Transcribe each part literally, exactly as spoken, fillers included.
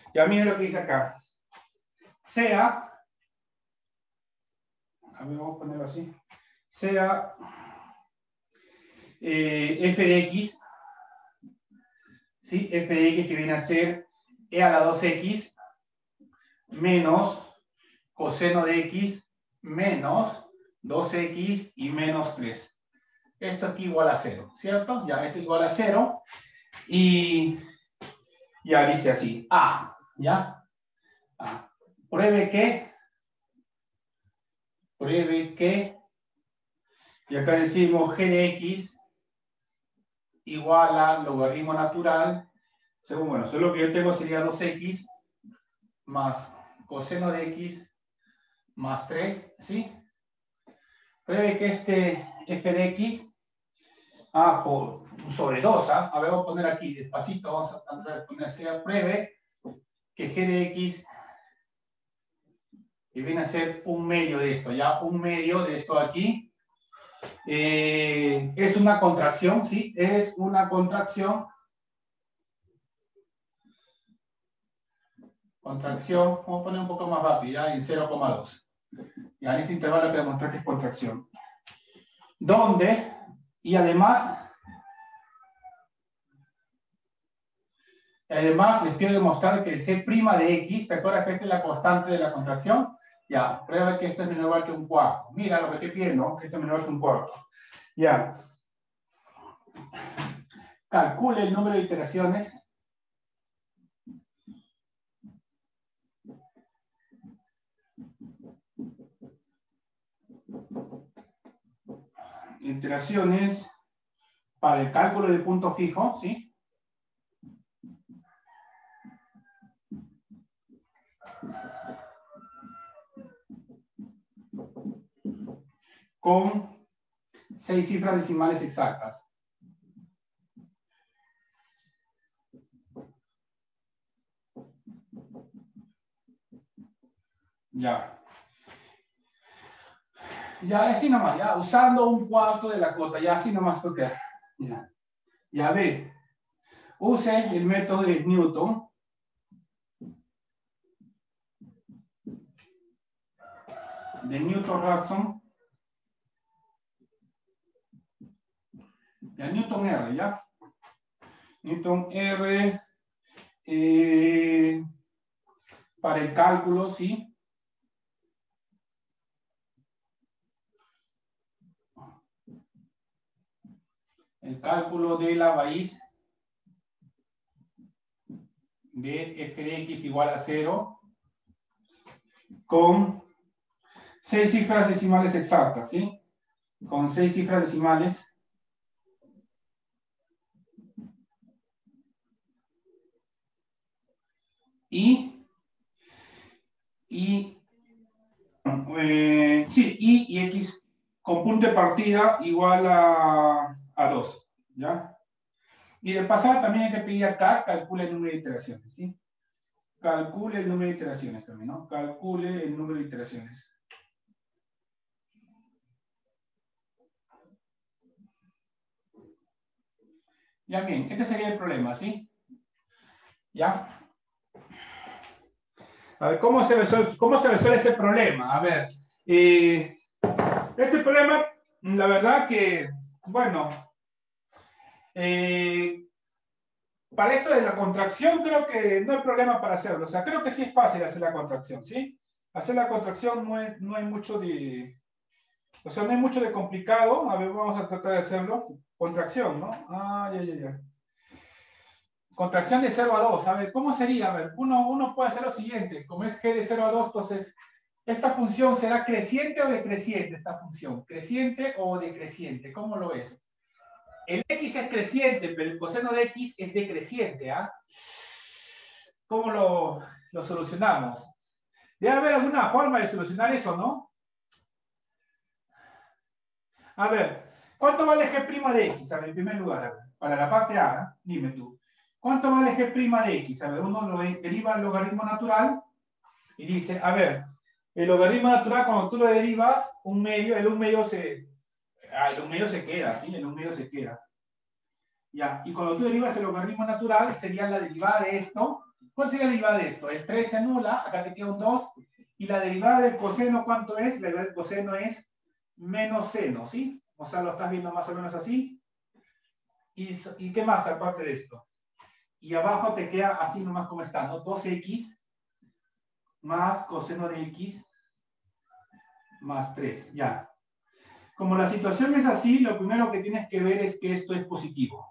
Ya miren lo que dice acá. Sea, a ver, vamos a ponerlo así. Sea eh, f de x, ¿sí? F de x que viene a ser e a la dos x menos coseno de x menos dos x y menos tres. Esto aquí igual a cero, ¿cierto? Ya, esto igual a cero. Y ya dice así, A, ¿ya? A. Pruebe que, pruebe que, y acá decimos g de x igual a logaritmo natural, según, bueno, solo lo que yo tengo sería dos x más coseno de x más tres, ¿sí? Pruebe que este f de x, ah, por sobre dos, ¿ah? A ver, voy a poner aquí, despacito, vamos a poner, sea, pruebe que g de x, que viene a ser un medio de esto, ya, un medio de esto aquí, eh, es una contracción, ¿sí? Es una contracción, contracción, vamos a poner un poco más rápido, ya, en cero coma dos. Ya, en este intervalo que demostrar que es contracción. Donde, y además, además les quiero demostrar que el g' de x, ¿te acuerdas que esta es la constante de la contracción? Ya, prueba que esto es menor o igual que un cuarto. Mira lo que estoy pidiendo, que esto es menor o igual que un cuarto. Ya. Calcule el número de iteraciones. Iteraciones para el cálculo del punto fijo, ¿sí? Con seis cifras decimales exactas. Ya. Ya, así nomás, ya, usando un cuarto de la cuota, ya así nomás toca. Ya. Ya ve. Use el método de Newton. De Newton-Raphson. Ya, Newton R, ¿ya? Newton R eh, para el cálculo, ¿sí? El cálculo de la raíz de f de x igual a cero con seis cifras decimales exactas, ¿sí? Con seis cifras decimales. Y, y, eh, sí, y, y x con punto de partida igual a, a dos, ¿ya? Y de pasada también hay que pedir acá, calcule el número de iteraciones, ¿sí? Calcule el número de iteraciones también, ¿no? Calcule el número de iteraciones. Ya bien, este sería el problema, ¿sí? ¿Ya? A ver, ¿cómo se resuelve, cómo se resuelve ese problema? A ver, eh, este problema, la verdad que, bueno, eh, para esto de la contracción creo que no hay problema para hacerlo. O sea, creo que sí es fácil hacer la contracción, ¿sí? Hacer la contracción no, es, no hay mucho de... O sea, no hay mucho de complicado. A ver, vamos a tratar de hacerlo. Contracción, ¿no? Ah, ya, ya, ya. Contracción de cero a dos. A ver, ¿cómo sería? A ver, uno, uno puede hacer lo siguiente. Como es g de cero a dos, entonces, ¿esta función será creciente o decreciente? Esta función, ¿creciente o decreciente? ¿Cómo lo ves? El x es creciente, pero el coseno de x es decreciente, ¿ah? ¿Cómo lo, lo solucionamos? Debe haber alguna forma de solucionar eso, ¿no? A ver, ¿cuánto vale g' de x? A ver, en primer lugar, a ver, para la parte A, ¿eh? Dime tú. ¿Cuánto vale g' de x? A ver, uno lo deriva el logaritmo natural y dice, a ver, el logaritmo natural, cuando tú lo derivas, un medio, el un medio se, ah, el un medio se queda, ¿sí? El un medio se queda. Ya, y cuando tú derivas el logaritmo natural, sería la derivada de esto ¿Cuál sería la derivada de esto? El tres se anula, acá te queda un dos, y la derivada del coseno, ¿cuánto es? La derivada del coseno es menos seno, ¿sí? O sea, lo estás viendo más o menos así. ¿Y, y qué más aparte de esto? Y abajo te queda así nomás como está, ¿no? dos equis más coseno de x más tres, ya. Como la situación es así, lo primero que tienes que ver es que esto es positivo.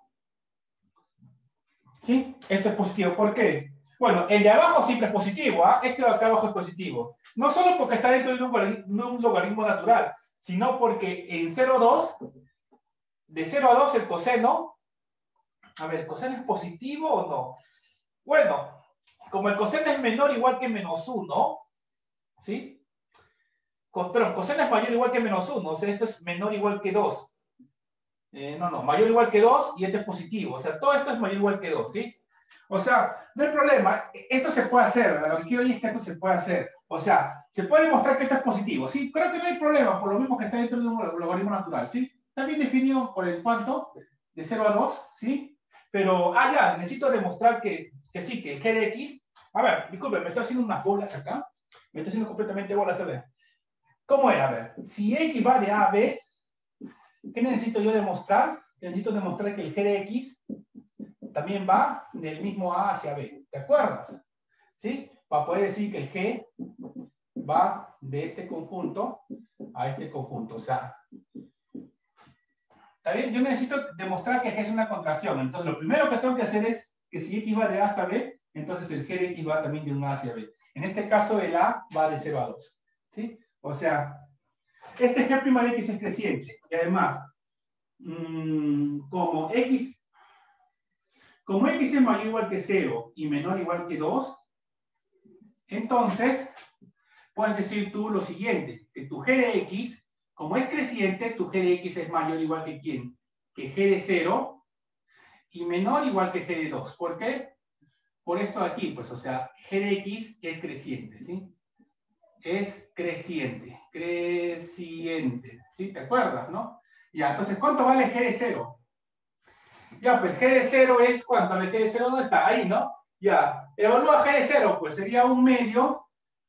¿Sí? Esto es positivo. ¿Por qué? Bueno, el de abajo siempre es positivo, ¿ah? ¿eh? Este de acá abajo es positivo. No solo porque está dentro de un, de un logaritmo natural, sino porque en cero a dos, de cero a dos el coseno, a ver, ¿el coseno es positivo o no? Bueno, como el coseno es menor o igual que menos uno, ¿sí? Perdón, coseno es mayor o igual que menos uno, o sea, esto es menor o igual que dos. Eh, no, no, mayor o igual que dos y este es positivo, o sea, todo esto es mayor o igual que dos, ¿sí? O sea, no hay problema, esto se puede hacer, ¿verdad? Lo que quiero decir es que esto se puede hacer. O sea, se puede demostrar que esto es positivo, ¿sí? Creo que no hay problema, por lo mismo que está dentro de un logaritmo natural, ¿sí? Está bien definido por el cuánto, de cero a dos, ¿sí? Pero, ah, ya, necesito demostrar que, que sí, que el g de x... A ver, disculpe, me estoy haciendo unas bolas acá. Me estoy haciendo completamente bolas, a ver. ¿Cómo era? A ver, si x va de a a b, ¿qué necesito yo demostrar? Necesito demostrar que el g de x también va del mismo A hacia B. ¿Te acuerdas? ¿Sí? Para poder decir que el G va de este conjunto a este conjunto. O sea, ¿está bien? Yo necesito demostrar que G es una contracción. Entonces, lo primero que tengo que hacer es que si X va de A hasta B, entonces el G de X va también de un A hacia B. En este caso, el A va de cero a dos. ¿Sí? O sea, este G' de X es creciente. Y además, mmm, como X... Como x es mayor o igual que cero y menor o igual que dos, entonces puedes decir tú lo siguiente, que tu g de x, como es creciente, tu g de x es mayor o igual que ¿quién? Que g de cero y menor o igual que g de dos. ¿Por qué? Por esto de aquí, pues, o sea, g de x es creciente, ¿sí? Es creciente, creciente, ¿sí? ¿Te acuerdas, no? Ya, entonces, ¿cuánto vale g de cero? Ya, pues G de cero es, ¿cuánto? ¿El G de cero dónde está? Ahí, ¿no? Ya, evalúa G de cero, pues sería un medio.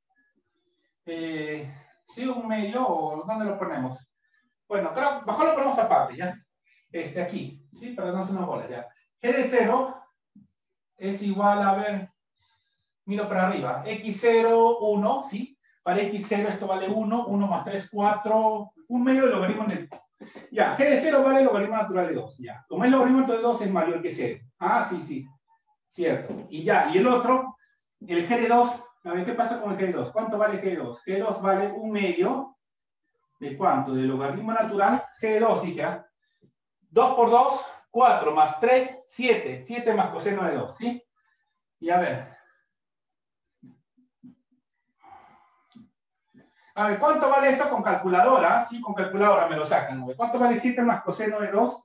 Eh, ¿Sí? Un medio, o ¿dónde lo ponemos? Bueno, creo, mejor lo ponemos aparte, ¿ya? Este, aquí, ¿sí? Para no hacer una bola, ya. G de cero es igual a, ver, miro para arriba, x cero, uno, ¿sí? Para x cero esto vale uno, uno más tres, cuatro, un medio del logaritmo del... Ya, g de cero vale el logaritmo natural de dos. Ya. Como el logaritmo natural de dos es mayor que cero. Ah, sí, sí. Cierto. Y ya, y el otro, el g de dos, a ver, ¿qué pasa con el g de dos? ¿Cuánto vale g de dos? g de dos vale un medio, ¿de cuánto? Del logaritmo natural, g de dos, dije, ¿ah? dos por dos, cuatro, más tres, siete. siete más coseno de dos, ¿sí? Y a ver. A ver, ¿cuánto vale esto con calculadora? Sí, con calculadora me lo sacan. ¿Cuánto vale siete más coseno de dos?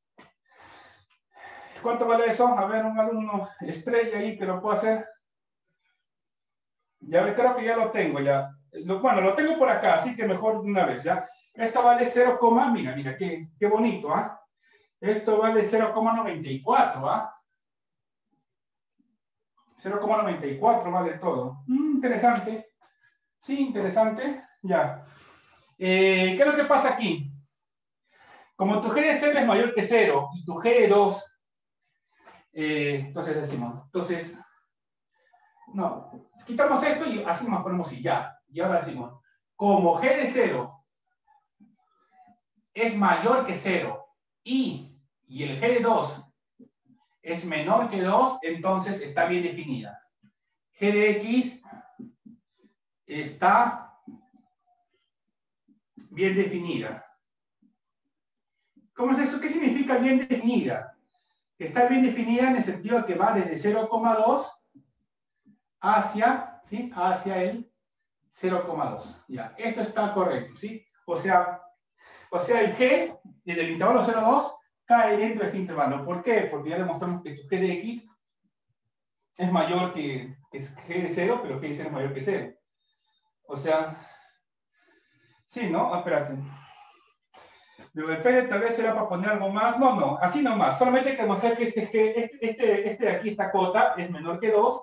¿Cuánto vale eso? A ver, un alumno estrella ahí que lo puedo hacer. Ya creo que ya lo tengo, ya. Lo, bueno, lo tengo por acá, así que mejor de una vez, ¿ya? Esto vale cero, mira, mira, qué, qué bonito, ¿ah? ¿eh? Esto vale cero coma noventa y cuatro, ¿ah? ¿eh? cero coma noventa y cuatro vale todo. Mm, interesante. Sí, interesante. Ya. Eh, ¿Qué es lo que pasa aquí? Como tu g de cero es mayor que cero y tu g de dos, eh, entonces decimos, entonces, no, quitamos esto y así más ponemos y ya. Y ahora decimos, como g de cero es mayor que cero y, y el g de dos es menor que dos, entonces está bien definida. G de x está bien definida. ¿Cómo es eso? ¿Qué significa bien definida? Está bien definida en el sentido de que va desde cero coma dos hacia, ¿sí? hacia el cero coma dos. Ya, esto está correcto, ¿sí? O sea, o sea, el g desde el intervalo cero coma dos cae dentro de este intervalo. ¿Por qué? Porque ya demostramos que tu g de x es mayor que, que g de cero, pero g de cero es mayor que cero. O sea, sí, ¿no? Ah, espérate. Luego depende, tal vez será para poner algo más. No, no, así nomás. Solamente hay que mostrar que este, G, este, este, este de aquí, esta cota, es menor que dos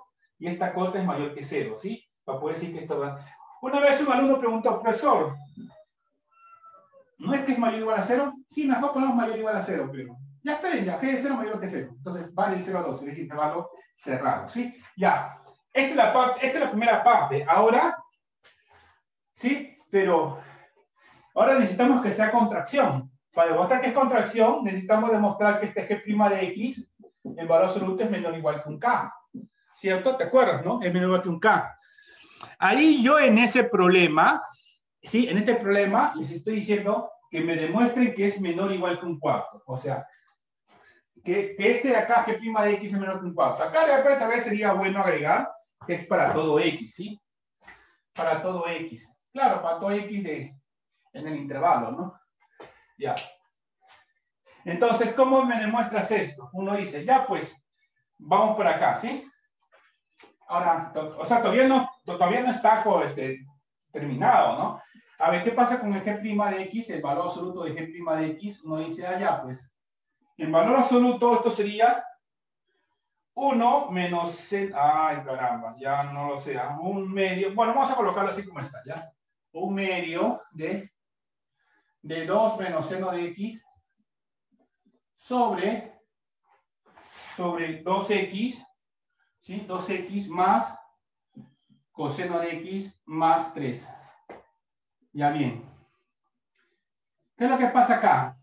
y esta cota es mayor que cero, ¿sí? Para poder decir que esto va... Una vez un alumno preguntó, profesor, ¿no es que es mayor o igual a cero? Sí, mejor ponemos mayor o igual a cero, pero ya está bien, ya g de cero mayor que cero. Entonces vale el cero a dos, es intervalo cerrado, ¿sí? Ya, esta es la, parte, esta es la primera parte. Ahora, ¿sí? Pero ahora necesitamos que sea contracción. Para demostrar que es contracción, necesitamos demostrar que este g' de x, en valor absoluto, es menor o igual que un k. ¿Cierto? ¿Te acuerdas, no? Es menor o igual que un k. Ahí yo en ese problema, ¿sí? En este problema les estoy diciendo que me demuestren que es menor o igual que un cuarto. O sea, que, que este de acá, g' de x, es menor que un cuarto. Acá de repente a veces sería bueno agregar que es para todo x, ¿sí? Para todo x. Claro, para todo x de, en el intervalo, ¿no? Ya. Entonces, ¿cómo me demuestras esto? Uno dice, ya pues, vamos por acá, ¿sí? Ahora, o sea, todavía no, todavía no está este, terminado, ¿no? A ver, ¿qué pasa con el g' de x? El valor absoluto de g' de x, uno dice, ah, ya, pues, en valor absoluto esto sería uno menos, c, ay, caramba, ya no lo sé, un medio, bueno, vamos a colocarlo así como está, ¿ya? Un medio de, de dos menos seno de x sobre, sobre dos x, ¿sí? dos x más coseno de x más tres. Ya bien. ¿Qué es lo que pasa acá?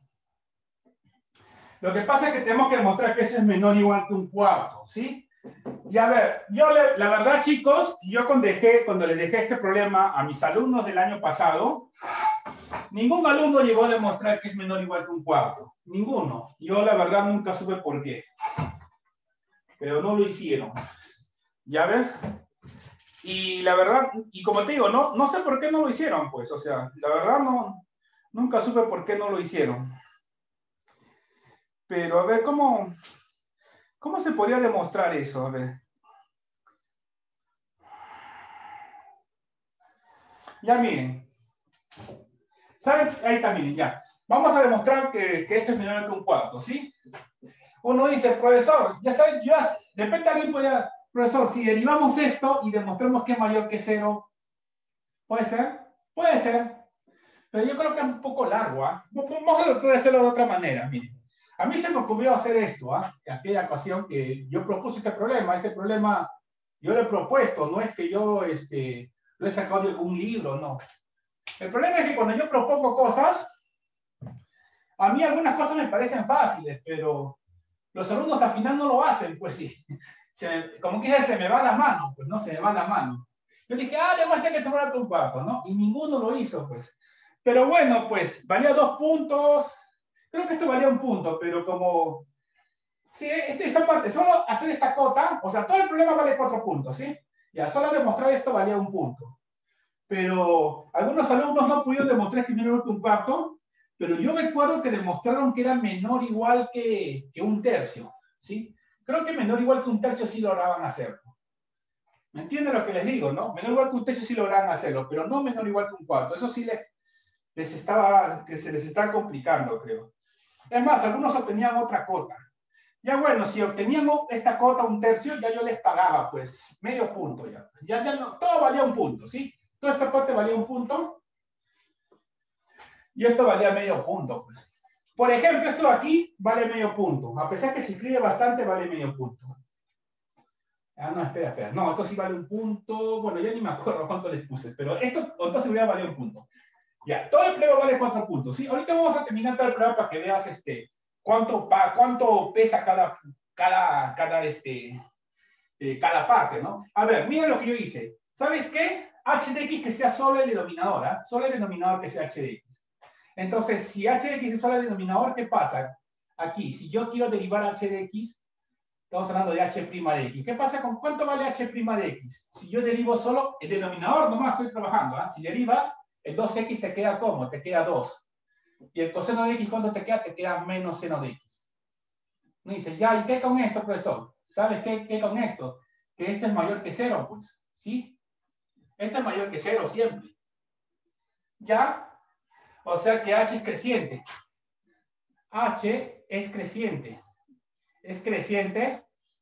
Lo que pasa es que tenemos que demostrar que ese es menor o igual que un cuarto, ¿sí? Y a ver, yo le, la verdad, chicos, yo cuando, dejé, cuando les dejé este problema a mis alumnos del año pasado, ningún alumno llegó a demostrar que es menor o igual que un cuarto. Ninguno. Yo la verdad nunca supe por qué. Pero no lo hicieron. ¿Ya ves? Y la verdad, y como te digo, no, no sé por qué no lo hicieron, pues. O sea, la verdad no, nunca supe por qué no lo hicieron. Pero a ver, ¿cómo, cómo se podría demostrar eso? A ver. Ya miren. ¿Saben? Ahí está, miren, ya. Vamos a demostrar que, que esto es menor que un cuarto, ¿sí? Uno dice, profesor, ya sabes, yo, de repente alguien podría, profesor, si derivamos esto y demostramos que es mayor que cero, ¿puede ser? Puede ser. Pero yo creo que es un poco largo, ¿ah? ¿eh? Vamos a hacerlo de otra manera, miren. A mí se me ocurrió hacer esto, ¿ah? ¿eh? Aquella ocasión que yo propuse este problema, este problema yo lo he propuesto, no es que yo este, lo he sacado de algún libro, no. El problema es que cuando yo propongo cosas, a mí algunas cosas me parecen fáciles, pero los alumnos al final no lo hacen, pues sí. Se me, como que se me va la mano, pues no, se me va la mano. Yo dije, ah, demuestra que tomar un cuarto, ¿no? Y ninguno lo hizo, pues. Pero bueno, pues, valía dos puntos. Creo que esto valía un punto, pero como... Sí, este, esta parte, solo hacer esta cota, o sea, todo el problema vale cuatro puntos, ¿sí? Ya, solo demostrar esto valía un punto. Pero algunos alumnos no pudieron demostrar que es menor que un cuarto, pero yo recuerdo que demostraron que era menor igual que, que un tercio, ¿sí? Creo que menor igual que un tercio sí lograban hacerlo. ¿Me entienden lo que les digo, no? Menor igual que un tercio sí lograban hacerlo, pero no menor igual que un cuarto. Eso sí les, les estaba, que se les está complicando, creo. Es más, algunos obtenían otra cota. Ya bueno, si obtenían esta cota un tercio, ya yo les pagaba, pues, medio punto ya. Ya, ya no, todo valía un punto, ¿sí? Toda esta parte valía un punto. Y esto valía medio punto, pues. Por ejemplo, esto de aquí vale medio punto. A pesar que se escribe bastante, vale medio punto. Ah, no, espera, espera. No, esto sí vale un punto. Bueno, ya ni me acuerdo cuánto les puse, pero esto con toda seguridad vale un punto. Ya, todo el problema vale cuatro puntos, ¿sí? Ahorita vamos a terminar todo el problema para que veas este, cuánto, pa, cuánto pesa cada, cada, cada, este, eh, cada parte, ¿no? A ver, mira lo que yo hice. ¿Sabes qué? H de x que sea solo el denominador, ¿eh? Solo el denominador que sea h de x. Entonces, si h de x es solo el denominador, ¿qué pasa? Aquí, si yo quiero derivar h de x, estamos hablando de h' de x. ¿Qué pasa con cuánto vale h' de x? Si yo derivo solo el denominador, nomás estoy trabajando, ¿eh? Si derivas, el dos x te queda ¿cómo? Te queda dos. Y el coseno de x, ¿cuánto te queda? Te queda menos seno de x. Me dice, ya, ¿y qué con esto, profesor? ¿Sabes qué, qué con esto? Que esto es mayor que cero, pues. ¿Sí? Esto es mayor que cero siempre. ¿Ya? O sea que h es creciente. H es creciente. Es creciente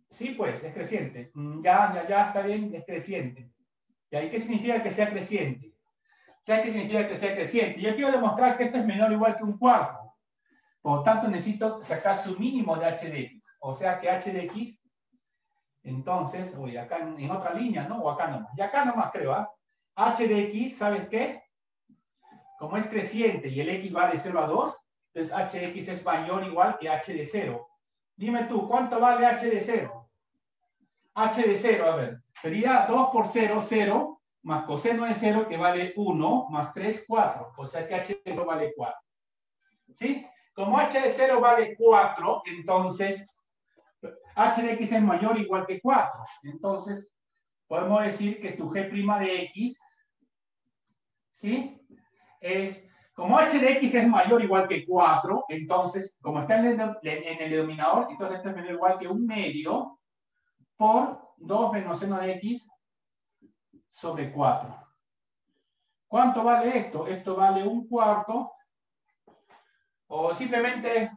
Sí, pues, es creciente. Ya, ya, ya, está bien, es creciente. ¿Y qué significa que sea creciente? ¿Sabes qué significa que sea creciente? Yo quiero demostrar que esto es menor o igual que un cuarto. Por lo tanto, necesito sacar su mínimo de h de x. O sea que h de x, entonces, uy, acá en, en otra línea, ¿no? O acá nomás. Y acá nomás, creo, ¿ah? ¿eh? H de x, ¿sabes qué? Como es creciente y el x va de cero a dos, entonces h de x es mayor o igual que h de cero. Dime tú, ¿cuánto vale h de cero? H de cero, a ver, sería dos por cero, cero, más coseno de cero, que vale uno, más tres, cuatro. O sea que h de cero vale cuatro. ¿Sí? Como h de cero vale cuatro, entonces h de x es mayor o igual que cuatro. Entonces, podemos decir que tu g' de x, ¿sí? Es, como h de x es mayor o igual que cuatro, entonces, como está en el, en el denominador, entonces esto es menor o igual que un medio por dos menos seno de x sobre cuatro. ¿Cuánto vale esto? Esto vale un cuarto, o simplemente,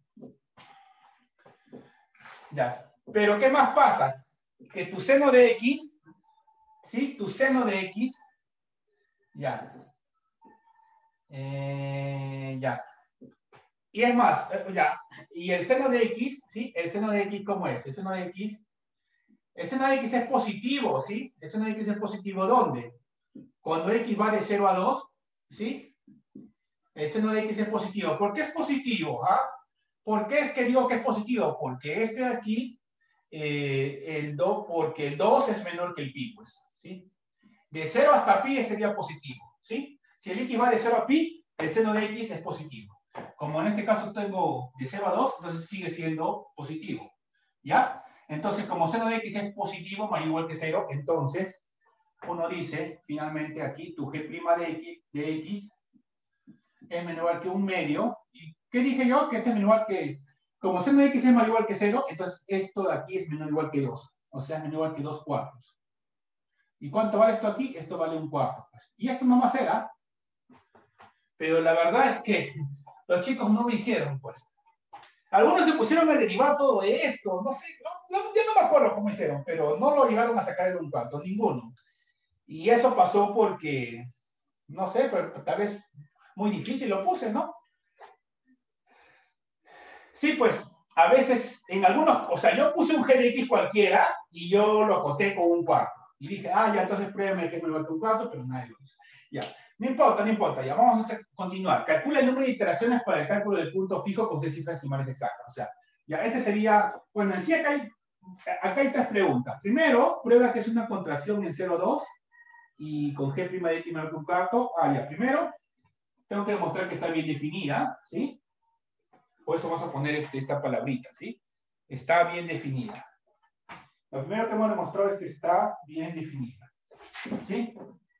ya. Pero ¿qué más pasa? Que tu seno de x, ¿sí? Tu seno de x, ya. Eh, ya. Y es más, ya. Y el seno de x, ¿sí? El seno de x, ¿cómo es? El seno de x, el seno de x es positivo, ¿sí? El seno de x es positivo, ¿dónde? Cuando x va de cero a dos, ¿sí? El seno de x es positivo. ¿Por qué es positivo? ¿Ah? ¿Por qué es que digo que es positivo? Porque este de aquí, eh, el dos, porque el dos es menor que el pi, pues, ¿sí? De cero hasta pi sería positivo, ¿sí? Si el x va de cero a pi, el seno de x es positivo. Como en este caso tengo de cero a dos, entonces sigue siendo positivo, ¿ya? Entonces, como seno de x es positivo, mayor o igual que cero, entonces uno dice, finalmente aquí, tu g' de x, de x es menor o igual que un medio. ¿Y qué dije yo? Que este es menor o igual que, como seno de x es mayor o igual que cero, entonces esto de aquí es menor o igual que dos. O sea, es menor o igual que dos cuartos. ¿Y cuánto vale esto aquí? Esto vale un cuarto. Pues. Y esto no más era. Pero la verdad es que los chicos no lo hicieron, pues. Algunos se pusieron a derivar todo esto, no sé, no, no, ya no me acuerdo cómo hicieron, pero no lo llegaron a sacar en un cuarto, ninguno. Y eso pasó porque, no sé, pero tal vez muy difícil lo puse, ¿no? Sí, pues, a veces, en algunos, o sea, yo puse un g de x cualquiera y yo lo acoté con un cuarto. Y dije, ah, ya, entonces pruébame que me lo un cuarto, pero nadie lo hizo. Ya, no importa, no importa, ya, vamos a hacer, continuar. Calcula el número de iteraciones para el cálculo del punto fijo con seis cifras decimales exactas. O sea, ya, este sería, bueno, en sí acá hay, acá hay tres preguntas. Primero, prueba que es una contracción en cero, dos y con g' de x menor que un cuarto. Ah, ya, primero, tengo que demostrar que está bien definida, ¿sí? Por eso vamos a poner este, esta palabrita, ¿sí? Está bien definida. Lo primero que hemos demostrado es que está bien definida, ¿sí?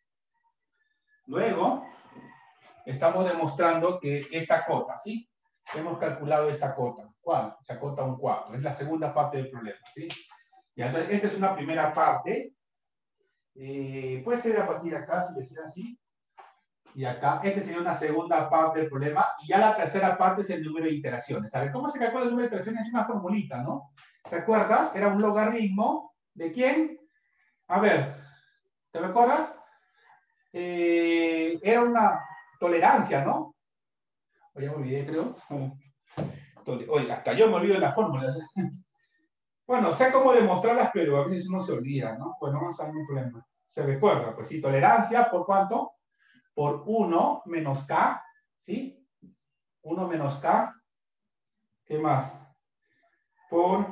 Luego, estamos demostrando que esta cota, ¿sí? Hemos calculado esta cota. ¿Cuál? La cota un cuarto. Es la segunda parte del problema, ¿sí? Y entonces, esta es una primera parte. Eh, puede ser a partir de acá, si decir así. Y acá, esta sería una segunda parte del problema. Y ya la tercera parte es el número de iteraciones. ¿Sabes cómo se calcula el número de iteraciones? Es una formulita, ¿no? ¿Te acuerdas? Era un logaritmo. ¿De quién? A ver, ¿te recuerdas? Eh, era una tolerancia, ¿no? Oye, me olvidé, creo. Oye, hasta yo me olvido de las fórmulas. Bueno, sé cómo demostrarlas, pero a veces uno se olvida, ¿no? Bueno, vamos a ver un problema. Se recuerda, pues sí, tolerancia, ¿por cuánto? Por uno menos K, ¿sí? uno menos K. ¿Qué más? Por...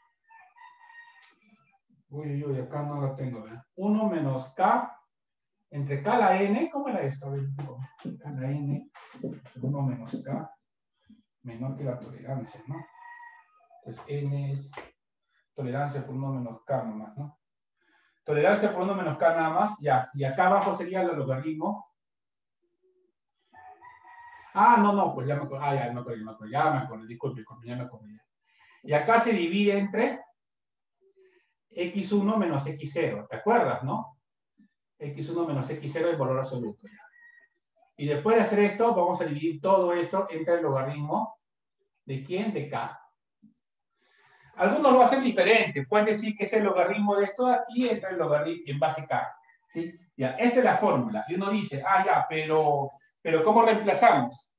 Uy, uy, uy, acá no la tengo, ¿verdad? uno menos K entre K la N. ¿Cómo era esto? A ver, K la N. uno menos K menor que la tolerancia, ¿no? Entonces, N es tolerancia por uno menos K nomás, ¿no? Tolerancia por uno menos K nada más, ya. Y acá abajo sería el logaritmo. Ah, no, no, pues ya me acuerdo. Ah, ya me acuerdo, ya me acuerdo, ya me acuerdo, disculpe, ya me acuerdo. Y acá se divide entre x uno menos x cero, ¿te acuerdas, no? x uno menos x cero es valor absoluto, ya. Y después de hacer esto, vamos a dividir todo esto entre el logaritmo de quién, de K. Algunos lo hacen diferente. Pueden decir que es el logaritmo de esto de aquí entre el logaritmo en base K. ¿Sí? Ya, esta es la fórmula. Y uno dice, ah, ya, pero, pero ¿cómo reemplazamos?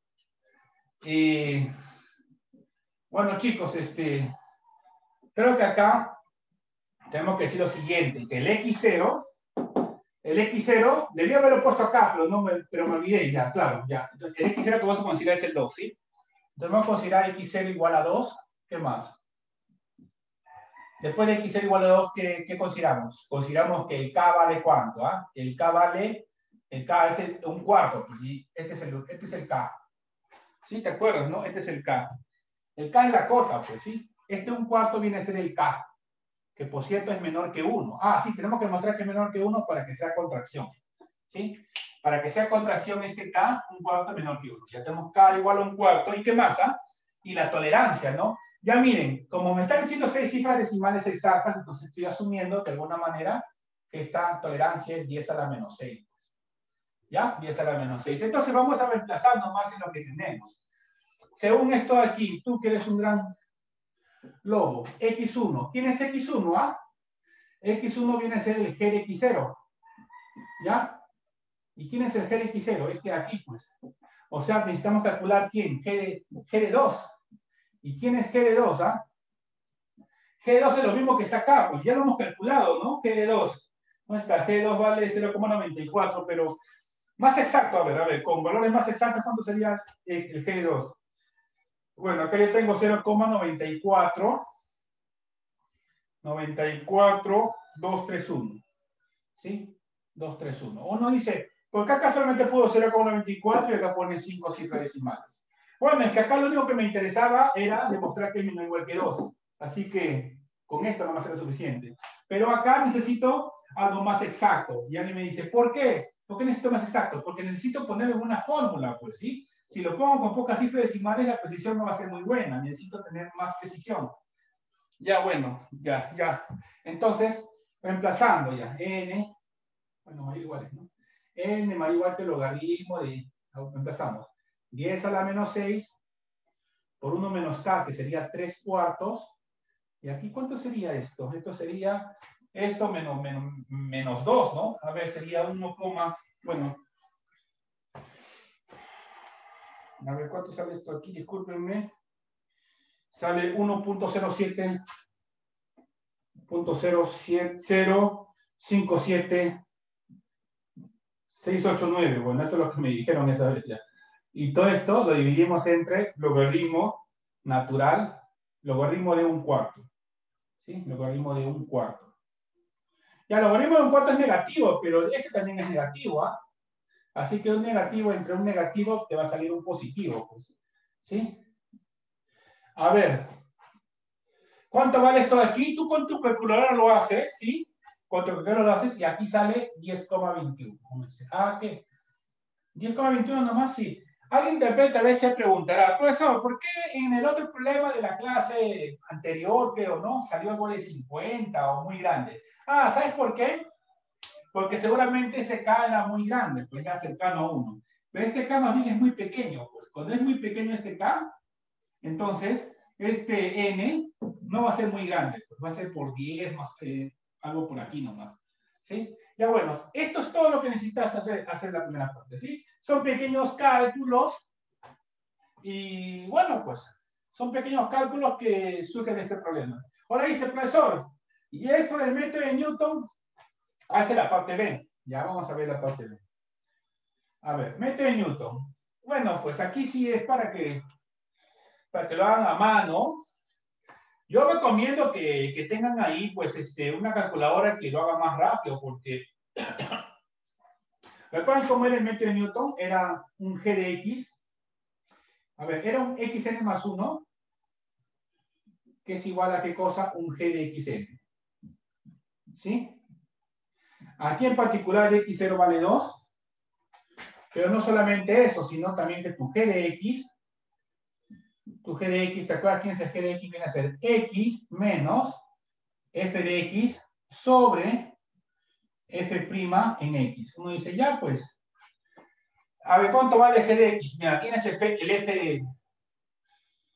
Eh, bueno, chicos, este, creo que acá tenemos que decir lo siguiente, que el equis cero, el equis cero, debía haberlo puesto acá, pero, no me, pero me olvidé, ya, claro, ya. Entonces, el equis cero que vamos a considerar es el dos, ¿sí? Entonces vamos a considerar equis cero igual a dos, ¿qué más? Después de equis cero igual a dos, ¿qué, qué consideramos? Consideramos que el K vale ¿cuánto? ¿Ah? El K vale, el K es el, un cuarto, pues, y este es, el, este es el K. ¿Sí? ¿Te acuerdas, no? Este es el K. El K es la cota, pues, ¿sí? Este un cuarto viene a ser el K, que por cierto es menor que uno. Ah, sí, tenemos que demostrar que es menor que uno para que sea contracción. ¿Sí? Para que sea contracción este K, un cuarto es menor que uno. Ya tenemos K igual a un cuarto. ¿Y qué más? Ah? Y la tolerancia, ¿no? Ya miren, como me están diciendo seis cifras decimales exactas, entonces estoy asumiendo de alguna manera que esta tolerancia es diez a la menos seis. ¿Ya? diez a la menos seis. Entonces vamos a reemplazar nomás en lo que tenemos. Según esto de aquí, tú que eres un gran lobo, equis uno. ¿Quién es equis uno? ¿Ah? equis uno viene a ser el G de equis cero. ¿Ya? ¿Y quién es el G de equis cero? Este de aquí, pues. O sea, necesitamos calcular quién. G de, G de dos. ¿Y quién es G de dos? ¿Ah? G de dos es lo mismo que está acá, pues ya lo hemos calculado, ¿no? G de dos. ¿No está? G de dos vale cero coma noventa y cuatro, pero más exacto, a ver, a ver, con valores más exactos, ¿cuánto sería el G de dos? Bueno, acá yo tengo cero coma noventa y cuatro, noventa y cuatro, doscientos treinta y uno. ¿Sí? doscientos treinta y uno. Uno dice, porque acá solamente puedo cero coma noventa y cuatro y acá pone cinco cifras decimales. Bueno, es que acá lo único que me interesaba era demostrar que es menor o igual que dos. Así que con esto no va a ser suficiente. Pero acá necesito algo más exacto. Y alguien me dice, ¿por qué? ¿Por qué necesito más exacto? Porque necesito ponerlo en una fórmula, pues, ¿sí? Si lo pongo con pocas cifras decimales, la precisión no va a ser muy buena. Necesito tener más precisión. Ya, bueno, ya, ya. Entonces, reemplazando ya. N, bueno, mayor igual, ¿no? N mayor igual que el logaritmo de, empezamos. diez a la menos seis por uno menos K, que sería tres cuartos. ¿Y aquí cuánto sería esto? Esto sería esto menos, menos, menos dos, ¿no? A ver, sería uno, bueno. A ver, ¿cuánto sale esto aquí? Discúlpenme. Sale uno punto cero siete punto cero cinco siete seis ocho nueve. Bueno, esto es lo que me dijeron esa vez ya. Y todo esto lo dividimos entre logaritmo natural, logaritmo de un cuarto. ¿Sí? Logaritmo de un cuarto. Ya, el logaritmo de un cuarto es negativo, pero este también es negativo, ¿ah? Así que un negativo entre un negativo te va a salir un positivo, pues. ¿Sí? A ver. ¿Cuánto vale esto de aquí? Tú con tu calculadora lo haces, ¿sí? Con tu calculadora lo haces y aquí sale diez coma veintiuno. Ah, ¿qué? diez coma veintiuno nomás, sí. Alguien interpreta a veces se preguntará, profesor, ¿por qué en el otro problema de la clase anterior, creo, no? Salió algo de cincuenta o muy grande. Ah, ¿sabes por qué? Porque seguramente ese K era muy grande, pues ya cercano a uno. Pero este K más bien es muy pequeño, pues cuando es muy pequeño este K, entonces este N no va a ser muy grande, pues va a ser por diez más eh, algo por aquí nomás. ¿Sí? Ya bueno, esto es todo lo que necesitas hacer, hacer la primera parte, ¿sí? Son pequeños cálculos y bueno, pues son pequeños cálculos que surgen de este problema. Ahora dice el profesor, y esto del método de Newton hace la parte B. Ya vamos a ver la parte B. A ver, método de Newton. Bueno, pues aquí sí es para que, para que lo hagan a mano. Yo recomiendo que, que tengan ahí, pues, este, una calculadora que lo haga más rápido, porque ¿recuerdan cómo era el método de Newton? Era un G de X. A ver, era un xn más uno, que es igual a ¿qué cosa? Un G de xn. ¿Sí? Aquí en particular x cero vale dos, pero no solamente eso, sino también que tu G de X, tu G de X, ¿te acuerdas quién es el G de X? Viene a ser X menos f de X sobre f' en X. Uno dice, ya pues, a ver, ¿cuánto vale G de X? Mira, tienes el f,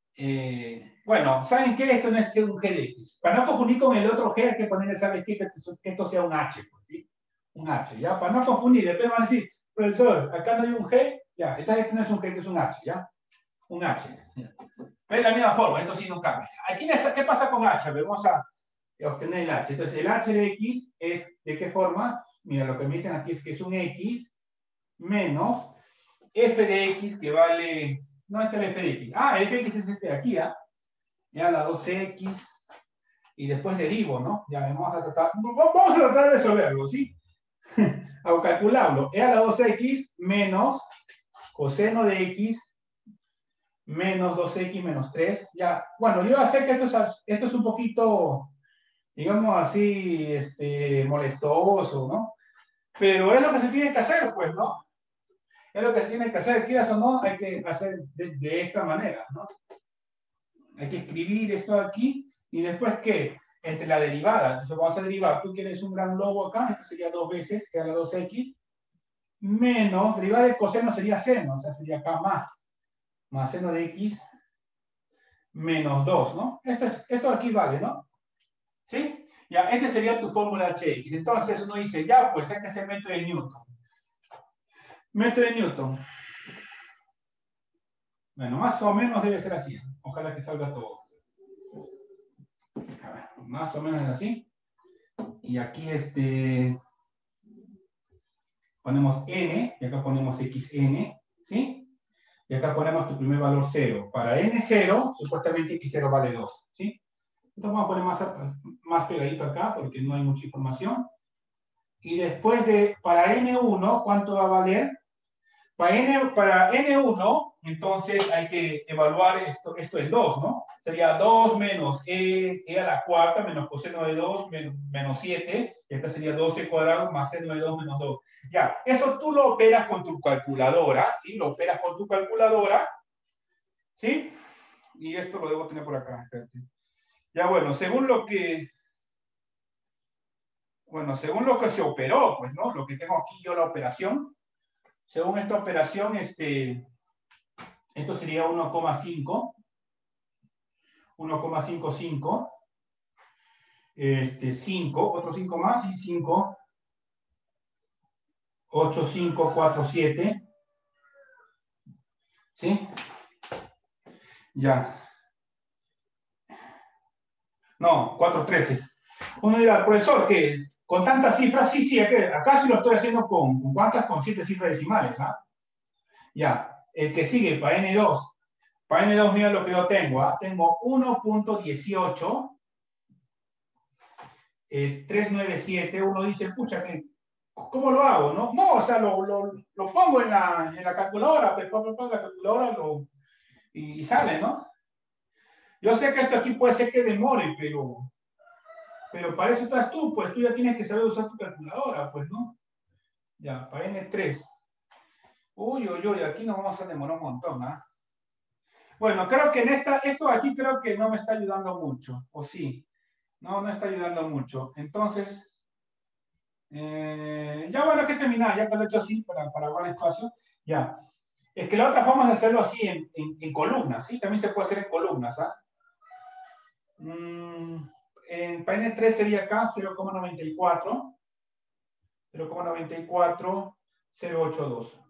Eh, bueno, ¿saben qué? Esto no es un G de X. Para no confundir con el otro G, hay que ponerle, ¿sabes qué? Que esto, que esto sea un H, pues, ¿sí? Un H, ¿ya? Para no confundir. Después van a decir, profesor, acá no hay un G. Ya, este no es un G, que es un H, ¿ya? Un H. ¿Ya? Es la misma forma, esto sí no cambia. Aquí, ¿qué pasa con H? Vamos a obtener el H. Entonces, el H de X es, ¿de qué forma? Mira, lo que me dicen aquí es que es un X menos f de X, que vale... No, este es el f de X. Ah, el f de X es este de aquí, ¿ah? Ya la dos X, y después derivo, ¿no? Ya vamos a tratar, vamos a tratar de resolverlo, ¿sí? A calcularlo. E a la dos X menos coseno de X menos dos X menos tres. Ya, bueno, yo sé que esto es, esto es un poquito, digamos así, este, molestoso, ¿no? Pero es lo que se tiene que hacer, pues, ¿no? Es lo que se tiene que hacer, quieras o no, hay que hacer de, de esta manera, ¿no? Hay que escribir esto aquí, y después, ¿qué? Entre la derivada. Entonces vamos a derivar. Tú quieres un gran lobo acá, esto sería dos veces, que haga dos X, menos, derivada de coseno sería seno, o sea, sería acá más, más seno de X, menos dos, ¿no? Esto, es, esto aquí vale, ¿no? ¿Sí? Ya, este sería tu fórmula H X. Entonces uno dice, ya, pues hay que hacer método de Newton. Método de Newton. Bueno, más o menos debe ser así. Ojalá que salga todo. A ver, más o menos es así. Y aquí este... ponemos n, y acá ponemos xn, ¿sí? Y acá ponemos tu primer valor cero. Para n cero, supuestamente x cero vale dos, ¿sí? Entonces vamos a poner más, más pegadito acá, porque no hay mucha información. Y después de, para n uno, ¿cuánto va a valer? Para n, para n uno, entonces hay que evaluar esto, esto en dos, ¿no? Sería dos menos e, e a la cuarta menos coseno de dos menos, menos siete, y acá sería doce cuadrado más seno de dos menos dos. Ya, eso tú lo operas con tu calculadora, ¿sí? Lo operas con tu calculadora, ¿sí? Y esto lo debo tener por acá. Ya, bueno, según lo que... Bueno, según lo que se operó, pues, ¿no? Lo que tengo aquí yo, la operación. Según esta operación, este... esto sería uno coma cinco. uno coma cincuenta y cinco. Este, cinco, otro cinco más, y cinco. ocho, cinco, cuatro, siete. ¿Sí? Ya. No, cuatro, trece. Uno dirá, profesor, que con tantas cifras, sí, sí, acá sí lo estoy haciendo con, ¿con cuántas? Con siete cifras decimales, ¿ah? Ya. El que sigue, para N dos. Para N dos, mira lo que yo tengo, ¿ah? Tengo uno punto dieciocho. Eh, trescientos noventa y siete. Uno dice, pucha, que ¿cómo lo hago? No, no, o sea, lo, lo, lo pongo en la, en la calculadora, pues pongo la calculadora lo, y, y sale, ¿no? Yo sé que esto aquí puede ser que demore, pero, pero para eso estás tú, pues tú ya tienes que saber usar tu calculadora, pues, ¿no? Ya, para N tres. Uy, uy, uy, aquí nos vamos a demorar un montón, ¿ah? Bueno, creo que en esta, esto aquí creo que no me está ayudando mucho, ¿o sí? No, no está ayudando mucho. Entonces, Eh, ya bueno, hay que terminar, ya que lo he hecho así para, para guardar espacio. Ya. Es que la otra forma es hacerlo así en, en, en columnas, ¿sí? También se puede hacer en columnas, ¿ah? Mm, en para N tres sería acá cero coma noventa y cuatro. cero coma noventa y cuatro, cero coma ochenta y dos.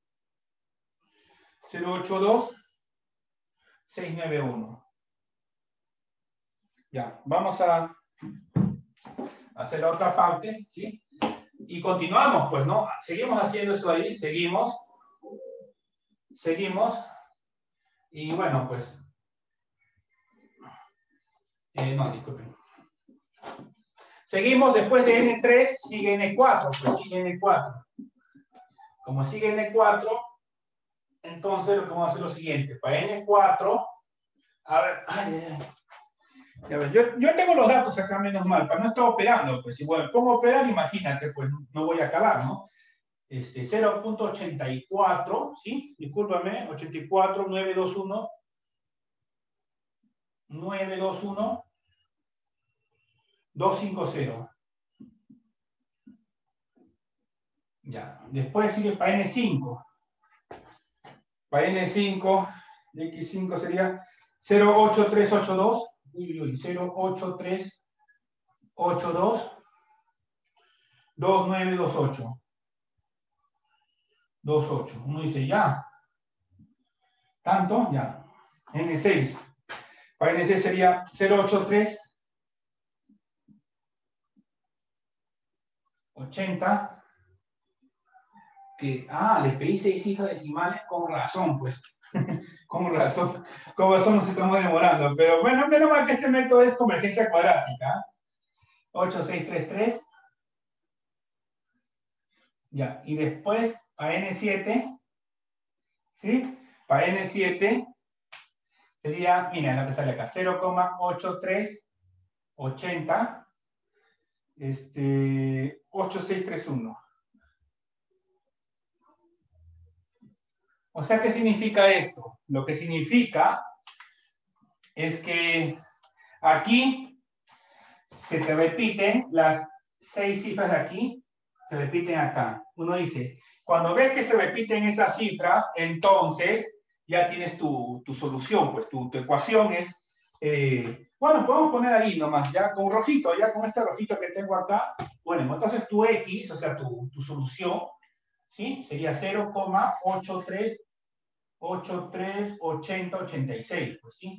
cero coma ochenta y dos, seiscientos noventa y uno. Ya, vamos a hacer la otra parte, ¿sí? Y continuamos, pues, ¿no? Seguimos haciendo eso ahí, seguimos. Seguimos. Y bueno, pues. Eh, no, disculpen. Seguimos, después de N tres, sigue N cuatro, pues sigue N cuatro. Como sigue N cuatro, entonces lo que vamos a hacer es lo siguiente. Para N cuatro, a ver, ay, ay, ay. A ver, yo, yo tengo los datos acá, menos mal, para no estar operando, pues si bueno, pongo a operar, imagínate, pues no voy a acabar, ¿no? Este, cero punto ochenta y cuatro, ¿sí? Discúlpame, ochenta y cuatro, novecientos veintiuno, novecientos veintiuno, doscientos cincuenta. Ya, después sigue para N cinco. Para N cinco, X cinco sería cero ocho tres ocho dos, uy, uy, cero ocho tres ocho dos, dos nueve dos ocho. dos ocho. Uno dice, ya. ¿Tanto? Ya. N seis. Para N seis sería cero ocho tres ochenta. Que, ah, le pedí seis cifras decimales con razón, pues. con razón. Con razón nos estamos demorando. Pero bueno, menos mal que este método es convergencia cuadrática. ocho seis tres tres. Ya. Y después, para N siete, ¿sí? Para N siete sería, mira, la que sale acá, cero coma ochenta y tres ochenta, este, ocho seis tres uno. O sea, ¿qué significa esto? Lo que significa es que aquí se te repiten las seis cifras de aquí, se repiten acá. Uno dice, cuando ves que se repiten esas cifras, entonces ya tienes tu, tu solución, pues tu, tu ecuación es, eh, bueno, podemos poner ahí nomás, ya con rojito, ya con este rojito que tengo acá, bueno, entonces tu X, o sea, tu, tu solución, ¿sí? Sería cero coma ochenta y tres ochenta ochenta y seis, pues sí.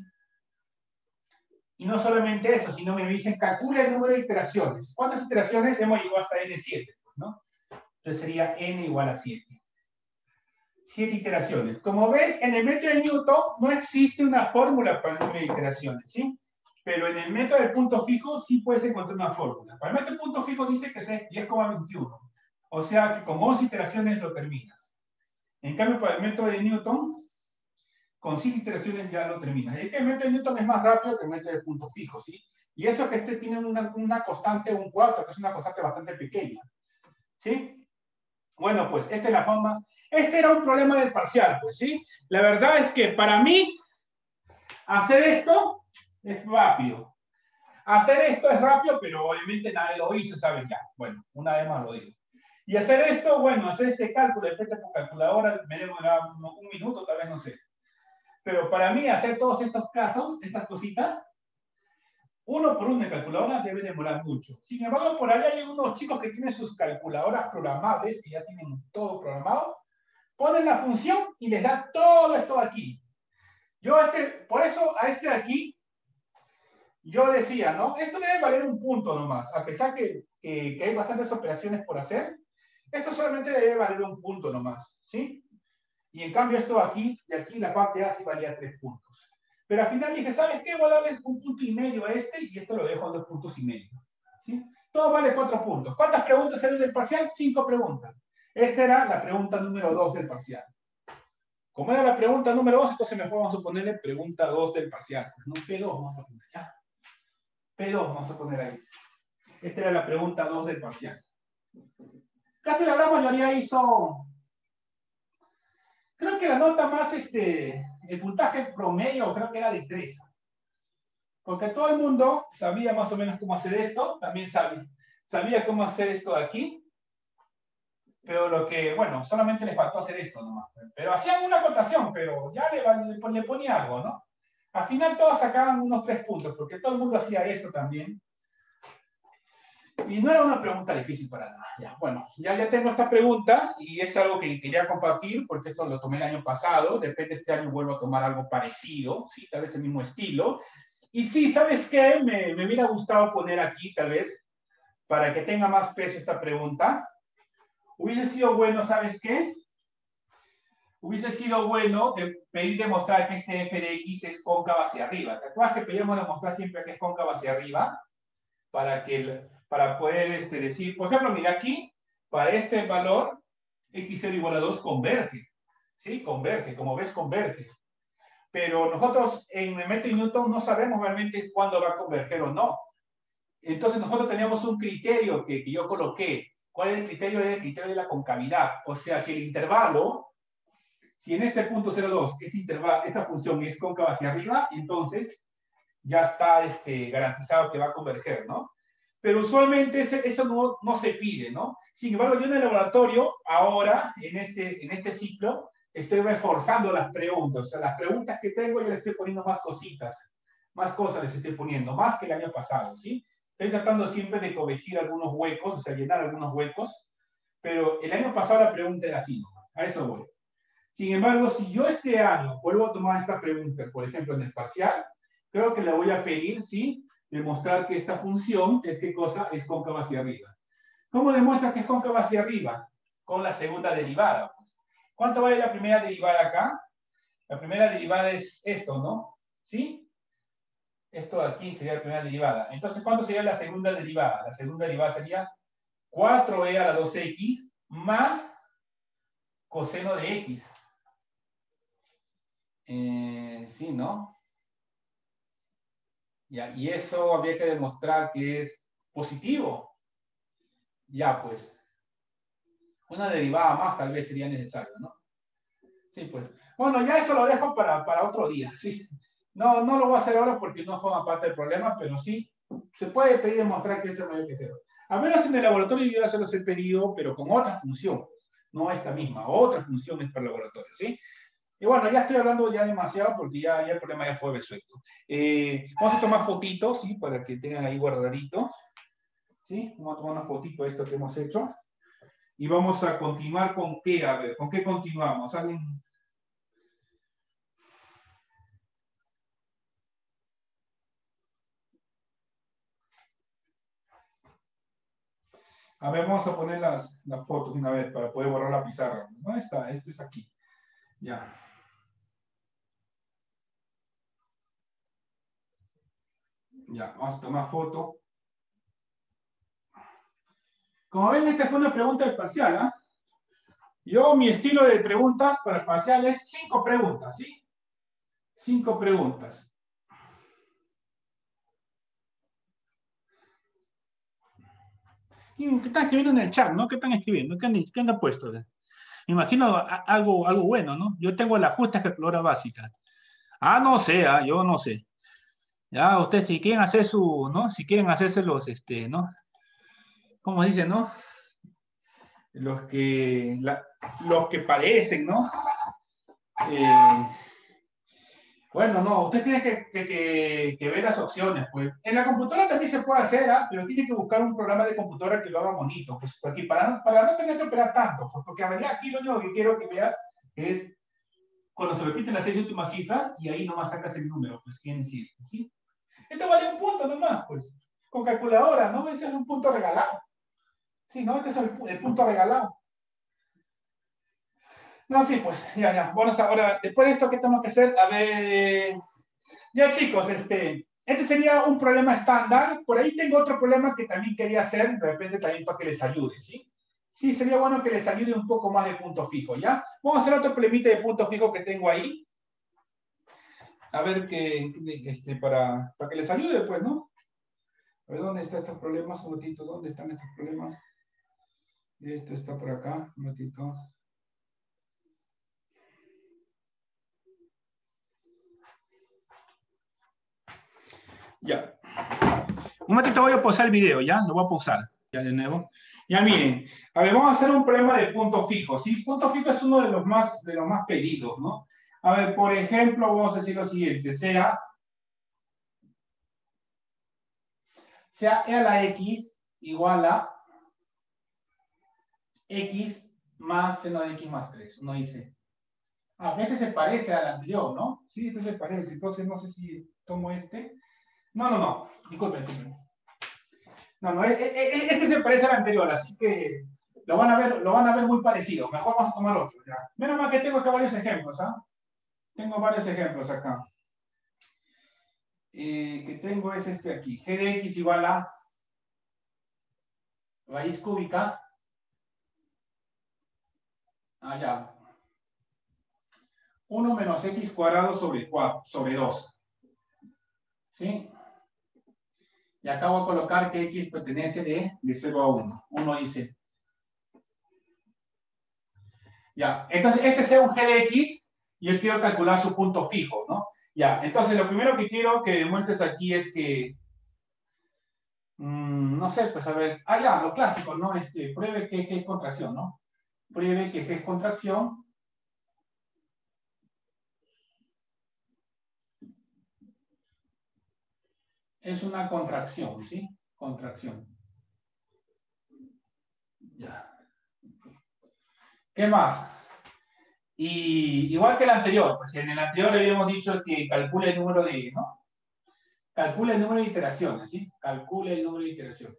Y no solamente eso, sino me dicen, calcula el número de iteraciones. ¿Cuántas iteraciones hemos llegado hasta N siete? Pues, ¿no? Entonces sería N igual a siete. siete iteraciones. Como ves, en el método de Newton no existe una fórmula para el número de iteraciones, ¿sí? Pero en el método del punto fijo sí puedes encontrar una fórmula. Para el método del punto fijo dice que es diez coma veintiuno. O sea que con once iteraciones lo terminas. En cambio, para el método de Newton, con cinco iteraciones ya lo terminas. Es que el método de Newton es más rápido que el método de punto fijo, ¿sí? Y eso que este tiene una, una constante, un cuatro, que es una constante bastante pequeña, ¿sí? Bueno, pues esta es la forma. Este era un problema del parcial, pues, ¿sí? La verdad es que para mí, hacer esto es rápido. Hacer esto es rápido, pero obviamente nadie lo hizo, ¿saben? Ya, bueno, una vez más lo digo. Y hacer esto, bueno, hacer este cálculo, depende por calculadora, me demora un, un minuto, tal vez, no sé. Pero para mí, hacer todos estos casos, estas cositas, uno por uno de calculadora debe demorar mucho. Sin embargo, por ahí hay unos chicos que tienen sus calculadoras programables, que ya tienen todo programado, ponen la función y les da todo esto aquí. Yo, este, por eso, a este de aquí, yo decía, ¿no? Esto debe valer un punto nomás, a pesar que, que, que hay bastantes operaciones por hacer, esto solamente debe valer un punto nomás, ¿sí? Y en cambio esto aquí, de aquí la parte A sí valía tres puntos. Pero al final dije, ¿sabes qué? Voy a darle un punto y medio a este y esto lo dejo en dos puntos y medio. ¿Sí? Todo vale cuatro puntos. ¿Cuántas preguntas eran del parcial? Cinco preguntas. Esta era la pregunta número dos del parcial. Como era la pregunta número dos, entonces mejor vamos a ponerle pregunta dos del parcial. No, P dos vamos a poner, ¿ya? P dos vamos a poner ahí. Esta era la pregunta dos del parcial. Casi la gran mayoría hizo... Creo que la nota más, este, el puntaje promedio creo que era de tres. Porque todo el mundo sabía más o menos cómo hacer esto, también sabía, sabía cómo hacer esto de aquí, pero lo que, bueno, solamente le faltó hacer esto nomás. Pero hacían una acotación, pero ya le, le, le ponía algo, ¿no? Al final todos sacaban unos tres puntos, porque todo el mundo hacía esto también. Y no era una pregunta difícil para nada. Ya, bueno, ya, ya tengo esta pregunta y es algo que quería compartir porque esto lo tomé el año pasado. De repente este año vuelvo a tomar algo parecido, sí, tal vez el mismo estilo. Y sí, ¿sabes qué? Me, me hubiera gustado poner aquí, tal vez, para que tenga más peso esta pregunta. Hubiese sido bueno, ¿sabes qué? Hubiese sido bueno de pedir demostrar que este f de x es cóncavo hacia arriba. ¿Te acuerdas que pedíamos demostrar siempre que es cóncavo hacia arriba? Para que... El, para poder este, decir, por ejemplo, mira aquí, para este valor, x cero igual a dos converge, ¿sí? Converge, como ves, converge. Pero nosotros en el método de Newton no sabemos realmente cuándo va a converger o no. Entonces nosotros teníamos un criterio que, que yo coloqué. ¿Cuál es el criterio? Es el criterio de la concavidad. O sea, si el intervalo, si en este punto cero dos, este intervalo, esta función es cóncava hacia arriba, entonces ya está este, garantizado que va a converger, ¿no? Pero usualmente ese, eso no, no se pide, ¿no? Sin embargo, yo en el laboratorio, ahora, en este, en este ciclo, estoy reforzando las preguntas. O sea, las preguntas que tengo yo le estoy poniendo más cositas. Más cosas les estoy poniendo, más que el año pasado, ¿sí? Estoy tratando siempre de corregir algunos huecos, o sea, llenar algunos huecos, pero el año pasado la pregunta era así, a eso voy. Sin embargo, si yo este año vuelvo a tomar esta pregunta, por ejemplo, en el parcial, creo que le voy a pedir, ¿sí? Demostrar que esta función, es qué cosa, es cóncava hacia arriba. ¿Cómo demuestra que es cóncava hacia arriba? Con la segunda derivada. Pues. ¿Cuánto vale la primera derivada acá? La primera derivada es esto, ¿no? ¿Sí? Esto de aquí sería la primera derivada. Entonces, ¿cuánto sería la segunda derivada? La segunda derivada sería cuatro e a la dos equis más coseno de x. Eh, sí, ¿no? Ya, y eso habría que demostrar que es positivo. Ya, pues. Una derivada más tal vez sería necesario, ¿no? Sí, pues. Bueno, ya eso lo dejo para, para otro día, ¿sí? No, no lo voy a hacer ahora porque no forma parte del problema, pero sí se puede pedir demostrar que esto es mayor que cero. A menos en el laboratorio yo ya se los he pedido, pero con otra función, no esta misma, otra función es para el laboratorio, ¿sí? Y bueno, ya estoy hablando ya demasiado porque ya, ya el problema ya fue resuelto. Eh, vamos a tomar fotitos, ¿sí? Para que tengan ahí guardadito, ¿sí? Vamos a tomar una fotito de esto que hemos hecho. Y vamos a continuar con qué, a ver, ¿con qué continuamos? ¿Alguien? A ver, vamos a poner las, las fotos una vez para poder borrar la pizarra. ¿Dónde está? Esto es aquí. Ya. Ya, vamos a tomar foto. Como ven, esta fue una pregunta del parcial, ¿ah? ¿eh? Yo, mi estilo de preguntas para el parcial es cinco preguntas, ¿sí? Cinco preguntas. ¿Qué están escribiendo en el chat, no? ¿Qué están escribiendo? ¿Qué han, qué han puesto? Me imagino algo, algo bueno, ¿no? Yo tengo la justa calculadora básica. Ah, no sé, ¿ah? Yo no sé. Ya, ustedes si quieren hacer su, ¿no? Si quieren hacerse los, este, ¿no? ¿Cómo dicen, no? Los que, la, los que parecen, ¿no? Eh, bueno, no, usted tiene que, que, que, que, ver las opciones, pues. En la computadora también se puede hacer, ¿eh? Pero tiene que buscar un programa de computadora que lo haga bonito, pues, aquí, para, no, para no tener que operar tanto, pues, porque a ver, aquí lo único que quiero que veas es cuando se repiten las seis últimas cifras y ahí nomás sacas el número, pues, quién decir, ¿sí? Esto vale un punto nomás, pues, con calculadora, ¿no? Ese es un punto regalado. Sí, ¿no? Este es el, el punto regalado. No, sí, pues, ya, ya. Bueno, ahora, después de esto, ¿qué tengo que hacer? A ver, ya chicos, este, este sería un problema estándar. Por ahí tengo otro problema que también quería hacer, de repente también para que les ayude, ¿sí? Sí, sería bueno que les ayude un poco más de punto fijo, ¿ya? Vamos a hacer otro problemita de punto fijo que tengo ahí. A ver, que, este, para, para que les ayude, pues, ¿no? A ver, ¿dónde están estos problemas? Un ratito, ¿dónde están estos problemas? Esto está por acá, un ratito. Ya. Un ratito voy a pausar el video, ¿ya? Lo voy a pausar, ya de nuevo. Ya miren, a ver, vamos a hacer un problema de punto fijo, ¿sí? Punto fijo es uno de los más, de los más pedidos, ¿no? A ver, por ejemplo, vamos a decir lo siguiente, sea, sea e a la x igual a x más seno de x más tres. Uno dice, ah, este se parece al anterior, ¿no? Sí, este se parece, entonces no sé si tomo este. No, no, no, disculpen, disculpen. No, no, este se parece al anterior, así que lo van a ver, lo van a ver muy parecido. Mejor vamos a tomar otro, ¿ya? Menos mal que tengo acá varios ejemplos, ¿ah? Tengo varios ejemplos acá. Eh, que tengo es este aquí. G de x igual a raíz cúbica. Ah, ya. uno menos x cuadrado sobre, cuatro, sobre dos. ¿Sí? Y acá voy a colocar que x pertenece de, de cero a uno. uno dice. Ya. Entonces, este sea un g de x y yo quiero calcular su punto fijo, ¿no? Ya. Entonces, lo primero que quiero que demuestres aquí es que mmm, no sé, pues a ver, ah, ya, lo clásico, ¿no? Este, pruebe que G es contracción, ¿no? Pruebe que G es contracción es una contracción, ¿sí? Contracción. Ya. ¿Qué más? Y igual que el anterior, pues en el anterior le habíamos dicho que calcule el número de, ¿no? Calcule el número de iteraciones, ¿sí? Calcule el número de iteraciones.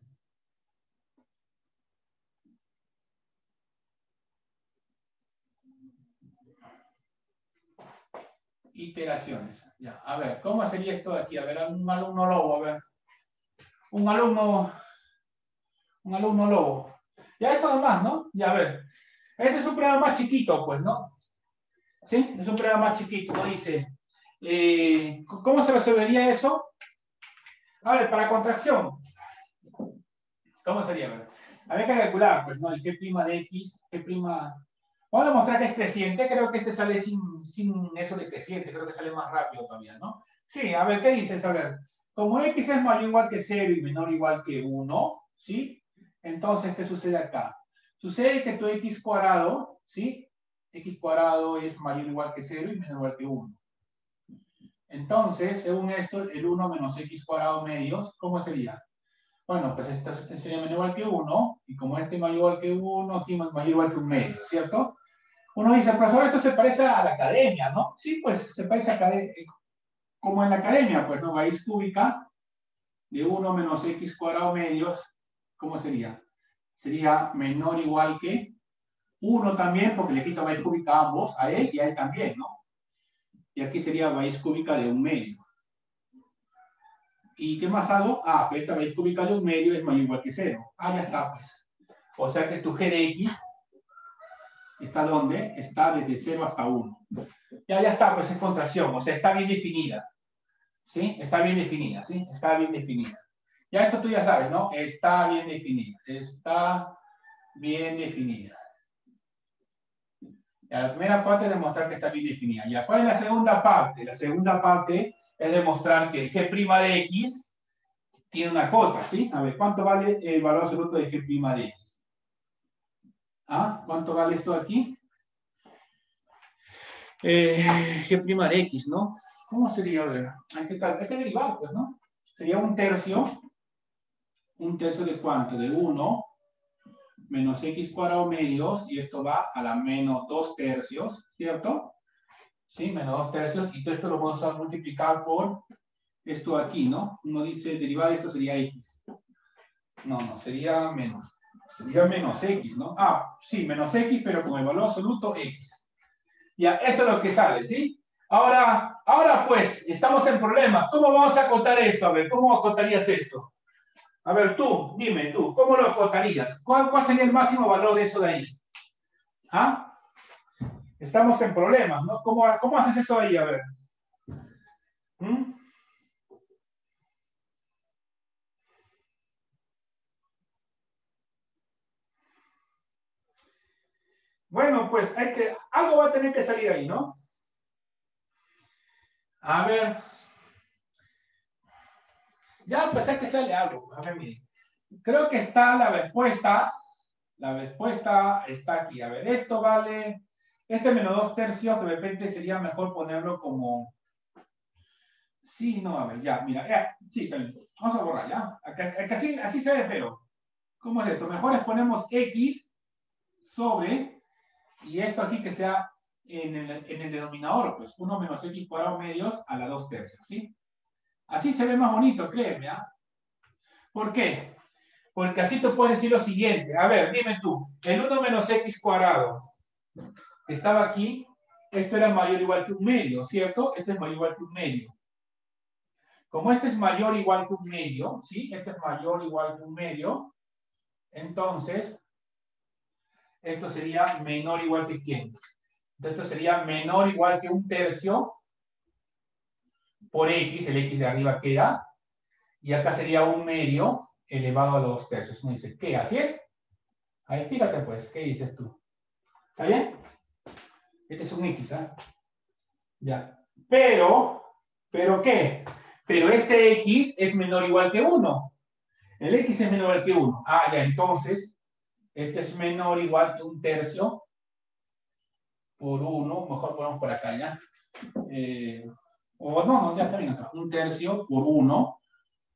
Iteraciones. Ya, a ver, ¿cómo sería esto de aquí? A ver, un alumno lobo, a ver. Un alumno, un alumno lobo. Ya eso nomás, ¿no? Ya, a ver. Este es un programa más chiquito, pues, ¿no? ¿Sí? Es un programa más chiquito, ¿no? Dice, eh, ¿cómo se resolvería eso? A ver, para contracción. ¿Cómo sería? A ver, había que calcular, pues, ¿no? El G' de X, G'... Vamos a demostrar que es creciente. Creo que este sale sin, sin eso de creciente. Creo que sale más rápido todavía, ¿no? Sí, a ver, ¿qué dices? A ver, como X es mayor o igual que cero y menor o igual que uno, ¿sí? Entonces, ¿qué sucede acá? Sucede que tu X cuadrado, ¿sí? X cuadrado es mayor o igual que cero y menor o igual que uno. Entonces, según esto, el uno menos X cuadrado medios, ¿cómo sería? Bueno, pues esto sería menor o igual que uno, y como este es mayor o igual que uno, aquí es mayor o igual que un medio, ¿cierto? Uno dice, profesor, esto se parece a la academia, ¿no? Sí, pues se parece a como en la academia, pues, ¿no? Raíz cúbica de uno menos X cuadrado medios, ¿cómo sería? Sería menor o igual que uno también, porque le quito raíz cúbica a ambos, a él y a él también, ¿no? Y aquí sería raíz cúbica de un medio. ¿Y qué más hago? Ah, pues esta raíz cúbica de un medio es mayor o igual que cero. Ah, ya está, pues. O sea que tu G de X ¿está dónde? Está desde cero hasta uno. Ya, ya está, pues es contracción, o sea, está bien definida. ¿Sí? Está bien definida, ¿sí? Está bien definida. Ya esto tú ya sabes, ¿no? Está bien definida. Está bien definida. Ya, la primera parte es demostrar que está bien definida. Ya, ¿cuál es la segunda parte? La segunda parte es demostrar que el G' de X tiene una cota, ¿sí? A ver, ¿cuánto vale el valor absoluto de G' de X? ¿Ah? ¿Cuánto vale esto aquí? Eh, G' de X, ¿no? ¿Cómo sería? A ver, hay que, hay que derivar, pues, ¿no? Sería un tercio. ¿Un tercio de cuánto? De uno menos X cuadrado medios, y esto va a la menos dos tercios, ¿cierto? Sí, menos dos tercios, y todo esto lo vamos a multiplicar por esto aquí, ¿no? Uno dice, derivada de esto sería X. No, no, sería menos. Sería menos X, ¿no? Ah, sí, menos X, pero con el valor absoluto X. Ya, eso es lo que sale, ¿sí? Ahora, ahora pues, estamos en problemas. ¿Cómo vamos a acotar esto? A ver, ¿cómo acotarías esto? A ver, tú, dime tú, ¿cómo lo acotarías? ¿Cuál, cuál sería el máximo valor de eso de ahí? ¿Ah? Estamos en problemas, ¿no? ¿Cómo, cómo haces eso ahí? A ver. ¿Mm? Bueno, pues hay que, algo va a tener que salir ahí, ¿no? A ver. Ya, pues hay que sale algo. A ver, miren. Creo que está la respuesta. La respuesta está aquí. A ver, esto vale. Este menos dos tercios, de repente sería mejor ponerlo como. Sí, no, a ver, ya, mira, ya, sí, vamos a borrar, ya. Acá, acá así, así se ve feo. ¿Cómo es esto? Mejor les ponemos X sobre, y esto aquí que sea en el, en el denominador, pues uno menos X cuadrado medios a la dos tercios, ¿sí? Así se ve más bonito, créeme, ¿ah? ¿Por qué? Porque así te puedes decir lo siguiente. A ver, dime tú, el uno menos X cuadrado estaba aquí, esto era mayor o igual que un medio, ¿cierto? Este es mayor o igual que un medio. Como este es mayor o igual que un medio, ¿sí? Este es mayor o igual que un medio, entonces, esto sería menor o igual que ¿quién? Entonces, esto sería menor o igual que un tercio por X, el X de arriba queda, y acá sería un medio elevado a los dos tercios. Uno dice, ¿qué? ¿Así es? Ahí, fíjate pues, ¿qué dices tú? ¿Está bien? Este es un X, ¿ah? ¿eh? Ya. Pero, ¿pero qué? Pero este X es menor o igual que uno. El X es menor o igual que uno. Ah, ya, entonces, este es menor o igual que un tercio por uno. Mejor ponemos por acá, ¿ya? Eh, o no, no, ya está bien acá. Un tercio por uno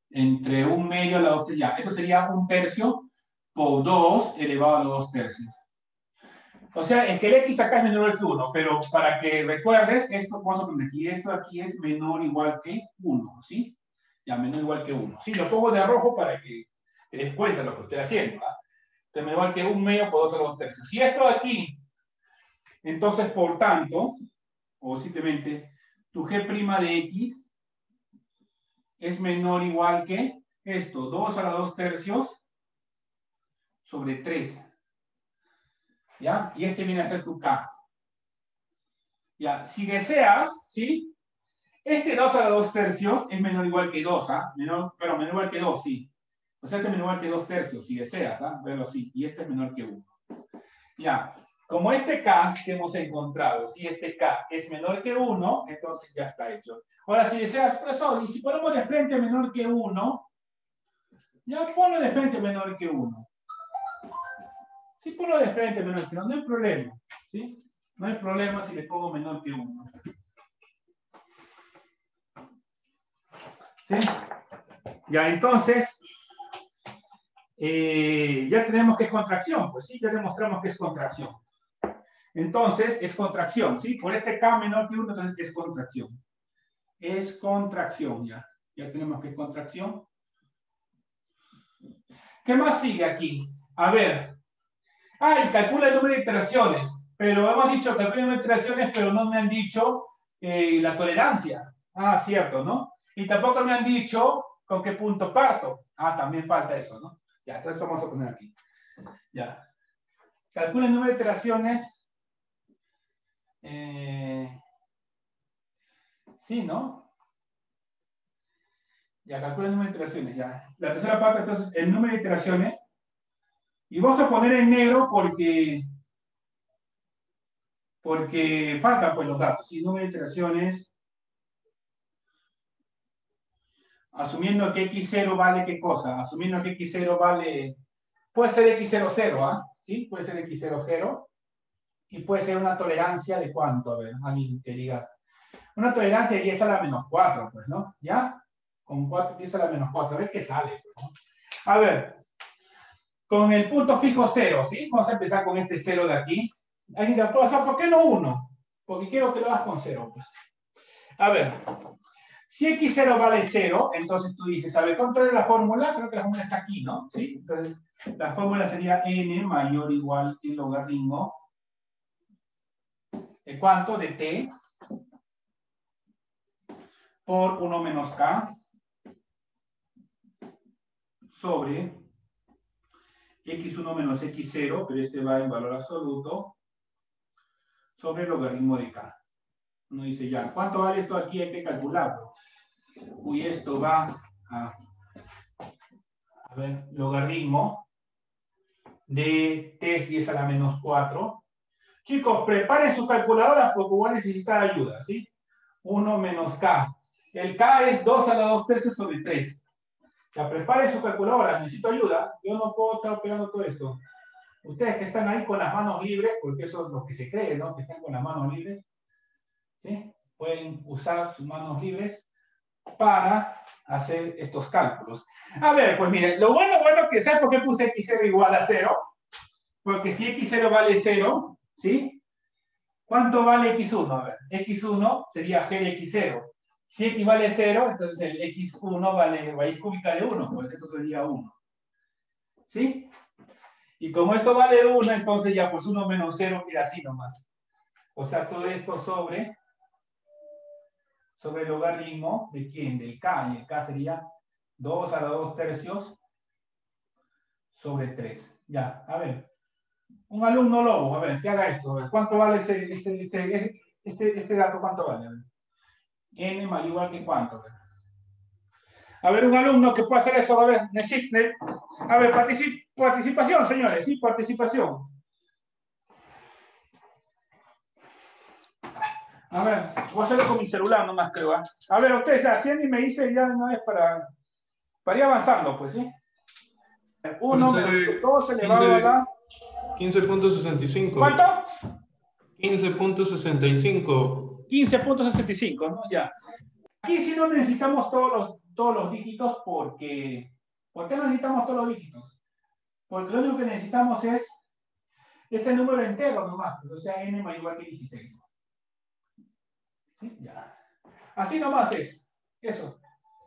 entre un medio a la dos tercios. Ya, esto sería un tercio por dos elevado a los dos tercios. O sea, es que el x acá es menor que uno, pero para que recuerdes, esto, vamos a poner aquí, esto aquí es menor o igual que uno, ¿sí? Ya, menor o igual que uno. Sí, lo pongo de rojo para que te des cuenta de lo que estoy haciendo, ¿ah? Entonces, menor o igual que un medio por dos a los dos tercios. Si esto de aquí, entonces, por tanto, o simplemente, tu g' de x es menor o igual que esto, dos a la dos tercios sobre tres. ¿Ya? Y este viene a ser tu K. Ya, si deseas, ¿sí? Este dos a la dos tercios es menor o igual que dos, ¿ah? Menor, pero menor o igual que dos, sí. O sea, este es menor o igual que dos tercios, si deseas, ¿ah? Verlo así. Y este es menor que uno. Ya, como este K que hemos encontrado, si este K es menor que uno, entonces ya está hecho. Ahora, si deseas, profesor, y si ponemos de frente menor que uno, ya ponlo de frente menor que uno. Sí, ponlo de frente menor que uno, no hay problema, ¿sí? No hay problema si le pongo menor que uno. ¿Sí? Ya, entonces, eh, ya tenemos que es contracción, pues sí, ya demostramos que es contracción. Entonces, es contracción, ¿sí? Por este K menor que uno, entonces es contracción. Es contracción, ya. Ya tenemos que es contracción. ¿Qué más sigue aquí? A ver. Ah, y calcula el número de iteraciones. Pero hemos dicho calcula el número de iteraciones, pero no me han dicho eh, la tolerancia. Ah, cierto, ¿no? Y tampoco me han dicho con qué punto parto. Ah, también falta eso, ¿no? Ya, entonces vamos a poner aquí. Ya. Calcula el número de iteraciones. Eh, sí, ¿no? Ya, calcula el número de iteraciones. Ya. La tercera parte, entonces, el número de iteraciones. Y vamos a poner en negro porque, porque faltan pues los datos. ¿Sí? Número de iteraciones. Asumiendo que x cero vale qué cosa. Asumiendo que x cero vale... Puede ser x cero cero, ¿ah? ¿Sí? Puede ser x cero cero. Y puede ser una tolerancia de cuánto, a ver, a mí que diga. Una tolerancia de diez a la menos cuatro, pues, ¿no? ¿Ya? Con cuatro, diez a la menos cuatro, a ver qué sale, pues, ¿no? A ver, con el punto fijo cero, ¿sí? Vamos a empezar con este cero de aquí. Ahí diga, ¿por qué no uno? Porque quiero que lo hagas con cero, pues. A ver, si x cero vale cero, entonces tú dices, a ver, ¿cuánto es la fórmula? Creo que la fórmula está aquí, ¿no? ¿Sí? Entonces, la fórmula sería n mayor o igual que el logaritmo ¿de cuánto? De t por uno menos k sobre x uno menos x cero, pero este va en valor absoluto, sobre el logaritmo de k. Uno dice ya, ¿cuánto vale esto aquí? Hay que calcularlo. Uy, esto va a, a ver, logaritmo de t es diez a la menos cuatro. Chicos, preparen su calculadora porque voy a necesitar ayuda, ¿sí? uno menos k. El k es dos a la dos tercios sobre tres. Ya, preparen su calculadora, necesito ayuda. Yo no puedo estar operando todo esto. Ustedes que están ahí con las manos libres, porque eso es lo que se cree, ¿no? Que están con las manos libres, ¿sí? Pueden usar sus manos libres para hacer estos cálculos. A ver, pues miren, lo bueno, bueno que ¿sabes por qué puse x cero igual a cero? Porque si x cero vale cero, ¿sí? ¿Cuánto vale x uno? A ver, x uno sería g de x cero. Si x vale cero, entonces el x uno vale raíz cúbica de uno, pues esto sería uno. ¿Sí? Y como esto vale uno, entonces ya pues uno menos cero queda así nomás. O sea, todo esto sobre, sobre el logaritmo de quién? Del k. Y el k sería dos a la dos tercios sobre tres. Ya, a ver. Un alumno lobo, a ver, que haga esto. A ver, ¿cuánto vale ese, este, este, este, este dato? ¿Cuánto vale? A ver. N mayor igual que cuánto. A ver. A ver, un alumno que pueda hacer eso, a ver, necesito, a ver, particip, participación, señores, sí, participación. A ver, voy a hacerlo con mi celular nomás, creo. ¿eh? A ver, ustedes haciendo y me dice ya no es para, para ir avanzando, pues, ¿sí? uno menos dos elevado a la... quince punto sesenta y cinco. ¿Cuánto? quince punto sesenta y cinco. quince punto sesenta y cinco, ¿no? Ya. Aquí sí no necesitamos todos los, todos los dígitos porque... ¿Por qué no necesitamos todos los dígitos? Porque lo único que necesitamos es ese número entero nomás, o sea, n mayor o igual que dieciséis. ¿Sí? Ya. Así nomás es. Eso.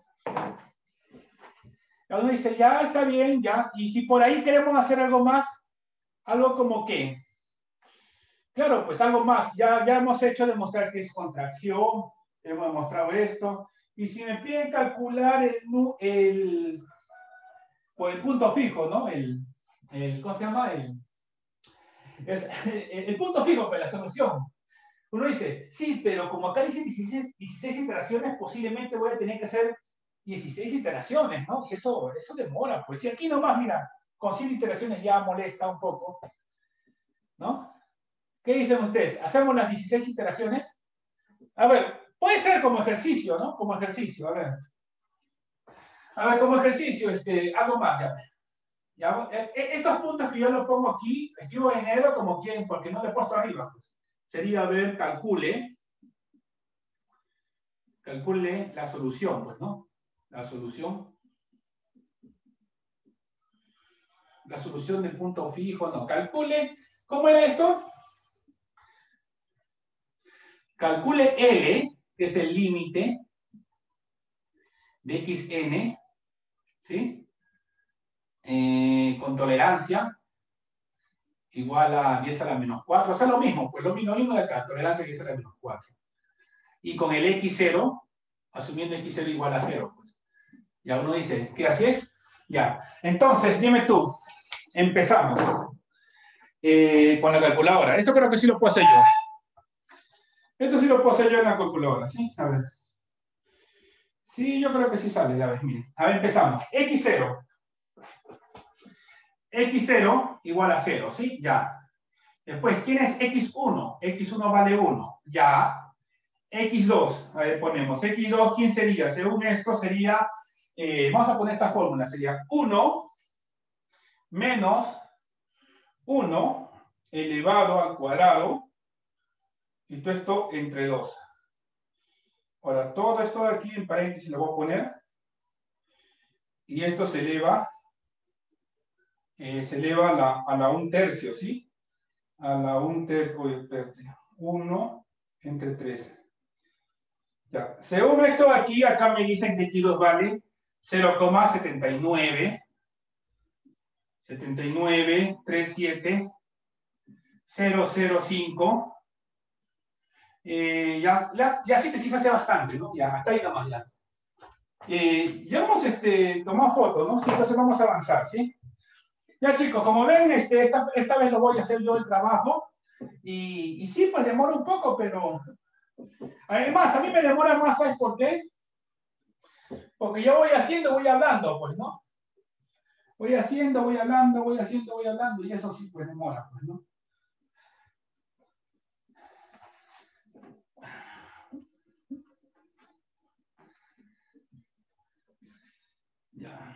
Uno dice, ya está bien, ya. Y si por ahí queremos hacer algo más, algo como que, claro, pues algo más. Ya, ya hemos hecho demostrar que es contracción, hemos demostrado esto. Y si me piden calcular el, el, pues el punto fijo, ¿no? El, el, ¿cómo se llama? El, es, el, el punto fijo para la solución. Uno dice, sí, pero como acá dicen dieciséis, dieciséis iteraciones, posiblemente voy a tener que hacer dieciséis iteraciones, ¿no? Y eso, eso demora. Pues si aquí nomás, mira, con cien iteraciones ya molesta un poco, ¿no? ¿Qué dicen ustedes? ¿Hacemos las dieciséis iteraciones? A ver, puede ser como ejercicio, ¿no? Como ejercicio, a ver. A ver, como ejercicio, este, algo más, ya. ya estos puntos que yo los pongo aquí, escribo en negro como quieren, porque no le he puesto arriba, pues. Sería, a ver, calcule, calcule la solución, pues, ¿no? La solución. La solución del punto fijo, no. Calcule, ¿cómo era esto? Calcule L, que es el límite de xn, ¿sí? Eh, con tolerancia igual a diez a la menos cuatro, o sea, lo mismo, pues lo mismo, lo mismo de acá, tolerancia diez a la menos cuatro. Y con el x cero, asumiendo x cero igual a cero, pues. Ya uno dice, ¿qué así es? Ya. Entonces, dime tú, empezamos eh, con la calculadora. Esto creo que sí lo puedo hacer yo. Esto sí lo puedo hacer yo en la calculadora, ¿sí? A ver. Sí, yo creo que sí sale, ya ves, miren. A ver, empezamos. x cero. x cero igual a cero, ¿sí? Ya. Después, ¿quién es x uno? x uno vale uno. Ya. x dos, a ver, ponemos. x dos, ¿quién sería? Según esto sería, eh, vamos a poner esta fórmula, sería uno menos uno elevado al cuadrado, y todo esto entre dos. Ahora, todo esto de aquí en paréntesis lo voy a poner, y esto se eleva, eh, se eleva a la, a la un tercio, ¿sí? A la un tercio, espérate, uno entre tres. Ya. Según esto de aquí, acá me dicen que x dos vale cero coma setenta y nueve, setenta y nueve, treinta y siete, cero cero cinco. Eh, ya, ya, ya siete cifras hace bastante, ¿no? Ya, hasta ahí nomás ya. Eh, ya hemos este, tomado fotos, ¿no? Sí, entonces vamos a avanzar, ¿sí? Ya chicos, como ven, este, esta, esta vez lo voy a hacer yo el trabajo. Y, y sí, pues demora un poco, pero... Además, a mí me demora más, ¿sabes por qué? Porque yo voy haciendo, voy hablando, pues, ¿no? Voy haciendo, voy hablando, voy haciendo, voy hablando, y eso sí, pues demora, pues, ¿no? Ya.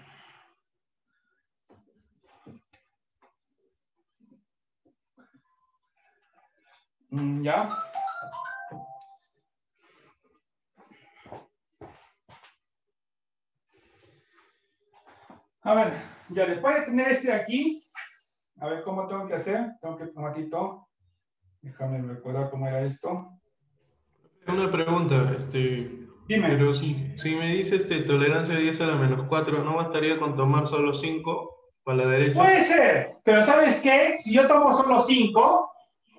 Mm, ya. A ver, ya después de tener este aquí, a ver cómo tengo que hacer. Tengo que un ratito. Déjame recordar cómo era esto. Una pregunta, este, Dime. pero si, si me dice este, tolerancia diez a la menos cuatro, ¿no bastaría con tomar solo cinco para la derecha? Puede ser, pero ¿sabes qué? Si yo tomo solo cinco,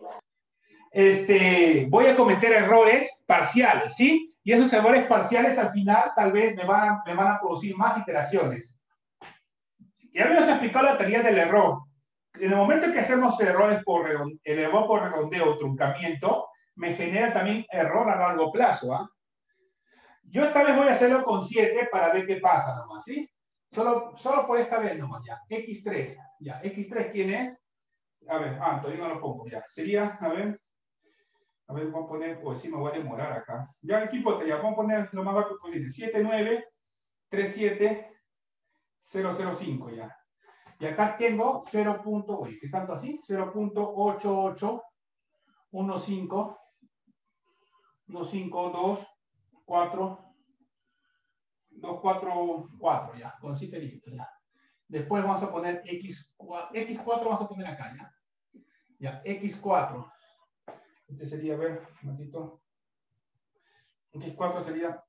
este, voy a cometer errores parciales, ¿sí? Y esos errores parciales al final tal vez me van a, me van a producir más iteraciones. Ya habíamos explicado la teoría del error. En el momento que hacemos errores por el error por redondeo o truncamiento, me genera también error a largo plazo, ¿ah? Yo esta vez voy a hacerlo con siete para ver qué pasa nomás, ¿sí? Solo, solo por esta vez nomás, ya. x tres, ya. x tres, ¿quién es? A ver, ah, todavía no lo pongo, ya. Sería, a ver, a ver, voy a poner, pues sí, me voy a demorar acá. Ya, equipo, ya, voy a poner lo más rápido posible. siete nueve tres siete cero cero cinco, ya. Y acá tengo cero. Uy, ¿qué tanto así? cero punto ocho ocho uno cinco uno cinco dos cuatro dos, cuatro, cuatro, ya, con siete dígitos, ya. Después vamos a poner X cuatro, X cuatro vamos a poner acá, ya. Ya, X cuatro. Este sería, a ver, un momentito. X cuatro sería...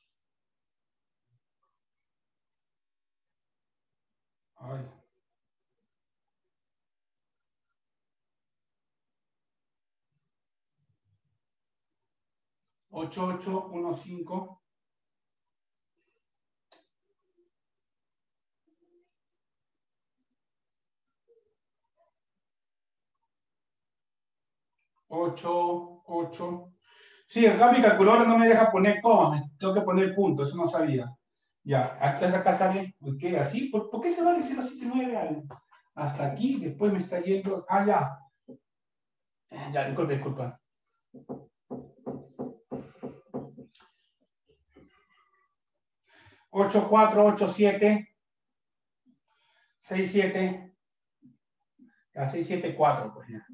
Ay. ocho, ocho, uno, cinco. ocho, ocho. Sí, acá mi calculadora no me deja poner comas, me tengo que poner puntos, eso no sabía. Ya, entonces acá sale, ¿qué? Así, ¿por, ¿por qué se va de cero siete nueve hasta aquí? Después me está yendo, ah, ya. Ya, disculpa, disculpa. ocho, cuatro, ocho, siete, seis, siete, ya, seis, siete, cuatro, pues ya.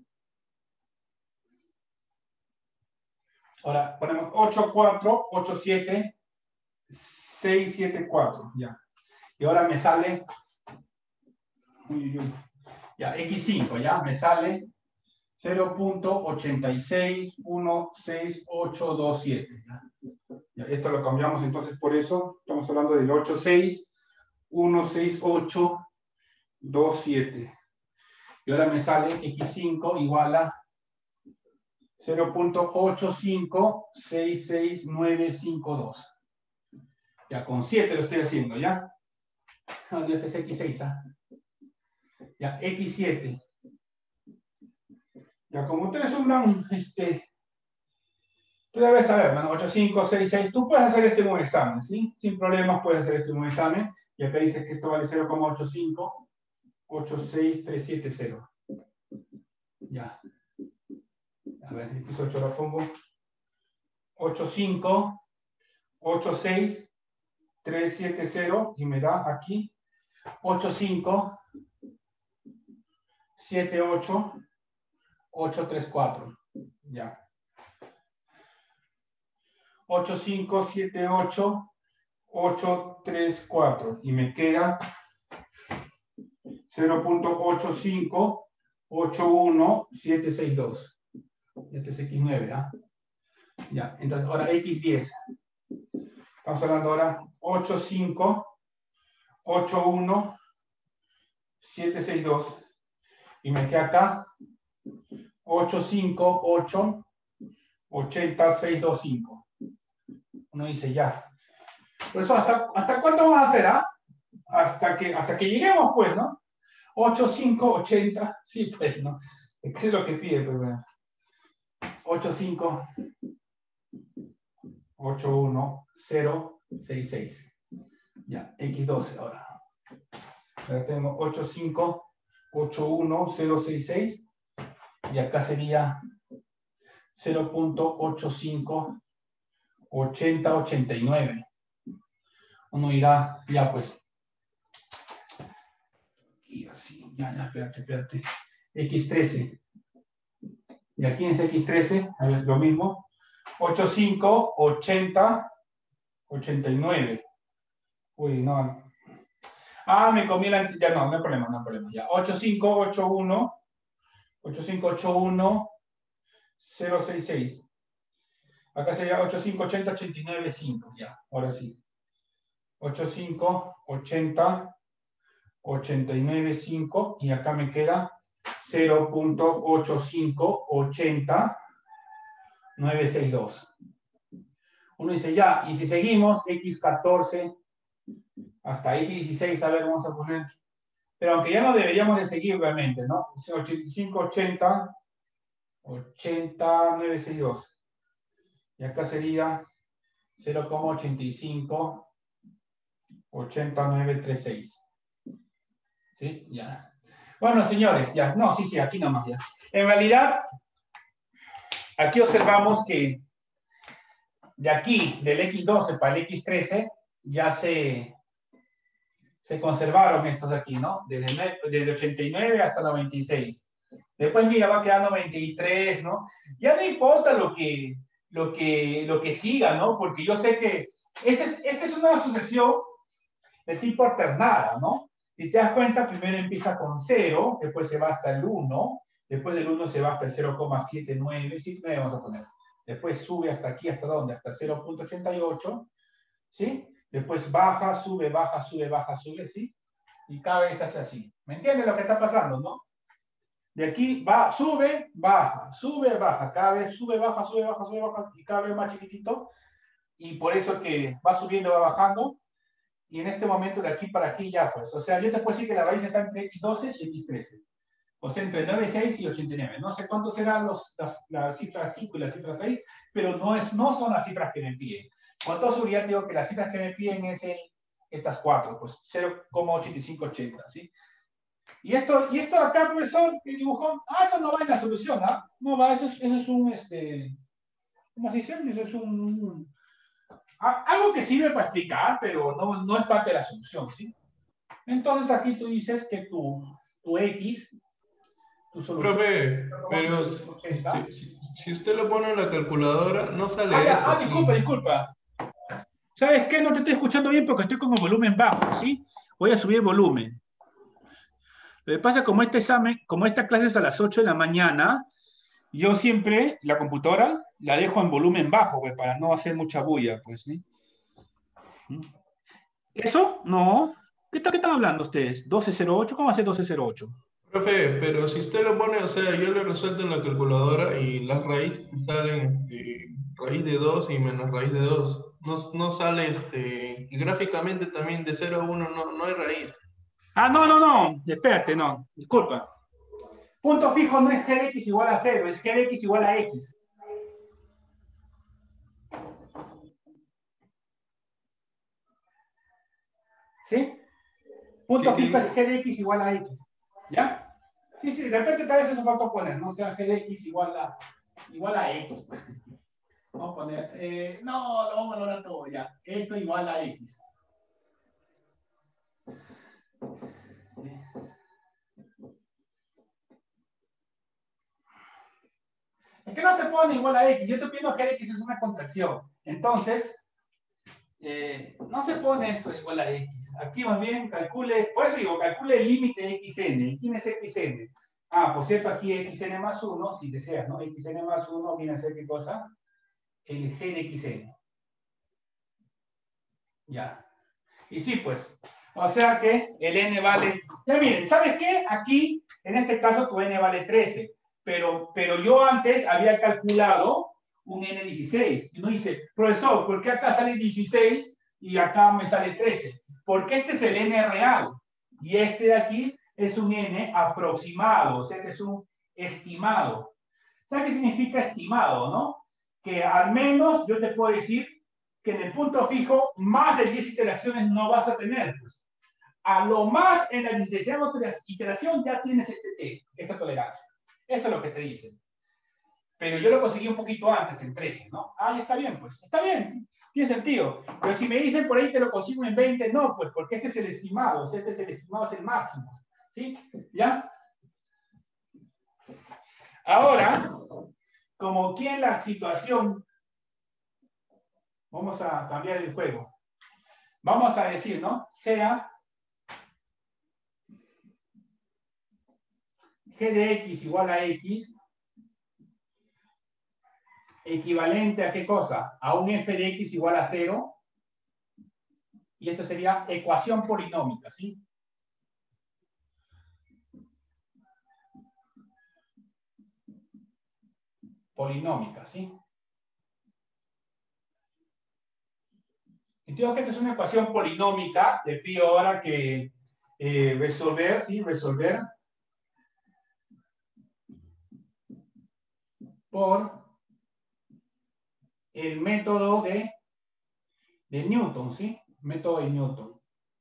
Ahora ponemos ocho, cuatro, ocho, siete, seis, siete, cuatro, ya. Y ahora me sale, uy, uy, uy. Ya, X cinco, ya, me sale cero punto ocho seis uno seis ocho dos siete. ¿ya? Ya, esto lo cambiamos entonces por eso. Estamos hablando del ocho seis uno seis ocho dos siete. Y ahora me sale X cinco igual a cero punto ocho cinco seis seis nueve cinco dos. Ya, con siete lo estoy haciendo, ¿ya? No, este es X seis, ¿ah? Ya, X siete. Ya, como ustedes son un, este, tú debes saber, bueno, ocho cinco seis seis, tú puedes hacer este en un examen, ¿sí? Sin problemas puedes hacer este en un examen. Y acá dices que esto vale cero coma ocho cinco ocho seis tres siete cero. Ya. A ver, X ocho lo pongo. ocho cinco ocho seis tres siete cero y me da aquí ocho cinco siete ocho ocho tres cuatro. Ya. ocho cinco siete ocho ocho tres cuatro y me queda cero punto ocho cinco ocho uno siete seis dos. Este es X nueve, ¿ah? Ya, entonces ahora X diez. Estamos hablando ahora ocho cinco ocho uno siete seis dos y me queda acá ocho cinco ocho ocho cero seis dos cinco. Uno dice ya. Por eso, ¿hasta, hasta cuánto vamos a hacer? ¿Ah? Hasta que, hasta que lleguemos, pues, ¿no? ocho cinco ochenta, sí, pues, ¿no? Es lo que pide, pues, bueno. ocho cinco ocho uno cero seis seis. Ya, X doce ahora. Ahora tengo ocho cinco ocho uno cero seis seis y acá sería cero punto ocho cinco ochenta ochenta y nueve. Uno dirá, ya pues. Y así, ya, ya, espérate, espérate. X trece. Y aquí en este X trece, a ver, lo mismo. ocho cinco ochenta ochenta y nueve. Uy, no. Ah, me comí la... Ya no, no hay problema, no hay problema. Ya, ocho cinco ocho uno ocho cinco ocho uno cero seis seis. Acá sería ocho cinco ochenta ochenta y nueve cinco. Ya, ahora sí. ocho cinco ochenta ochenta y nueve cinco. Y acá me queda cero punto ocho cinco ochenta nueve seis dos. Uno dice ya, y si seguimos, X catorce hasta X dieciséis, a ver, vamos a poner. Pero aunque ya no deberíamos de seguir realmente, ¿no? ochenta y cinco ochenta ochenta nueve seis dos. Y acá sería cero coma ochenta y cinco ochenta nueve tres seis. ¿Sí? Ya. Bueno, señores, ya. No, sí, sí, aquí nomás ya. En realidad, aquí observamos que de aquí, del X doce para el X trece, ya se, se conservaron estos de aquí, ¿no? Desde, desde ochenta y nueve hasta noventa y seis. Después, mira, va quedando veintitrés, ¿no? Ya no importa lo que, lo que, lo que siga, ¿no? Porque yo sé que Esta es, esta es una sucesión de tipo alternada, ¿no? Si te das cuenta, primero empieza con cero, después se va hasta el uno, después del uno se va hasta el cero coma setenta y nueve, setenta y nueve vamos a poner. Después sube hasta aquí, ¿hasta dónde? Hasta cero punto ochenta y ocho, ¿sí? Después baja, sube, baja, sube, baja, sube, ¿sí? Y cada vez hace así. ¿Me entiendes lo que está pasando, no? De aquí va, sube, baja, sube, baja, cada vez sube, baja, sube, baja, sube, baja, y cada vez más chiquitito. Y por eso que va subiendo, va bajando. Y en este momento de aquí para aquí ya, pues. O sea, yo te puedo decir que la raíz está entre equis doce y equis trece. O sea, entre nueve punto seis y ochenta y nueve. No sé cuántos serán los, las, las cifras cinco y la cifra seis, pero no, es, no son las cifras que me piden. Con toda seguridad digo que las cifras que me piden es el, estas cuatro, pues cero coma ochenta y cinco ochenta, ¿sí? Y esto, y esto acá, profesor, el dibujón, ah, eso no va en la solución, ¿ah? No va, eso es, eso es un, este, ¿cómo se dice? Eso es un, algo que sirve para explicar, pero no, no es parte de la solución, ¿sí? Entonces aquí tú dices que tu, tu X, tu solución... Profe, pero este, si, si usted lo pone en la calculadora, no sale ah, ya, eso. ah, disculpa, Sí. disculpa. ¿Sabes qué? No te estoy escuchando bien porque estoy con el volumen bajo, ¿sí? Voy a subir el volumen. Lo que pasa, como este examen, como esta clase es a las ocho de la mañana, yo siempre la computadora la dejo en volumen bajo, pues, para no hacer mucha bulla, pues, ¿sí? ¿Eso? No. ¿Qué, ¿Qué están hablando ustedes? ¿doce cero ocho? ¿Cómo hace doce cero ocho? Profe, pero si usted lo pone, o sea, yo lo resuelto en la calculadora y las raíces te salen este, raíz de dos y menos raíz de dos. No, no sale, este, y gráficamente también de cero a uno no, no hay raíz. Ah, no, no, no. Espérate, no. Disculpa. Punto fijo no es g de x igual a cero, es g de x igual a x. ¿Sí? Punto fijo es g de x igual a x. ¿Ya? Sí, sí, de repente tal vez eso falta poner, ¿no? O sea, g de x igual a, igual a x. Pues. Vamos a poner, eh, no, lo vamos a lograr todo ya. Esto igual a x. Es que no se pone igual a x. Yo estoy pidiendo que x es una contracción. Entonces, eh, no se pone esto igual a x. Aquí más bien calcule, por eso digo, calcule el límite de xn. ¿Quién es xn? Ah, por cierto, aquí xn más uno, si deseas, ¿no? Xn más uno viene a ser ¿qué cosa? El g de xn. Ya. Y sí, pues. O sea que el n vale... Ya miren, ¿sabes qué? Aquí, en este caso, tu n vale trece. Pero, pero yo antes había calculado un n dieciséis. Y uno dice, profesor, ¿por qué acá sale dieciséis y acá me sale trece? Porque este es el n real. Y este de aquí es un n aproximado. O sea, este es un estimado. ¿Sabes qué significa estimado, no? Que al menos yo te puedo decir que en el punto fijo más de diez iteraciones no vas a tener. Pues. A lo más en la dieciséis iteración ya tienes este T, esta tolerancia. Eso es lo que te dicen. Pero yo lo conseguí un poquito antes, en trece, ¿no? Ah, ya está bien, pues. Está bien, tiene sentido. Pero si me dicen por ahí que lo consigo en veinte, no, pues porque este es el estimado. O sea, este es el estimado, es el máximo. ¿Sí? ¿Ya? Ahora, como aquí en la situación, vamos a cambiar el juego. Vamos a decir, ¿no? Sea g de x igual a x, equivalente a qué cosa? A un f de x igual a cero. Y esto sería ecuación polinómica, ¿sí? Polinómica, ¿sí? Entiendo que esta es una ecuación polinómica. Le pido ahora que eh, resolver, ¿sí? Resolver por el método de, de Newton, ¿sí? Método de Newton.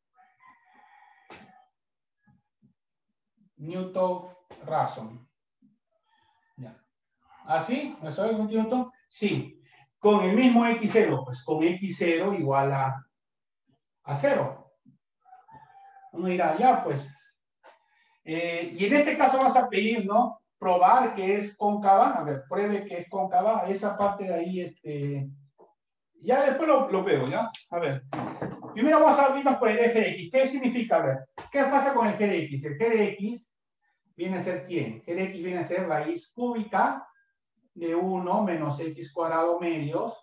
Newton-Raphson. Ya. ¿Así? ¿Resolver con Newton? Sí. Con el mismo x cero, pues con x cero igual a, a cero. Uno dirá, ya, pues. Eh, y en este caso vas a pedir, ¿no? Probar que es cóncava. A ver, pruebe que es cóncava. Esa parte de ahí, este, Ya después lo, lo veo, ¿ya? A ver. Primero vamos a irnos por el f de x. ¿Qué significa? A ver, ¿qué pasa con el g de x? El g de x viene a ser ¿quién? G de x viene a ser raíz cúbica de uno menos x cuadrado medios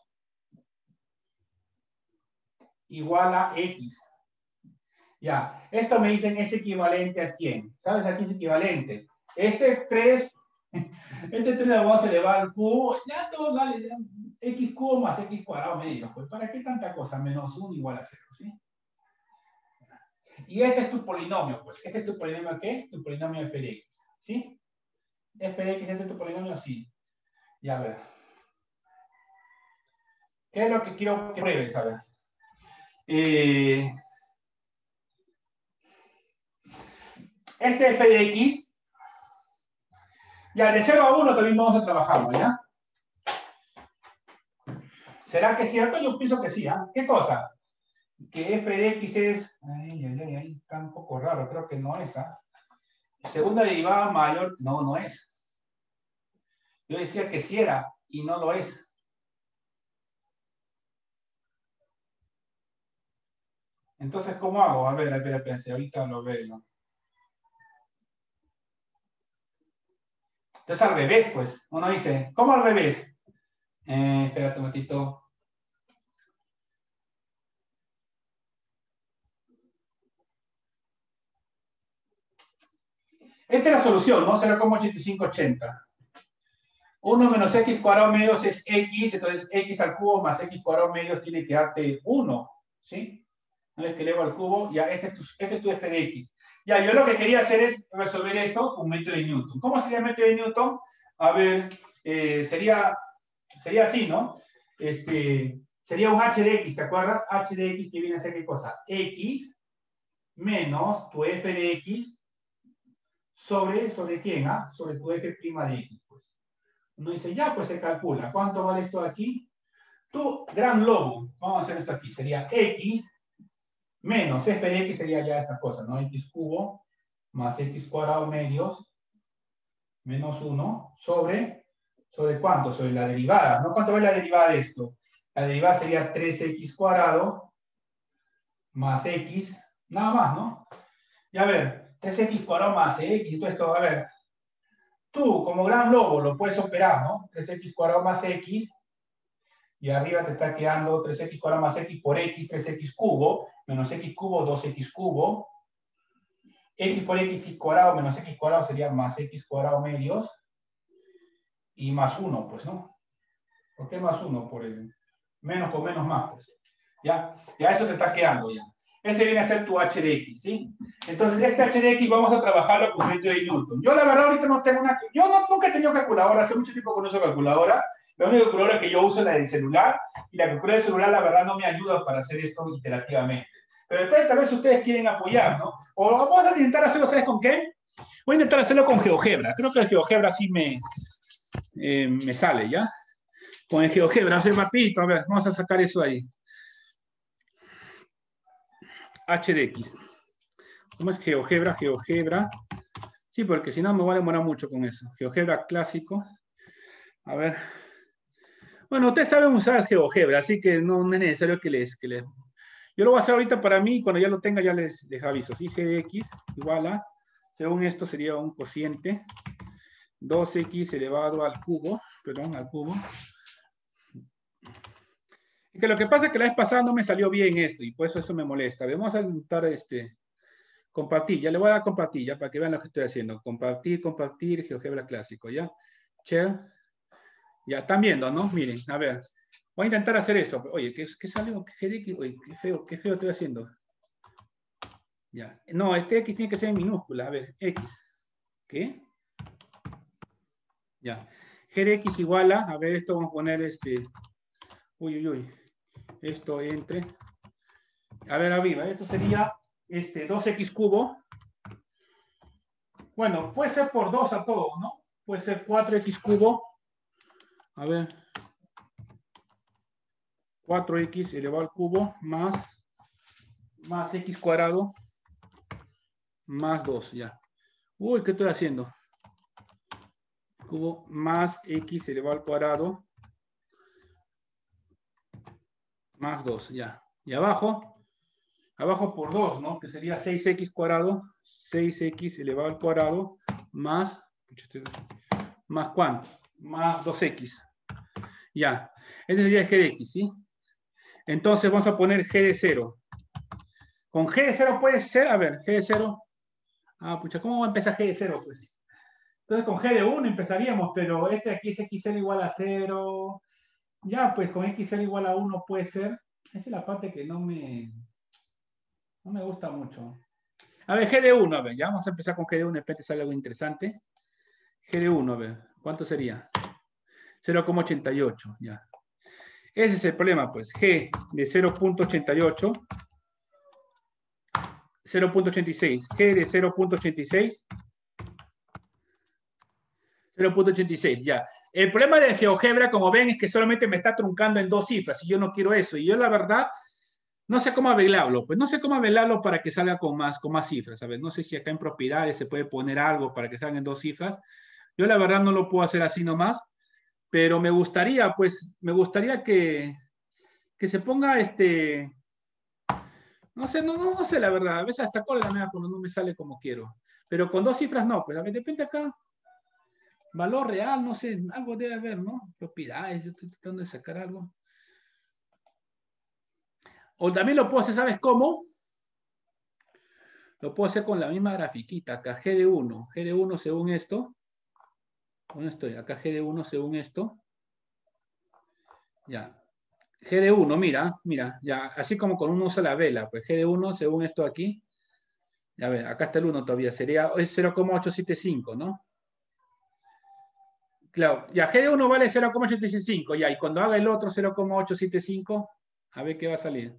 igual a x. Ya, esto me dicen es equivalente a ¿quién? ¿Sabes a quién es equivalente? Este tres, este tres lo vamos a elevar al cubo, ya todo vale, ya, x cubo más x cuadrado medio, pues ¿para qué tanta cosa? Menos uno igual a cero, ¿sí? Y este es tu polinomio, pues, ¿este es tu polinomio qué? Tu polinomio f de x, ¿sí? F de x, ¿este es tu polinomio? Sí. Ya, a ver. ¿Qué es lo que quiero que pruebes? A ver. Eh, este f de x, ya de cero a uno también vamos a trabajarlo, ¿ya? ¿Será que es cierto? Yo pienso que sí, ¿ah? ¿eh? ¿Qué cosa? Que f de x es... Ay, ay, ay, ay, está un poco raro, creo que no es, ¿ah? ¿eh? Segunda derivada mayor, no, no es. Yo decía que sí era, y no lo es. Entonces, ¿cómo hago? A ver, a ver, a ver, ahorita lo veo. Entonces, al revés, pues. Uno dice, ¿cómo al revés? Eh, espérate un momentito. Esta es la solución, ¿no? cero coma ochenta y cinco ochenta. uno menos x cuadrado medios es x, entonces x al cubo más x cuadrado medios tiene que darte uno, ¿sí? No es que elevo al cubo, ya, este es, tu, este es tu f de x. Ya, yo lo que quería hacer es resolver esto con método de Newton. ¿Cómo sería el método de Newton? A ver, eh, sería, sería así, ¿no? Este, sería un h de x, ¿te acuerdas? H de x que viene a ser ¿qué cosa? X menos tu f de x sobre, ¿sobre quién? ¿Ah? Sobre tu f' de x, pues. Uno dice, ya, pues se calcula. ¿Cuánto vale esto aquí? Tu gran lobo, vamos a hacer esto aquí, sería x menos f de x sería ya esta cosa, ¿no? X cubo más x cuadrado medios menos uno sobre, ¿sobre cuánto? Sobre la derivada, ¿no? ¿Cuánto vale la derivada de esto? La derivada sería tres x cuadrado más x, nada más, ¿no? Y a ver, tres x cuadrado más x, y todo esto, a ver, tú como gran lobo lo puedes operar, ¿no? tres x cuadrado más x, y arriba te está quedando tres x cuadrado más x por x, tres x cubo, menos x cubo, dos x cubo, x por x cuadrado menos x cuadrado sería más x cuadrado medios, y más uno, pues, ¿no? ¿Por qué más uno? Por el menos con menos más, pues. ¿Ya? Ya eso te está quedando ya. Ese viene a ser tu h de x, ¿sí? Entonces, este h de x vamos a trabajarlo con método de Newton. Yo, la verdad, ahorita no tengo una... Yo no, nunca he tenido calculadora, hace mucho tiempo que no uso calculadora. La única calculadora que yo uso es la del celular, y la calculadora del celular, la verdad, no me ayuda para hacer esto iterativamente. Pero después, tal vez ustedes quieren apoyar, ¿no? O vamos a intentar hacerlo, ¿sabes con qué? Voy a intentar hacerlo con GeoGebra. Creo que el GeoGebra sí me, eh, me sale, ¿ya? Con el GeoGebra, hacer rapidito, a ver, vamos a sacar eso ahí. H de x. ¿Cómo es GeoGebra? GeoGebra. Sí, porque si no me voy a demorar mucho con eso. GeoGebra clásico. A ver. Bueno, ustedes saben usar el GeoGebra, así que no, no es necesario que les, que les... Yo lo voy a hacer ahorita para mí, cuando ya lo tenga ya les, les aviso. ¿Sí? G de x igual a, según esto sería un cociente, dos x elevado al cubo, perdón, al cubo. Y que lo que pasa es que la vez pasada no me salió bien esto, y por eso eso me molesta. Vamos a intentar este... compartir, ya le voy a dar compartir, ya para que vean lo que estoy haciendo. Compartir, compartir, GeoGebra clásico, ¿ya? Share. Ya, están viendo, ¿no? Miren, a ver. Voy a intentar hacer eso. Oye, ¿qué, qué salió? ¿Qué, oye, qué feo, qué feo estoy haciendo. Ya. No, este X tiene que ser en minúscula. A ver, X. ¿Qué? Ya. G de X igual a, a ver, esto vamos a poner este. Uy, uy, uy. Esto entre. A ver, arriba, esto sería este dos x cubo. Bueno, puede ser por dos a todo, ¿no? Puede ser cuatro x cubo. A ver. cuatro x elevado al cubo más, más x cuadrado más dos, ya. Uy, ¿qué estoy haciendo? Cubo más x elevado al cuadrado Más dos, ya. Y abajo, abajo por dos, ¿no? Que sería seis equis cuadrado, seis equis elevado al cuadrado, más, ¿más cuánto? Más dos equis. Ya. Este sería el g de x, ¿sí? Entonces vamos a poner g de cero. Con g de cero puede ser, a ver, g de cero. Ah, pucha, ¿cómo va a empezar g de cero? Pues entonces con g de uno empezaríamos, pero este aquí es xl igual a cero. Ya, pues con xl igual a uno puede ser. Esa es la parte que no me, no me gusta mucho. A ver, g de uno, a ver, ya vamos a empezar con g de uno, de repente sale algo interesante. G de uno, a ver, ¿cuánto sería? cero coma ochenta y ocho, ya. Ese es el problema, pues, g de cero punto ochenta y ocho, cero punto ochenta y seis, g de cero punto ochenta y seis, cero punto ochenta y seis, ya. El problema de GeoGebra, como ven, es que solamente me está truncando en dos cifras y yo no quiero eso. Y yo, la verdad, no sé cómo arreglarlo. Pues no sé cómo arreglarlo para que salga con más, con más cifras. ¿Sabes? No sé si acá en propiedades se puede poner algo para que salgan en dos cifras. Yo, la verdad, no lo puedo hacer así nomás. Pero me gustaría, pues, me gustaría que, que se ponga este... No sé, no, no, no sé, la verdad. A veces hasta cólera me da cuando no me sale como quiero. Pero con dos cifras no. Pues, a ver, depende acá. Valor real, no sé, algo debe haber, ¿no? Propiedades, yo estoy tratando de sacar algo. O también lo puedo hacer, ¿sabes cómo? Lo puedo hacer con la misma grafiquita, acá G de uno, G de uno según esto. ¿Dónde estoy? Acá G de uno según esto. Ya. G de uno, mira, mira, ya, así como con uno usa la vela, pues G de uno según esto aquí. Ya ver, acá está el uno todavía, sería, es cero coma ochocientos setenta y cinco, ¿no? Claro, ya G de uno vale cero coma ochocientos setenta y cinco, ya, y cuando haga el otro cero coma ochocientos setenta y cinco, a ver qué va a salir.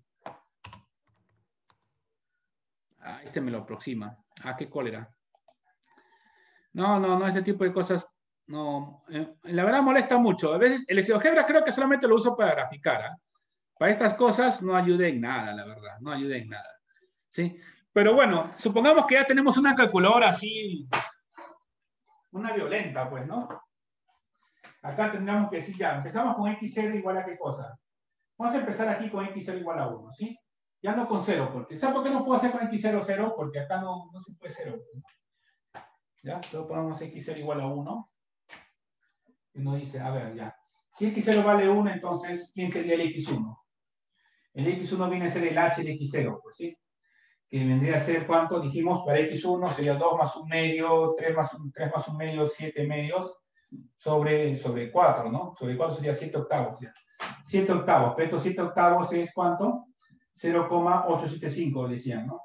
Ah, este me lo aproxima. Ah, qué cólera. No, no, no, ese tipo de cosas, no. Eh, la verdad molesta mucho. A veces el GeoGebra creo que solamente lo uso para graficar. ¿eh? Para estas cosas no ayude en nada, la verdad. No ayude en nada. ¿Sí? Pero bueno, supongamos que ya tenemos una calculadora así, una violenta, pues, ¿no? Acá tendríamos que decir ya, empezamos con xl igual a qué cosa. Vamos a empezar aquí con xl igual a uno, ¿sí? Ya no con cero, porque ¿sabes por qué no puedo hacer con x cero, cero? Porque acá no, no se puede cero. ¿no? ¿Ya? Luego ponemos xl igual a uno. Y uno dice, a ver, ya. Si x cero vale uno, entonces, ¿quién sería el x uno? El x uno viene a ser el h de x cero, pues sí. Que vendría a ser, ¿cuánto? Dijimos, para x uno sería dos más un medio, tres más un, tres más un medio, siete medios, sobre, sobre cuatro, ¿no? Sobre cuatro sería siete octavos, ya. siete octavos, pero estos siete octavos es, ¿cuánto? cero coma ochocientos setenta y cinco, decían, ¿no?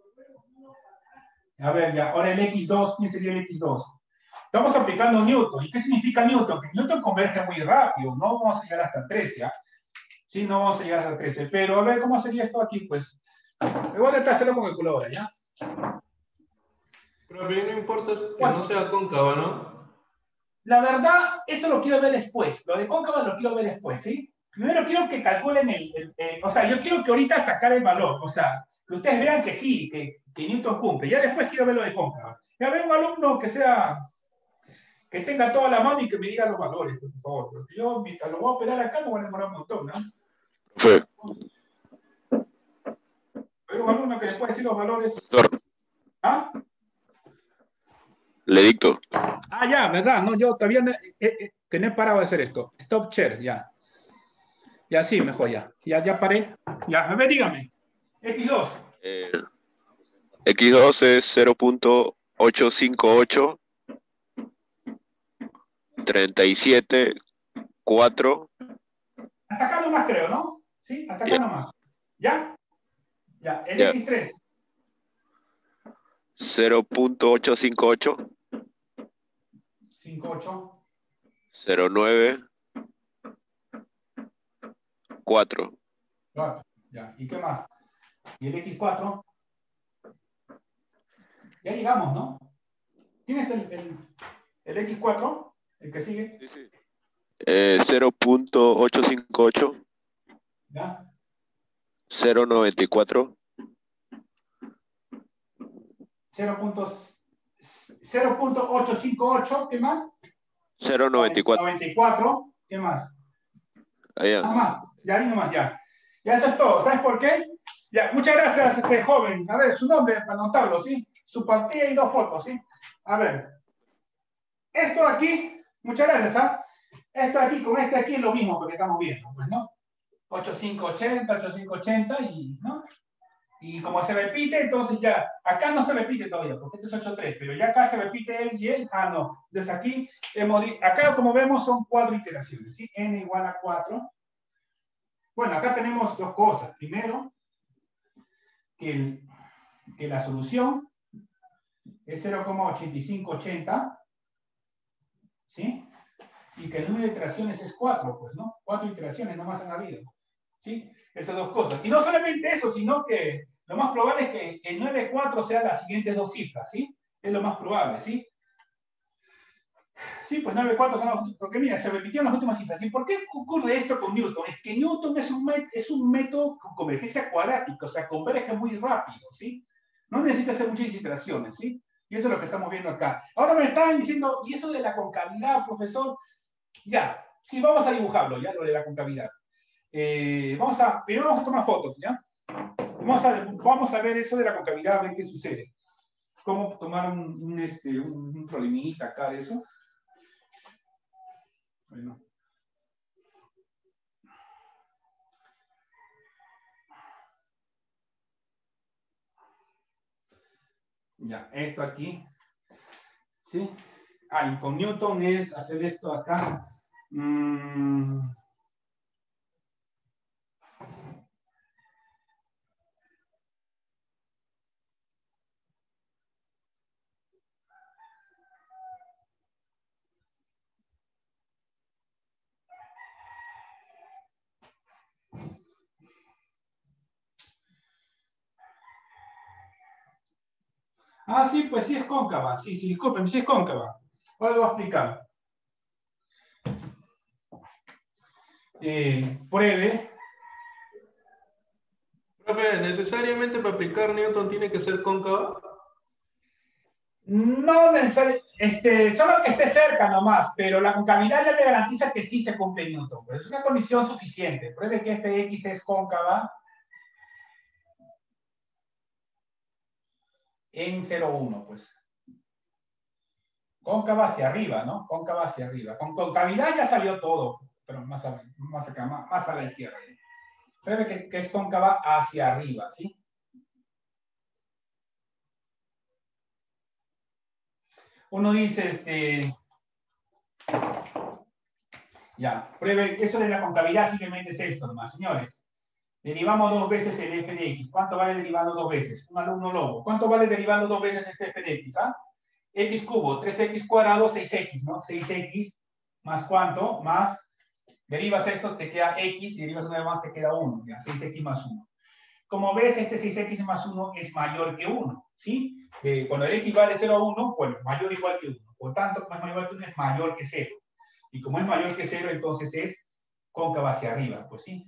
A ver, ya, ahora el x dos, ¿quién sería el x dos? Estamos aplicando Newton. ¿Y qué significa Newton? Que Newton converge muy rápido. No vamos a llegar hasta trece. ¿eh? Sí, no vamos a llegar hasta trece. Pero a ver, ¿cómo sería esto aquí? Pues, me voy a tratar de hacerlo con calculadora, ¿ya? Pero a mí no importa que no sea cóncava, ¿no? La verdad, eso lo quiero ver después. Lo de cóncava lo quiero ver después, ¿sí? Primero quiero que calculen el, el, el... O sea, yo quiero que ahorita sacar el valor. O sea, que ustedes vean que sí, que, que Newton cumple. Ya después quiero ver lo de cóncava. Ya ver un alumno que sea... que tenga toda la mano y que me diga los valores, por favor. Porque yo, mientras lo voy a operar acá, me voy a demorar un montón, ¿no? Sí. Pero un alumno que le puede decir los valores. Doctor. ¿Ah? Le dicto. Ah, ya, ¿verdad? No, yo todavía no, eh, eh, que no he parado de hacer esto. Stop share, ya. Ya, sí, mejor ya. Ya, ya paré. Ya, a ver, dígame. equis dos. Eh, equis dos es cero punto ochocientos cincuenta y ocho, treinta y siete, cuatro. Hasta acá nomás creo, ¿no? Sí, hasta acá Yeah. nomás. ¿Ya? Ya, el Yeah. equis tres. cero punto ochocientos cincuenta y ocho. cincuenta y ocho. cero nueve, cuatro. cuatro. Ya, ¿y qué más? ¿Y el equis cuatro? Ya llegamos, ¿no? ¿Quién es el, el, el equis cuatro? ¿El que sigue? Sí, sí. Eh, cero punto ochocientos cincuenta y ocho. ¿Ya? cero punto noventa y cuatro. cero punto ochocientos cincuenta y ocho, ¿qué más? cero punto noventa y cuatro. noventa y cuatro, ¿qué más? Allá. Nada más, ya ahí nomás, ya. Ya eso es todo. ¿Sabes por qué? Ya, muchas gracias, este joven. A ver, su nombre para anotarlo, ¿sí? Su partida y dos fotos, ¿sí? A ver. Esto de aquí, muchas gracias, ¿ah? Esto de aquí con este aquí es lo mismo porque estamos viendo, pues, ¿no? ocho cinco ochenta, ocho cinco ochenta y, ¿no? Y como se repite, entonces ya, acá no se repite todavía, porque este es ocho tres, pero ya acá se repite él y él, ah, no. Entonces aquí, hemos, acá como vemos son cuatro iteraciones, ¿sí? N igual a cuatro. Bueno, acá tenemos dos cosas. Primero, que, el, que la solución es cero coma ochenta y cinco ochenta, ¿sí? Y que el número de iteraciones es cuatro, pues, ¿no? Cuatro iteraciones nomás han habido, ¿sí? Esas dos cosas. Y no solamente eso, sino que lo más probable es que el nueve cuatro sea las siguientes dos cifras, ¿sí? Es lo más probable, ¿sí? Sí, pues nueve cuatro son los... Porque mira, se repitieron las últimas cifras. ¿Y por qué ocurre esto con Newton? Es que Newton es un, es un método con convergencia cuadrática, o sea, converge muy rápido, ¿sí? No necesita hacer muchas iteraciones, ¿sí? Y eso es lo que estamos viendo acá. Ahora me estaban diciendo, ¿y eso de la concavidad, profesor? Ya, sí, vamos a dibujarlo, ya, lo de la concavidad. Eh, vamos a, primero vamos a tomar fotos, ¿ya? Vamos a, vamos a ver eso de la concavidad, a ver qué sucede. Cómo tomar un, un, este, un, un problemita acá de eso. Bueno. Ya, esto aquí. ¿Sí? Ah, y con Newton es hacer esto acá. Mm. Ah, sí, pues sí es cóncava. Sí, sí, disculpen, sí es cóncava. Ahora lo voy a explicar. Eh, pruebe. Profe, ¿necesariamente para aplicar Newton tiene que ser cóncava? No necesariamente, este, solo que esté cerca nomás, pero la concavidad ya le garantiza que sí se cumple Newton. Pues es una condición suficiente. Pruebe que F X es cóncava en cero uno, pues. Cóncava hacia arriba, ¿no? Cóncava hacia arriba. Con concavidad ya salió todo, pero más, a, más acá, más, más a la izquierda. Pruebe que, que es cóncava hacia arriba, ¿sí? Uno dice, este... Ya, pruebe, eso de la concavidad simplemente es esto nomás, señores. Derivamos dos veces el f de x. ¿Cuánto vale derivando dos veces? Un alumno lobo. ¿Cuánto vale derivando dos veces este f de x? ¿Ah? X cubo, tres x cuadrado, seis x, ¿no? seis x más cuánto, más, derivas esto, te queda x, y derivas una vez más, te queda uno, ya, seis x más uno. Como ves, este seis x más uno es mayor que uno, ¿sí? Eh, cuando el x vale cero a uno, bueno, mayor o igual que uno. Por tanto, como es mayor o igual que uno, es mayor que cero. Y como es mayor que cero, entonces es cóncava hacia arriba, pues sí.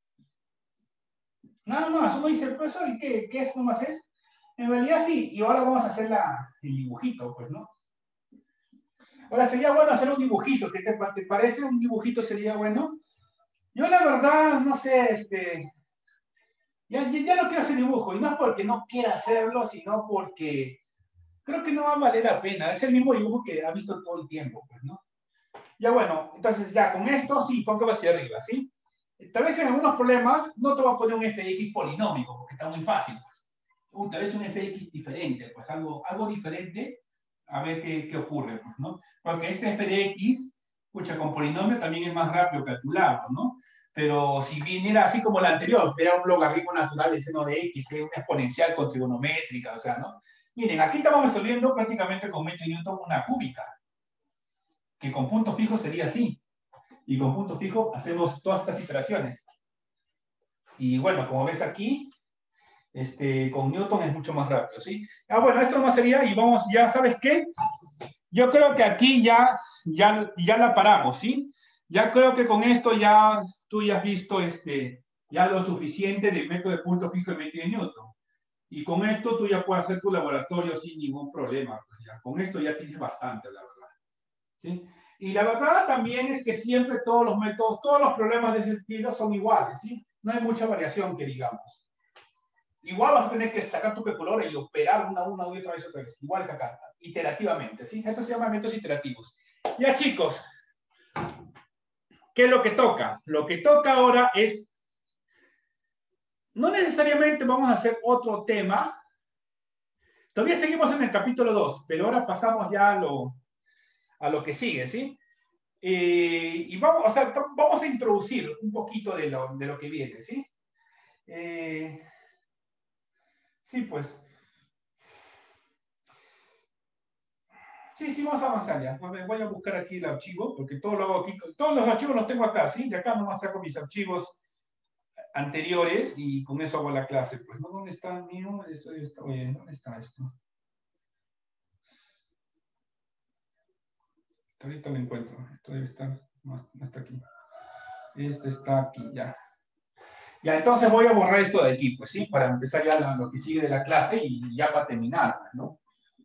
Nada más, uno dice, profesor, ¿y qué, qué es nomás es? En realidad sí, y ahora vamos a hacer la, el dibujito, pues, ¿no? Ahora sería bueno hacer un dibujito, ¿qué te, te parece? ¿Un dibujito sería bueno? Yo la verdad, no sé, este... Ya, ya, ya no quiero hacer dibujo, y no es porque no quiera hacerlo, sino porque creo que no va a valer la pena. Es el mismo dibujo que ha visto todo el tiempo, pues, ¿no? Ya bueno, entonces ya con esto sí, pongo hacia arriba, ¿sí? Tal vez en algunos problemas no te va a poner un f de x polinómico, porque está muy fácil, pues. Uh, tal vez un f de x diferente, pues algo, algo diferente, a ver qué, qué ocurre, pues, ¿no? Porque este f de x, escucha, con polinomio también es más rápido calcularlo, ¿no? Pero si viniera así como la anterior, era un logaritmo natural del seno de x, una exponencial con trigonométrica, o sea, ¿no? Miren, aquí estamos resolviendo prácticamente con metro y newton una cúbica, que con punto fijo sería así. Y con punto fijo hacemos todas estas iteraciones. Y bueno, como ves aquí, este, con Newton es mucho más rápido, ¿sí? Ah, bueno, esto más sería, y vamos, ya, ¿sabes qué? Yo creo que aquí ya, ya, ya la paramos, ¿sí? Ya creo que con esto ya tú ya has visto este, ya lo suficiente del método de punto fijo y método de Newton. Y con esto tú ya puedes hacer tu laboratorio sin ningún problema. Pues ya. Con esto ya tienes bastante, la verdad. ¿Sí? Y la verdad también es que siempre todos los métodos, todos los problemas de ese estilo son iguales, ¿sí? no hay mucha variación que digamos. Igual vas a tener que sacar tu calculadora y operar una, una y otra vez, otra vez. Igual que acá, iterativamente, ¿sí? Esto se llama métodos iterativos. Ya, chicos, ¿qué es lo que toca? Lo que toca ahora es, no necesariamente vamos a hacer otro tema. Todavía seguimos en el capítulo dos, pero ahora pasamos ya a lo, a lo que sigue, ¿sí? Eh, y vamos, o sea, vamos a introducir un poquito de lo, de lo que viene, ¿sí? Eh, sí, pues. Sí, sí, vamos a avanzar ya. Voy a buscar aquí el archivo, porque todo lo hago aquí. Todos los archivos los tengo acá, ¿sí? De acá nomás saco mis archivos anteriores y con eso hago la clase. Pues, ¿no? ¿Dónde está el mío? Esto, esto, oye, ¿dónde está esto? Ahorita lo encuentro. Esto debe estar, no, no está aquí. Este está aquí, ya. Ya, entonces voy a borrar esto de aquí, pues, ¿sí? Para empezar ya la, lo que sigue de la clase y ya para terminar, ¿no?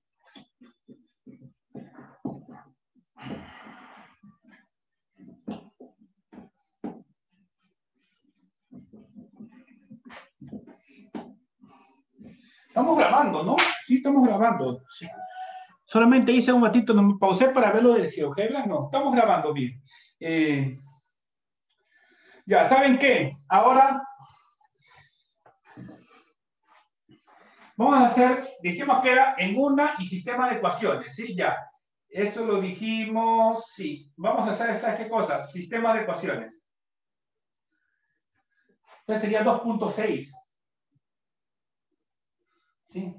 Estamos grabando, ¿no? Sí, estamos grabando. Sí. Solamente hice un ratito, no me pausé para ver lo del GeoGebra. No, estamos grabando bien. Eh, ya, ¿saben qué? Ahora vamos a hacer, dijimos que era en una y sistema de ecuaciones, ¿sí? Ya. Eso lo dijimos, sí. Vamos a hacer, ¿sabes qué cosa? Sistema de ecuaciones. Entonces sería dos punto seis. ¿Sí?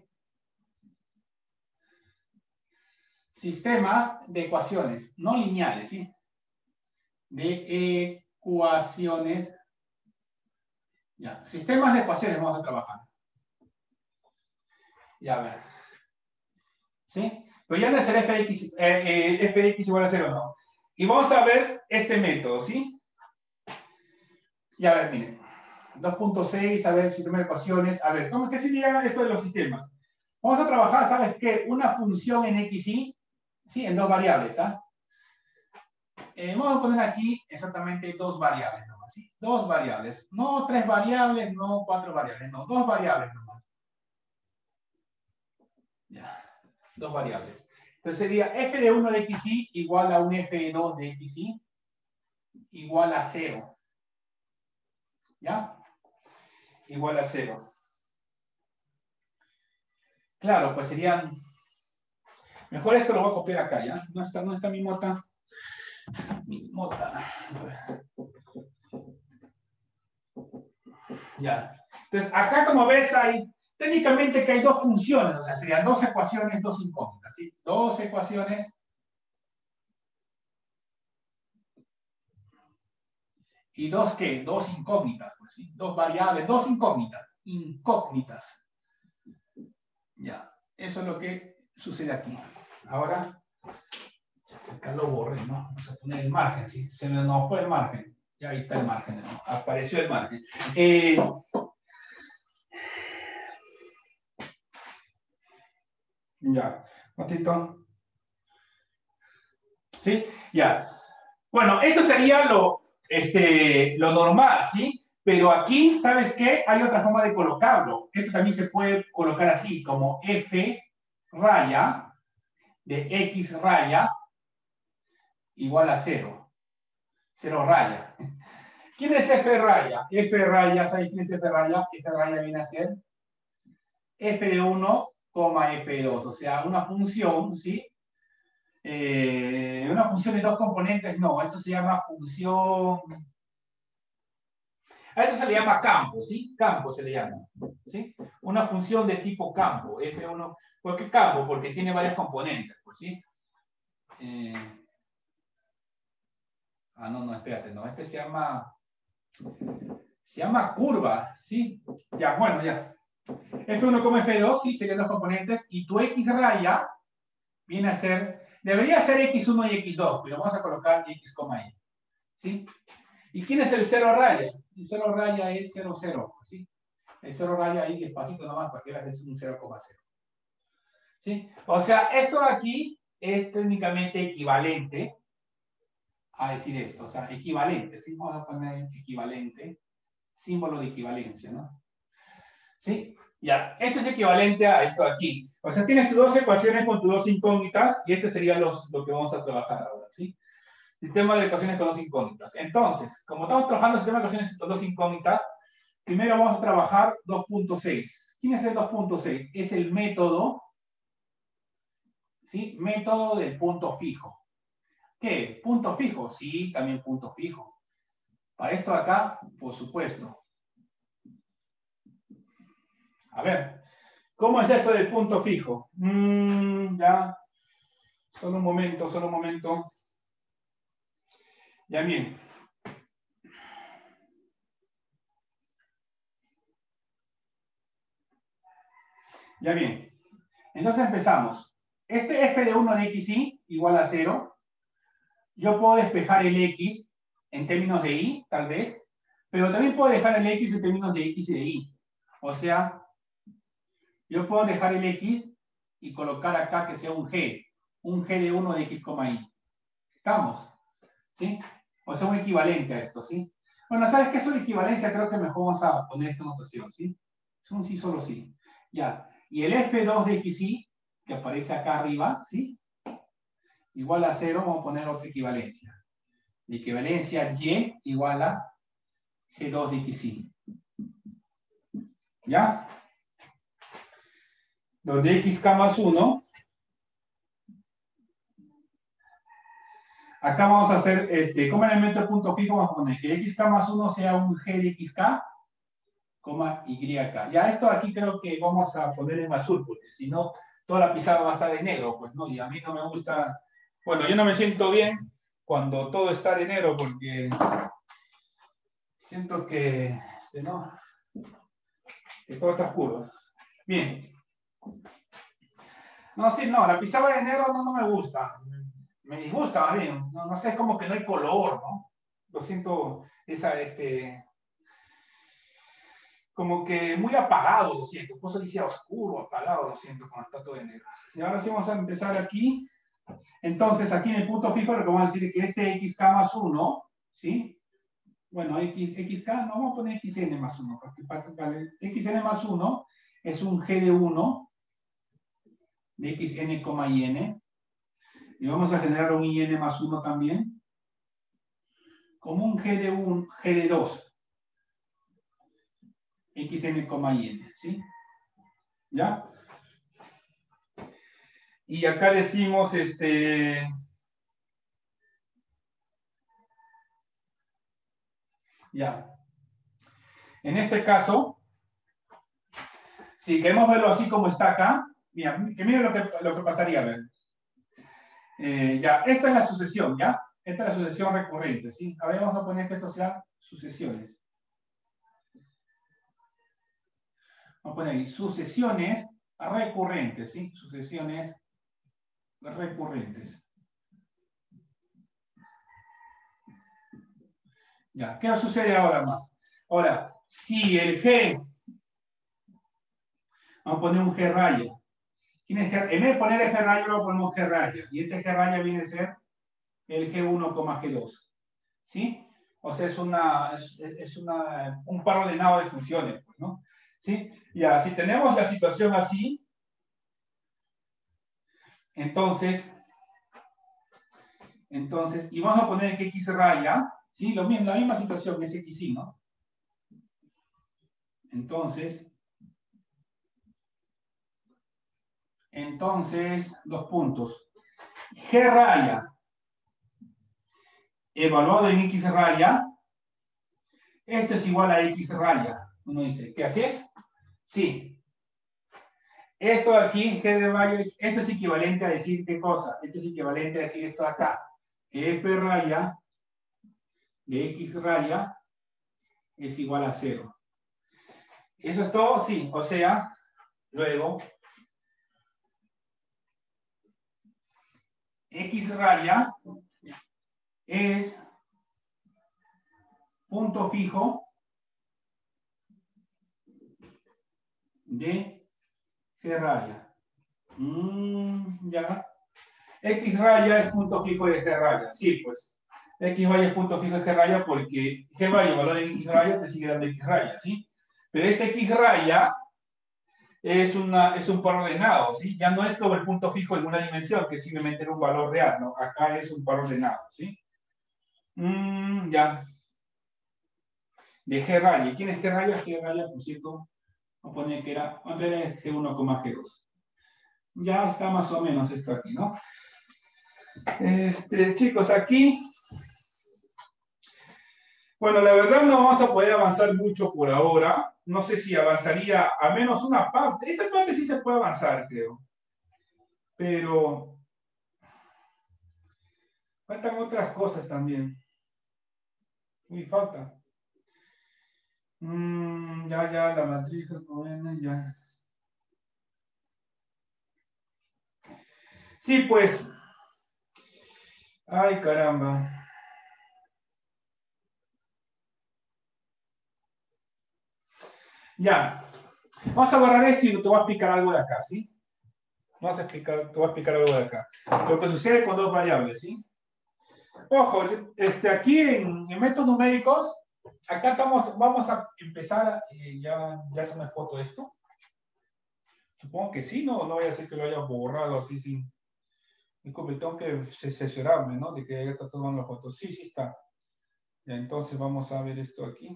Sistemas de ecuaciones, no lineales, ¿sí? De ecuaciones. Ya, sistemas de ecuaciones vamos a trabajar. Ya, a ver. ¿Sí? Pero ya no es el f de x, eh, eh, f de x igual a cero, no. Y vamos a ver este método, ¿sí? Ya, a ver, miren. dos punto seis, a ver, sistema de ecuaciones. A ver, ¿cómo, ¿qué significa esto de los sistemas? Vamos a trabajar, ¿sabes qué? Una función en x y, ¿sí? En dos variables, ¿ah? Eh, vamos a poner aquí exactamente dos variables nomás, ¿sí? Dos variables. No tres variables, no cuatro variables, no, dos variables nomás. Ya, dos variables. Entonces sería f de uno de x y igual a un f de dos de x y igual a cero. ¿Ya? Igual a cero. Claro, pues serían... Mejor esto lo voy a copiar acá, ¿ya? No está, no está mi mota. Mi mota. Ya. Entonces, acá como ves hay... Técnicamente que hay dos funciones, o sea, serían dos ecuaciones, dos incógnitas, ¿sí? Dos ecuaciones y dos, ¿qué? Dos incógnitas, pues, ¿sí? Dos variables, dos incógnitas, incógnitas. Ya, eso es lo que sucede aquí. Ahora, acá lo borré, ¿no? Vamos a poner el margen, ¿sí? Se me nos fue el margen. Ya ahí está el margen, ¿no? Apareció el margen. Eh, ya, un ratito. ¿Sí? Ya. Bueno, esto sería lo, este, lo normal, ¿sí? Pero aquí, ¿sabes qué? Hay otra forma de colocarlo. Esto también se puede colocar así, como f raya de x raya igual a cero. Cero raya. ¿Quién es f raya? F raya, ¿sabes quién es f raya? F raya viene a ser f de uno, f de dos. O sea, una función, ¿sí? Eh, una función de dos componentes, no. Esto se llama función... A esto se le llama campo, ¿sí? Campo se le llama, ¿sí? Una función de tipo campo, f uno. ¿Por qué campo? Porque tiene varias componentes, pues, ¿sí? Eh... Ah, no, no, espérate, no. Este se llama... Se llama curva, ¿sí? Ya, bueno, ya. f uno como f dos, ¿sí? Serían dos componentes. Y tu x raya viene a ser... Debería ser x uno y x dos, pero vamos a colocar x, y. ¿Sí? ¿Y quién es el cero raya? El cero raya es cero, cero, ¿sí? El cero raya ahí despacito nomás para que veas es un cero coma cero. ¿Sí? O sea, esto aquí es técnicamente equivalente a decir esto, o sea, equivalente, ¿sí? Vamos a poner equivalente, símbolo de equivalencia, ¿no? ¿Sí? Ya, este es equivalente a esto de aquí. O sea, tienes tus dos ecuaciones con tus dos incógnitas y este sería los, lo que vamos a trabajar ahora, ¿sí? Sistema de ecuaciones con dos incógnitas. Entonces, como estamos trabajando el sistema de ecuaciones con dos incógnitas, primero vamos a trabajar dos punto seis. ¿Quién es el dos punto seis? Es el método, ¿sí? Método del punto fijo. ¿Qué? ¿Punto fijo? Sí, también punto fijo. Para esto de acá, por supuesto. A ver, ¿cómo es eso del punto fijo? Mm, ya, solo un momento, solo un momento. Ya bien. Ya bien. Entonces empezamos. Este f de uno de xy igual a cero. Yo puedo despejar el x en términos de y, tal vez, pero también puedo dejar el x en términos de x y de y. O sea, yo puedo dejar el x y colocar acá que sea un g, un g de uno de x, y. ¿Estamos? ¿Sí? O sea, un equivalente a esto, ¿sí? Bueno, ¿sabes qué? Eso de equivalencia creo que mejor vamos a poner esta notación, ¿sí? Es un sí, solo sí. Ya. Y el f dos de xy, que aparece acá arriba, ¿sí? Igual a cero, vamos a poner otra equivalencia. La equivalencia y igual a g dos de xy. ¿Ya? Donde xk más uno. Acá vamos a hacer, este, como elemento de punto fijo, vamos a poner que xk más uno sea un g de xk, coma yk. Ya esto aquí creo que vamos a poner en azul, porque si no, toda la pizarra va a estar de negro, pues no, y a mí no me gusta, bueno, yo no me siento bien cuando todo está de negro, porque siento que, este, no, que todo está oscuro. Bien. No, sí, no, la pizarra de negro no, no me gusta. Me disgusta, más bien. No, no sé, es como que no hay color, ¿no? Lo siento, esa, este... como que muy apagado, lo siento. Por eso decía oscuro, apagado, lo siento, cuando está todo de negro. Y ahora sí vamos a empezar aquí. Entonces, aquí en el punto fijo, lo que vamos a decir es que este xk más uno, ¿sí? Bueno, X, xk, no, vamos a poner xn más uno, porque vale, xn más uno es un g de uno de xn, yn, y vamos a generar un in más uno también, como un g de uno, g de dos, xn, yn, ¿sí? ¿Ya? Y acá decimos, este... ya. En este caso, si queremos verlo así como está acá, mira, que miren lo que, lo que pasaría, a ver. Eh, ya, esta es la sucesión, ¿ya? Esta es la sucesión recurrente, ¿sí? A ver, vamos a poner que esto sea sucesiones. Vamos a poner ahí, sucesiones recurrentes, ¿sí? Sucesiones recurrentes. Ya, ¿qué sucede ahora más? Ahora, si el G, vamos a poner un G raya. ¿Quién es G? En vez de poner el G raya, lo ponemos G raya. Y este G raya viene a ser el G uno, G dos. ¿Sí? O sea, es, una, es, es una, un par ordenado de funciones, pues, ¿no? ¿Sí? Ya, si tenemos la situación así, entonces, entonces, y vamos a poner que X raya, ¿sí? Lo mismo, la misma situación es X, ¿no? Entonces, entonces, dos puntos. G raya, evaluado en X raya, esto es igual a X raya. Uno dice, ¿qué así es? Sí. Esto de aquí, G de raya, esto es equivalente a decir ¿qué cosa? Esto es equivalente a decir esto de acá. Que F raya de X raya es igual a cero. ¿Eso es todo? Sí. O sea, luego, X raya es punto fijo de G raya. Mm, ya. X raya es punto fijo de G raya. Sí, pues. X vaya es punto fijo de G raya porque G vaya, valor en X raya, te sigue dando X raya, ¿sí? Pero este X raya es, una, es un par ordenado, ¿sí? Ya no es como el punto fijo en una dimensión, que simplemente era un valor real, ¿no? Acá es un par ordenado, ¿sí? Mm, ya. De G raya. ¿Quién es G raya? G raya, por cierto, vamos a poner que era, ¿cuánto era G uno, G dos? Ya está más o menos esto aquí, ¿no? Este, chicos, aquí, bueno, la verdad no vamos a poder avanzar mucho por ahora. No sé si avanzaría a menos una parte. Esta parte sí se puede avanzar, creo. Pero faltan otras cosas también. Uy, falta. Mm, ya, ya, la matriz, ya. Sí, pues. Ay, caramba. Ya. Vamos a borrar esto y te voy a explicar algo de acá, ¿sí? Vamos a explicar, te voy a explicar algo de acá. Lo que sucede con dos variables, ¿sí? Ojo, este, aquí en, en métodos numéricos, acá estamos, vamos a empezar, eh, ya, ya tomé foto de esto. Supongo que sí, no, no voy a decir que lo haya borrado así sin... Disculpe, tengo que cerciorarme, ¿no? De que ya está tomando la foto. Sí, sí está. Ya, entonces vamos a ver esto aquí.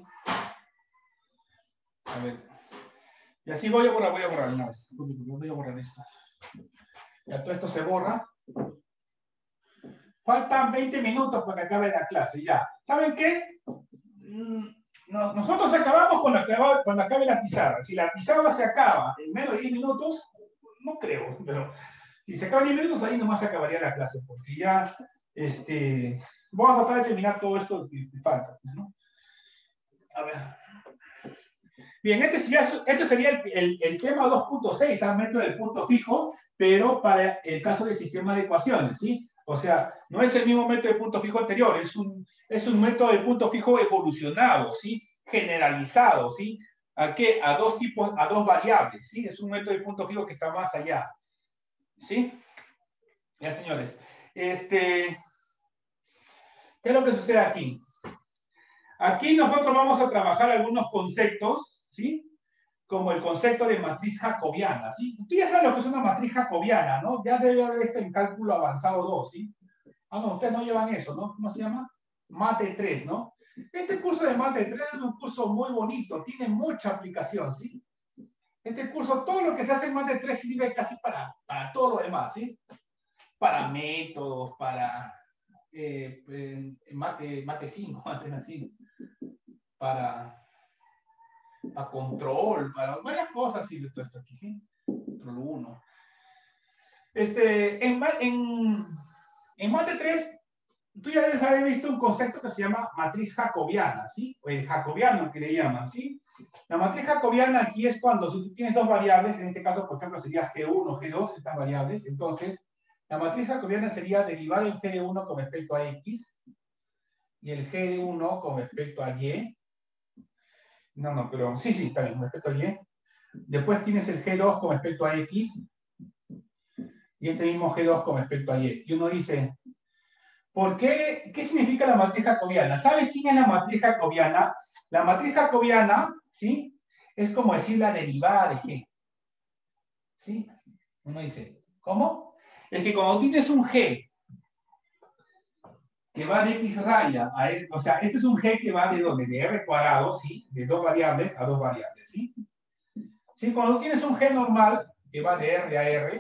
A ver. Y así voy a borrar, voy a borrar una vez. Voy a borrar esto. Ya todo esto se borra. Faltan veinte minutos para que acabe la clase, ya. ¿Saben qué? No, nosotros acabamos cuando acabe, cuando acabe la pizarra. Si la pizarra se acaba en menos de diez minutos, no creo, pero si se acaba en diez minutos, ahí nomás se acabaría la clase, porque ya, este, vamos a tratar de terminar todo esto que falta, ¿no? A ver. Bien, este sería, este sería el, el, el tema dos punto seis, al método del punto fijo, pero para el caso del sistema de ecuaciones, ¿sí? O sea, no es el mismo método de punto fijo anterior, es un, es un método de punto fijo evolucionado, ¿sí? Generalizado, ¿sí? ¿A qué? A dos tipos, a dos variables, ¿sí? Es un método de punto fijo que está más allá, ¿sí? Ya, señores. Este, ¿qué es lo que sucede aquí? Aquí nosotros vamos a trabajar algunos conceptos, ¿sí? Como el concepto de matriz jacobiana, ¿sí? Tú ya sabes lo que es una matriz jacobiana, ¿no? Ya debe haber esto en cálculo avanzado dos, ¿sí? Ah, no, ustedes no llevan eso, ¿no? ¿Cómo se llama? Mate tres, ¿no? Este curso de Mate tres es un curso muy bonito, tiene mucha aplicación, ¿sí? Este curso, todo lo que se hace en Mate tres sirve casi para, para todo lo demás, ¿sí? Para métodos, para eh, mate, mate cinco, mate así, para... para control, para varias cosas, sí, de todo esto aquí, ¿sí? Control uno. Este, en, en, en Mate tres, tú ya debes haber visto un concepto que se llama matriz jacobiana, ¿sí? O el jacobiano que le llaman, ¿sí? La matriz jacobiana aquí es cuando si tú tienes dos variables, en este caso, por ejemplo, sería G uno, G dos, estas variables, entonces, la matriz jacobiana sería derivar el G de uno con respecto a X y el G de uno con respecto a Y. No, no, pero sí, sí, está bien, con respecto a Y. Después tienes el G dos con respecto a X y este mismo G dos con respecto a Y. Y uno dice, ¿por qué? ¿Qué significa la matriz jacobiana? ¿Sabes quién es la matriz jacobiana? La matriz jacobiana, ¿sí? Es como decir la derivada de G. ¿Sí? Uno dice, ¿cómo? Es que cuando tienes un G que va de X raya a S, o sea, este es un G que va de ¿dónde? De R cuadrado, ¿sí? De dos variables a dos variables, ¿sí? ¿Sí? Cuando tienes un G normal que va de R a R,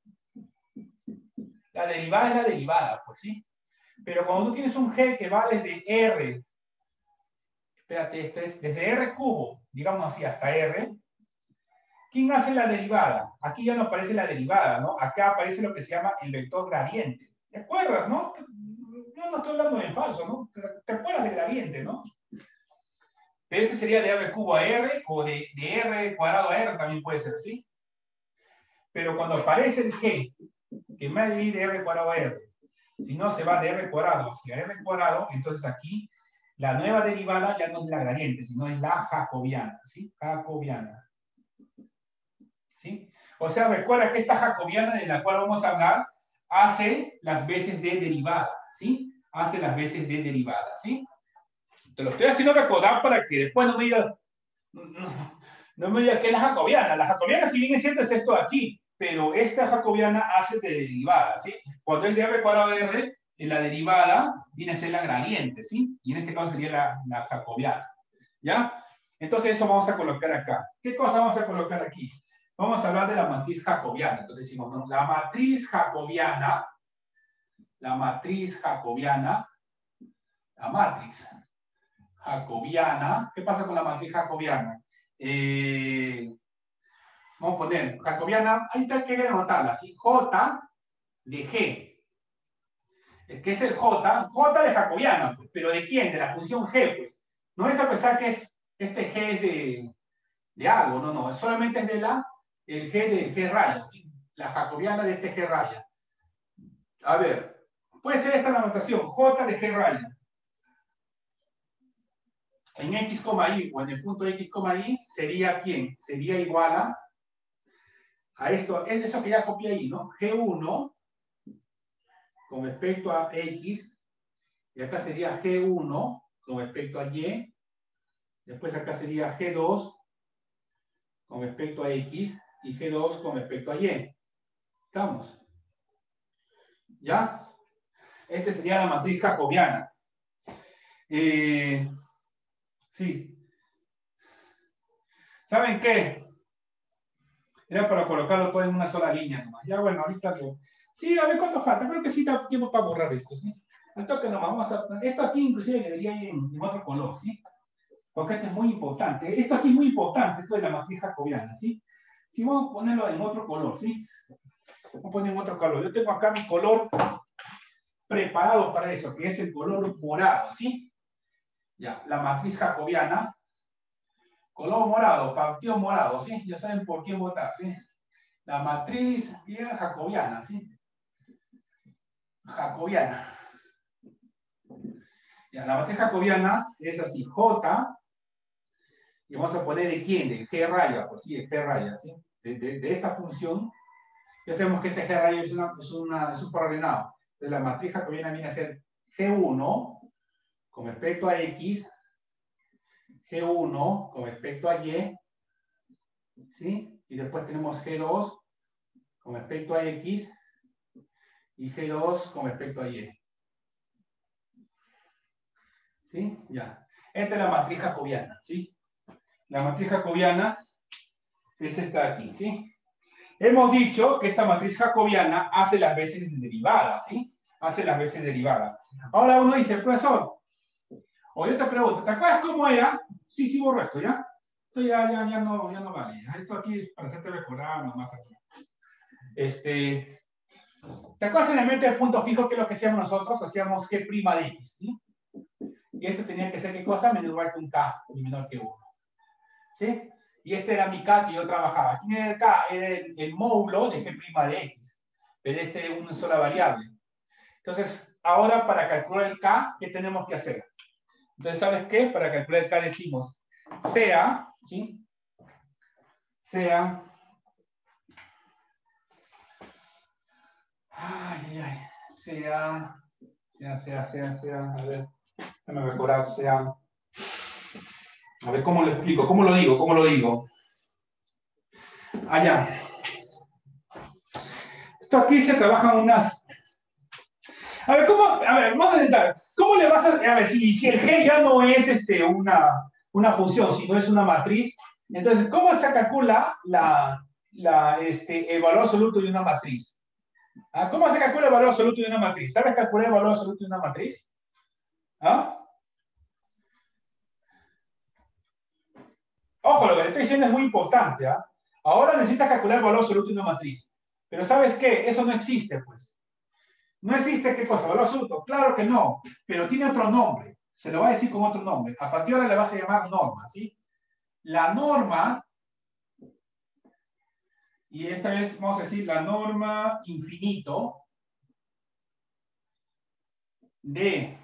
la derivada es la derivada, pues sí. Pero cuando tú tienes un G que va desde R, espérate, esto es desde R cubo, digamos así, hasta R, ¿quién hace la derivada? Aquí ya no aparece la derivada, ¿no? Acá aparece lo que se llama el vector gradiente. ¿Te acuerdas, no? No, no estoy hablando en falso, ¿no? ¿Te acuerdas del gradiente, no? Pero este sería de R cubo a R, o de, de R cuadrado a R también puede ser, ¿sí? Pero cuando aparece el G, que en vez de ir de R cuadrado a R, si no se va de R cuadrado hacia R cuadrado, entonces aquí la nueva derivada ya no es la gradiente, sino es la jacobiana, ¿sí? Jacobiana. ¿Sí? O sea, recuerda que esta jacobiana de la cual vamos a hablar hace las veces de derivada, ¿sí? hace las veces de derivada, ¿sí? Te lo estoy haciendo recordar para que después no me digas, no, no me digas que es la jacobiana. La jacobiana, si bien es cierto, es esto de aquí, pero esta jacobiana hace de derivada, ¿sí? Cuando es de R cuadrado de R, en la derivada viene a ser la gradiente, ¿sí? Y en este caso sería la, la jacobiana, ¿ya? Entonces eso vamos a colocar acá. ¿Qué cosa vamos a colocar aquí? Vamos a hablar de la matriz jacobiana. Entonces decimos, ¿no? La matriz jacobiana, la matriz jacobiana, la matriz jacobiana, ¿qué pasa con la matriz jacobiana? Eh, vamos a poner, jacobiana, ahí está que anotarla, ¿sí? J de G. ¿Qué es el J? J de jacobiana, pues, pero ¿de quién? De la función G, pues. No es a pensar que es, este G es de, de algo, no, no, solamente es de la, el G de G raya, ¿sí? La jacobiana de este G raya. A ver, puede ser esta la notación, J de G raya. En X, Y, o en el punto X, Y, sería ¿quién? Sería igual a, a esto, es eso que ya copié ahí, ¿no? G uno con respecto a X, y acá sería G uno con respecto a Y, después acá sería G dos con respecto a X, y G dos con respecto a Y. ¿Estamos? ¿Ya? Esta sería la matriz jacobiana. Eh, sí. ¿Saben qué? Era para colocarlo todo en una sola línea nomás. Ya bueno, ahorita lo... Sí, a ver cuánto falta. Creo que sí da tiempo para borrar esto, ¿sí? Al toque nomás, vamos a... Esto aquí inclusive debería ir en, en otro color, ¿sí? Porque esto es muy importante. Esto aquí es muy importante, esto de la matriz jacobiana, ¿sí? Si vamos a ponerlo en otro color, ¿sí? Vamos a poner en otro color. Yo tengo acá mi color preparado para eso, que es el color morado, ¿sí? Ya, la matriz jacobiana, color morado, partido morado, ¿sí? Ya saben por qué votar, ¿sí? La matriz jacobiana, ¿sí? Jacobiana. Ya, la matriz jacobiana es así, J, y vamos a poner de quién, de G raya, pues sí, de G raya, ¿sí? De, de, de esta función, ya sabemos que este G raya es, una, es, una, es un coordenado. Entonces la matriz jacobiana viene a ser G uno con respecto a X, G uno con respecto a Y, ¿sí? Y después tenemos G dos con respecto a X y G dos con respecto a Y. ¿Sí? Ya. Esta es la matriz jacobiana, ¿sí? La matriz jacobiana es esta de aquí, ¿sí? Hemos dicho que esta matriz jacobiana hace las veces de derivada, ¿sí? Hace las veces de derivada. Ahora uno dice, profesor, o yo te pregunto, ¿te acuerdas cómo era? Sí, sí, borro esto, ¿ya? Esto ya, ya, ya, no, ya no vale. Esto aquí es para hacerte recordar nomás aquí. Este, ¿te acuerdas en el mente de punto fijo que es lo que hacíamos nosotros? Hacíamos G' de X, ¿sí? Y esto tenía que ser, ¿qué cosa? Menor igual que un K y menor que uno. ¿Sí? Y este era mi K que yo trabajaba. ¿Quién era el K? Era el, el módulo de G' de X. Pero este es una sola variable. Entonces, ahora para calcular el K, ¿qué tenemos que hacer? Entonces, ¿sabes qué? Para calcular el K decimos sea, ¿sí? Sea... Ay, ay, ay. Sea... Sea, sea, sea, sea... A ver, déjame recordar, sea... A ver, ¿cómo lo explico? ¿Cómo lo digo? ¿Cómo lo digo? Allá. Esto aquí se trabajan unas... A ver, ¿cómo? A ver, vamos a intentar. ¿Cómo le vas a... A ver, si, si el G ya no es este, una, una función, sino es una matriz, entonces, ¿cómo se calcula la, la, este, el valor absoluto de una matriz? ¿Ah? ¿Cómo se calcula el valor absoluto de una matriz? ¿Sabes calcular el valor absoluto de una matriz? ¿Ah? Ojo, lo que le estoy diciendo es muy importante, ¿ah? Ahora necesitas calcular el valor absoluto de una matriz. Pero ¿sabes qué? Eso no existe, pues. No existe, ¿qué cosa? ¿Valor absoluto? Claro que no, pero tiene otro nombre. Se lo va a decir con otro nombre. A partir de ahora le vas a llamar norma, ¿sí? La norma, y esta vez vamos a decir la norma infinito de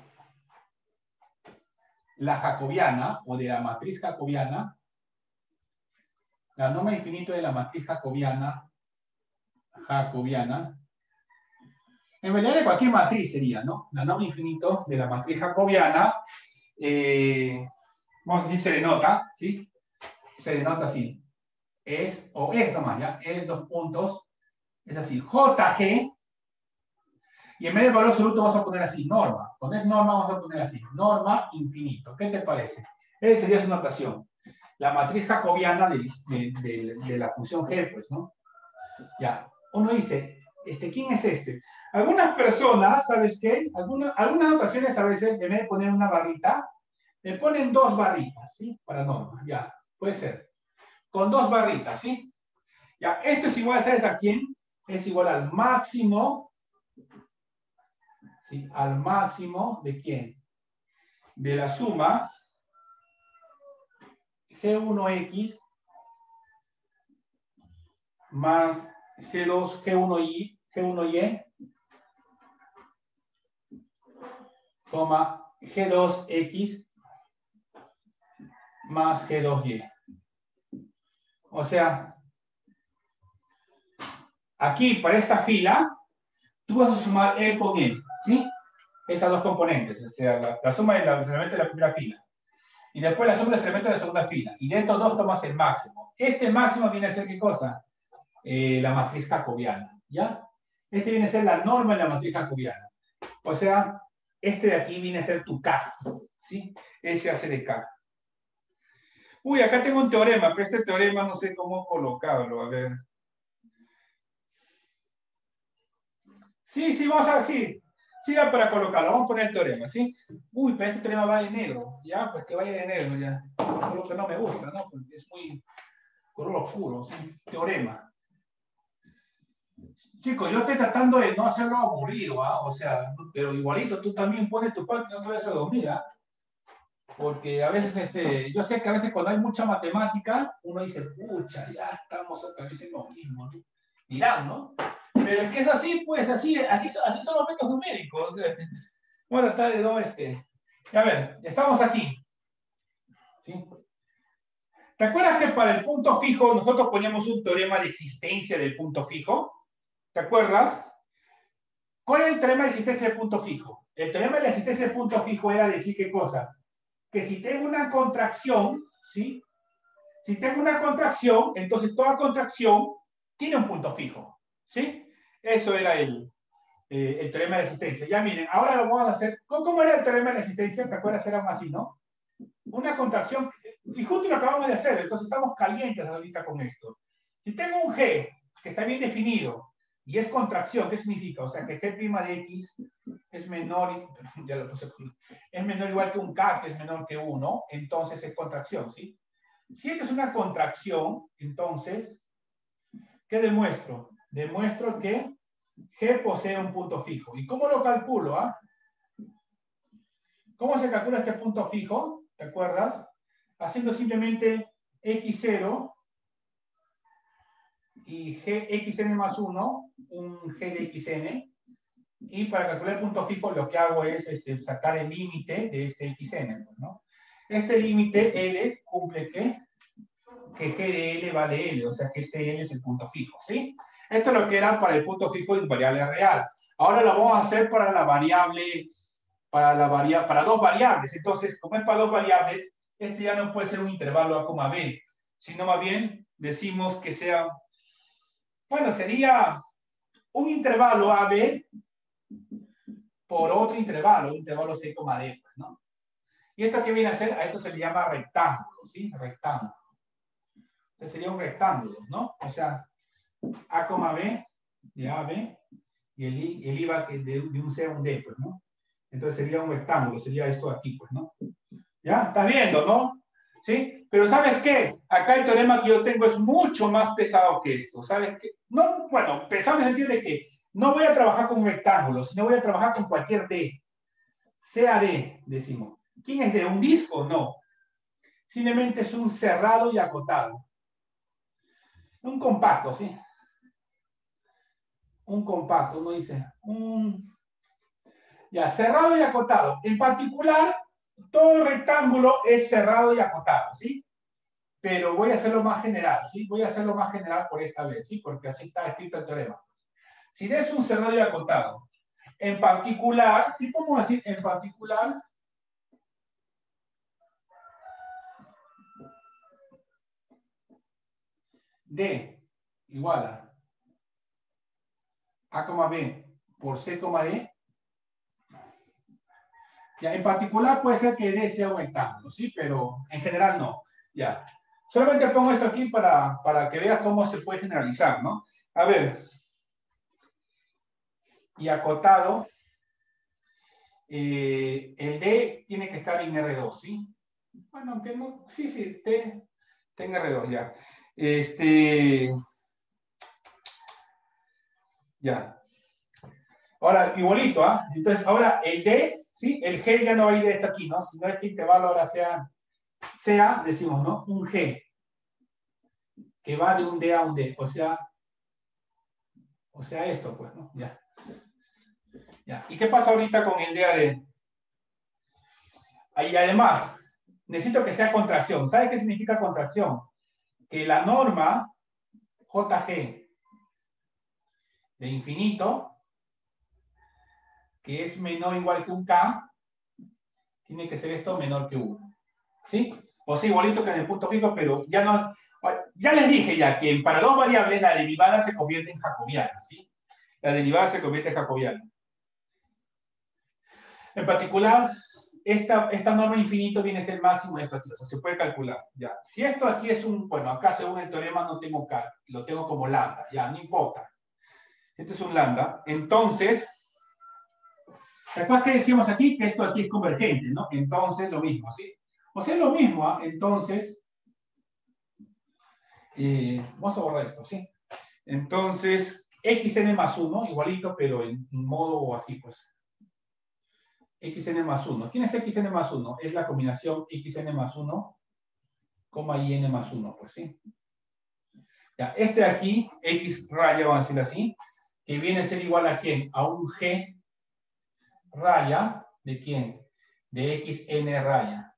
la jacobiana, o de la matriz jacobiana, la norma infinito de la matriz jacobiana, jacobiana, En realidad de cualquier matriz sería, ¿no? La norma infinito de la matriz jacobiana, eh, vamos a decir, se denota, ¿sí? Se denota así. Es, o es nomás, ¿ya? Es dos puntos, es así, J G, y en vez del valor absoluto vas a poner así, norma. Cuando es norma vamos a poner así, norma infinito. ¿Qué te parece? Esa sería su notación. La matriz jacobiana de, de, de, de la función G, pues, ¿no? Ya, uno dice, este, ¿quién es este? Algunas personas, ¿sabes qué? Alguna, algunas notaciones a veces, en vez de poner una barrita, le ponen dos barritas, ¿sí? Para norma, ya, puede ser. Con dos barritas, ¿sí? Ya, esto es igual, ¿sabes a quién? Es igual al máximo, ¿sí? Al máximo de quién? De la suma G uno X más G dos, G uno Y, G uno Y, coma, G dos X más G dos Y. O sea, aquí para esta fila, tú vas a sumar E con E, ¿sí? Estas dos componentes, o sea, la, la suma de los elementos de la primera fila. Y después la suma de los elementos de la segunda fila. Y de estos dos tomas el máximo. Este máximo viene a ser, ¿qué cosa? Eh, la matriz jacobiana, ¿ya? Este viene a ser la norma de la matriz jacobiana. O sea, este de aquí viene a ser tu K, ¿sí? S hace de K. Uy, acá tengo un teorema, pero este teorema no sé cómo colocarlo, a ver. Sí, sí, vamos a ver, sí. Sí, da para colocarlo, vamos a poner el teorema, ¿sí? Uy, pero este teorema va de negro, ya, pues que vaya de negro, ya. Es lo que no me gusta, ¿no? Porque es muy color oscuro, ¿sí? Teorema. Chicos, yo estoy tratando de no hacerlo aburrido, ¿ah? O sea, pero igualito tú también pones tu parte y no te vayas a dormir, ¿ah? Porque a veces, este, yo sé que a veces cuando hay mucha matemática, uno dice, pucha, ya estamos otra vez en lo mismo, ¿no? Dirán, ¿no? Pero es que es así, pues, así, así, así son los métodos numéricos. Bueno, está de dos, este. A ver, estamos aquí. ¿Sí? ¿Te acuerdas que para el punto fijo nosotros poníamos un teorema de existencia del punto fijo? ¿Te acuerdas? ¿Cuál es el teorema de existencia del punto fijo? El teorema de la existencia del punto fijo era decir qué cosa. Que si tengo una contracción, ¿sí? Si tengo una contracción, entonces toda contracción tiene un punto fijo, ¿sí? Eso era el, eh, el teorema de la existencia. Ya miren, ahora lo vamos a hacer. ¿Cómo era el teorema de la existencia? ¿Te acuerdas? Era más así, ¿no? Una contracción, y justo lo acabamos de hacer, entonces estamos calientes ahorita con esto. Si tengo un G que está bien definido y es contracción, ¿qué significa? O sea, que G' de X es menor, ya lo puse, es menor igual que un K, que es menor que uno, entonces es contracción, ¿sí? Si esto es una contracción, entonces, ¿qué demuestro? Demuestro que G posee un punto fijo. ¿Y cómo lo calculo? Ah? ¿Cómo se calcula este punto fijo? ¿Te acuerdas? Haciendo simplemente X cero y G, Xn más uno, un G de Xn. Y para calcular el punto fijo lo que hago es este, sacar el límite de este Xn, ¿no? Este límite L cumple ¿qué? Que G de L vale L, o sea que este L es el punto fijo, ¿sí? Esto es lo que era para el punto fijo de variable real. Ahora lo vamos a hacer para la variable, para, la varia, para dos variables. Entonces, como es para dos variables, este ya no puede ser un intervalo A, B, sino más bien decimos que sea, bueno, sería un intervalo A, B por otro intervalo, un intervalo C, D, pues, ¿no? ¿Y esto qué viene a ser? A esto se le llama rectángulo, ¿sí? Rectángulo. Entonces sería un rectángulo, ¿no? O sea, A, B, de A, B, y el I, el I va de, de un C a un D, pues, ¿no? Entonces sería un rectángulo, sería esto aquí, pues, ¿no? ¿Ya? ¿Estás viendo, no? ¿Sí? Pero ¿sabes qué? Acá el teorema que yo tengo es mucho más pesado que esto, ¿sabes qué? No, bueno, pesado en el sentido de que no voy a trabajar con rectángulos, sino voy a trabajar con cualquier D. Sea D, decimos. ¿Quién es D? ¿Un disco? No. Simplemente es un cerrado y acotado. Un compacto, ¿sí? Un compacto, uno dice, un... Ya, cerrado y acotado. En particular, todo rectángulo es cerrado y acotado, ¿sí? Pero voy a hacerlo más general, ¿sí? Voy a hacerlo más general por esta vez, ¿sí? Porque así está escrito el teorema. Si es un cerrado y acotado, En particular, ¿sí podemos decir en particular? D igual a A, B por C, D. Ya, en particular puede ser que D sea un rectángulo, ¿sí? Pero en general no. Ya. Solamente pongo esto aquí para, para que veas cómo se puede generalizar, ¿no? A ver. Y acotado. Eh, el D tiene que estar en R dos, ¿sí? Bueno, aunque no. Sí, sí, T, T en R dos, ya. Este. Ya. Ahora, igualito, ¿ah? ¿eh? Entonces, ahora el D, ¿sí? El G ya no va a ir de esto aquí, ¿no? Si no, este intervalo ahora sea, sea, decimos, ¿no? Un G. Que va de un D a un D. O sea, o sea esto, pues, ¿no? Ya. Ya. ¿Y qué pasa ahorita con el D A D? Y además, necesito que sea contracción. ¿Sabes qué significa contracción? Que la norma J G de infinito, que es menor o igual que un K, tiene que ser esto menor que uno. ¿Sí? O sea, igualito que en el punto fijo, pero ya no... Ya les dije ya que para dos variables la derivada se convierte en jacobiana, ¿sí? La derivada se convierte en jacobiana. En particular, esta, esta norma infinito viene a ser el máximo de esto aquí, o sea, se puede calcular, ya. Si esto aquí es un, bueno, acá según el teorema no tengo K, lo tengo como lambda, ya, no importa. Este es un lambda, entonces, después que decíamos aquí, que esto aquí es convergente, ¿no? Entonces, lo mismo, ¿sí? O sea, es lo mismo, ¿eh? Entonces, eh, vamos a borrar esto, ¿sí? Entonces, xn más uno, igualito, pero en, en modo así, pues. Xn más uno. ¿Quién es xn más uno? Es la combinación xn más uno, coma yn más uno, pues sí. Ya, este de aquí, x raya, vamos a decir así, que viene a ser igual a ¿quién? A un g raya, ¿de quién? De xn raya.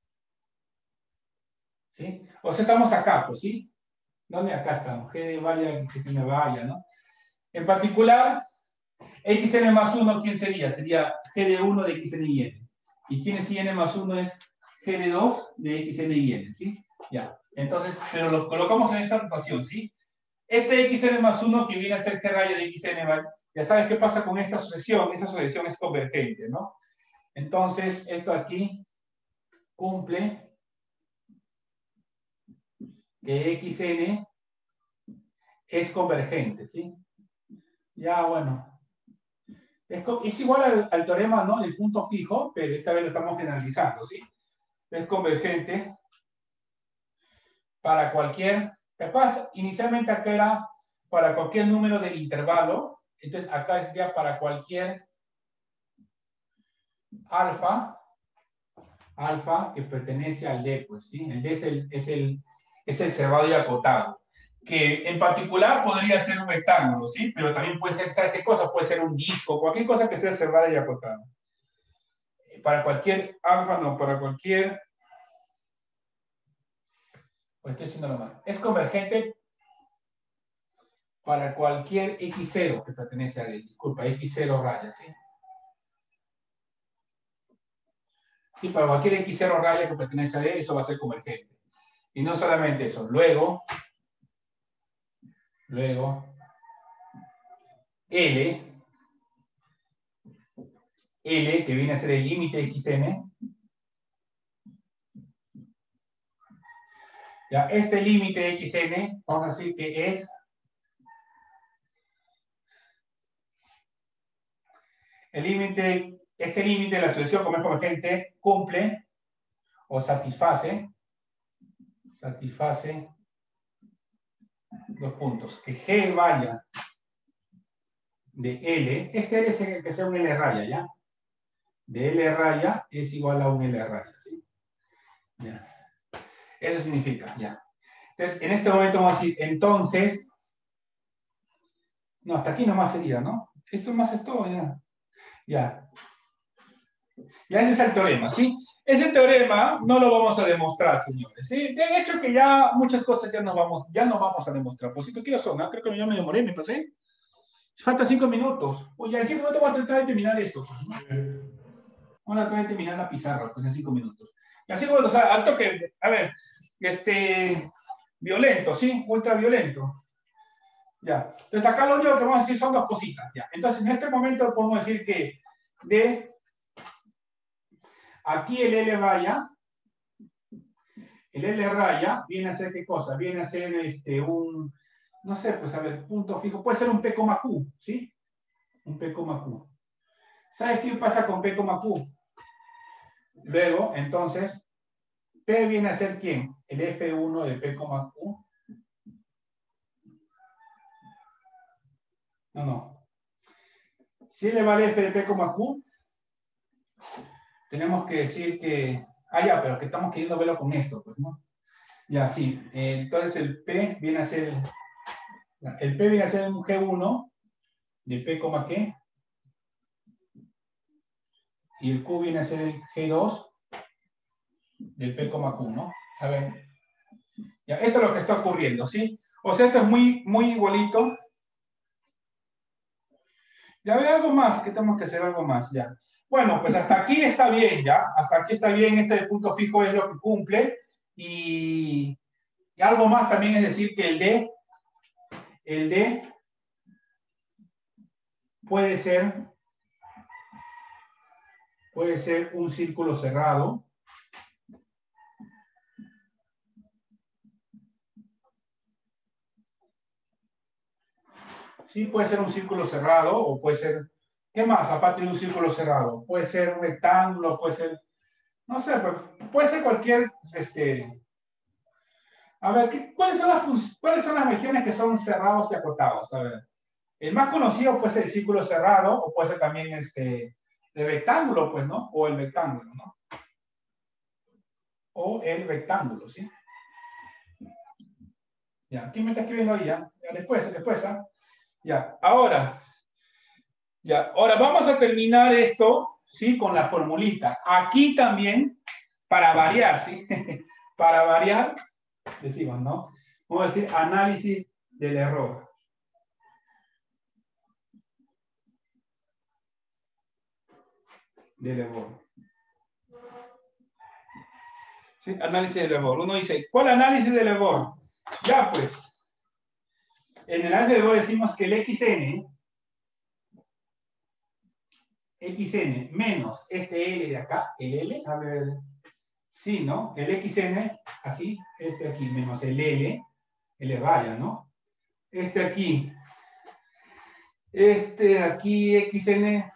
¿Sí? O sea, estamos acá, pues sí. ¿Dónde acá estamos? G de vaya, xn vaya, ¿no? En particular, xn más uno, ¿quién sería? Sería g de uno de xn y n. ¿Y quién es yn más uno? Es g de dos de xn y n, ¿sí? Ya. Entonces, pero lo colocamos en esta notación, ¿sí? Este xn más uno que viene a ser g raya de xn, ya sabes qué pasa con esta sucesión. Esta sucesión es convergente, ¿no? Entonces, esto aquí cumple que xn es convergente, ¿sí? Ya, bueno. Es, es igual al, al teorema, ¿no? Del punto fijo, pero esta vez lo estamos generalizando, ¿sí? Es convergente para cualquier... Capaz, inicialmente acá era para cualquier número del intervalo, entonces acá sería para cualquier alfa, alfa que pertenece al D, pues, ¿sí? El D es el, es el, es el cerrado y acotado, que en particular podría ser un rectángulo, ¿sí? Pero también puede ser, ¿sabes qué cosa? Puede ser un disco, cualquier cosa que sea cerrada y acotada. Para cualquier alfa, no, para cualquier... Pues estoy haciéndolo mal. Es convergente para cualquier x cero que pertenece a D. Disculpa, x cero raya, ¿sí? Y para cualquier x cero raya que pertenece a D, eso va a ser convergente. Y no solamente eso, luego, luego, L, L, que viene a ser el límite de xn, ya, este límite de xn, vamos a decir que es el límite, este límite de la sucesión como es convergente, cumple o satisface, satisface dos puntos, que G vaya de L, este L es el que sea un L raya, ¿ya? De L raya es igual a un L raya, ¿sí? Ya. Eso significa, ya. Entonces, en este momento vamos a decir, entonces, no, hasta aquí nomás sería, ¿no? Esto más es todo, ya. Ya. Ya ese es el teorema, ¿sí? Ese teorema no lo vamos a demostrar, señores, ¿sí? De hecho que ya muchas cosas ya no vamos, ya no vamos a demostrar. Por si tú quieres sonar, creo que yo me demoré, me pasé. Falta cinco minutos. Oye, en cinco minutos vamos a tratar de terminar esto. Pues, ¿no? Vamos a tratar de terminar la pizarra pues, en cinco minutos. Y así, bueno, o sea, al toque, a ver, este, violento, ¿sí? Ultraviolento. Ya. Entonces acá lo único que vamos a decir son dos cositas. Ya. Entonces en este momento podemos decir que de aquí el L raya, el L raya viene a ser ¿qué cosa? Viene a ser este, un, no sé, pues a ver, punto fijo, puede ser un P, Q, ¿sí? Un P, Q. ¿Sabes qué pasa con P, Q? Luego, entonces, P viene a ser ¿quién? El F uno de P, Q. No, no. Si L vale F de P, Q, tenemos que decir que... Ah, ya, pero que estamos queriendo verlo con esto, pues, ¿no? Ya, sí. Eh, entonces el P viene a ser... El P viene a ser un G uno de P, ¿qué? Y el Q viene a ser el G dos del P, Q, ¿no? A ver. Ya, esto es lo que está ocurriendo, ¿sí? O sea, esto es muy, muy igualito. Ya ve algo más, que tenemos que hacer algo más, ya. Bueno, pues hasta aquí está bien, ¿ya? Hasta aquí está bien, este punto fijo es lo que cumple. Y, y algo más también es decir que el D, el D puede ser, puede ser un círculo cerrado. Sí, puede ser un círculo cerrado o puede ser, ¿qué más aparte de un círculo cerrado? Puede ser un rectángulo, puede ser, no sé, puede ser cualquier, este, a ver, ¿qué, ¿cuáles son las, cuáles son las regiones que son cerrados y acotados? A ver, el más conocido puede ser el círculo cerrado o puede ser también este, el rectángulo, pues, ¿no? O el rectángulo, ¿no? O el rectángulo, ¿sí? Ya, ¿quién me está escribiendo ahí ya? Ya después, después, ¿ah? Ya, ahora, ya, ahora vamos a terminar esto, ¿sí? Con la formulita. Aquí también, para variar, ¿sí? Para variar, decimos, ¿no? Vamos a decir análisis del error. Del error. ¿Sí? Análisis del error. Uno dice, ¿cuál análisis del error? Ya, pues. En el análisis del error decimos que el X N, X N menos este L de acá, el L, a ver, sí, ¿no? El X N, así, este aquí, menos el L, L raya, ¿no? Este aquí, este aquí, X N.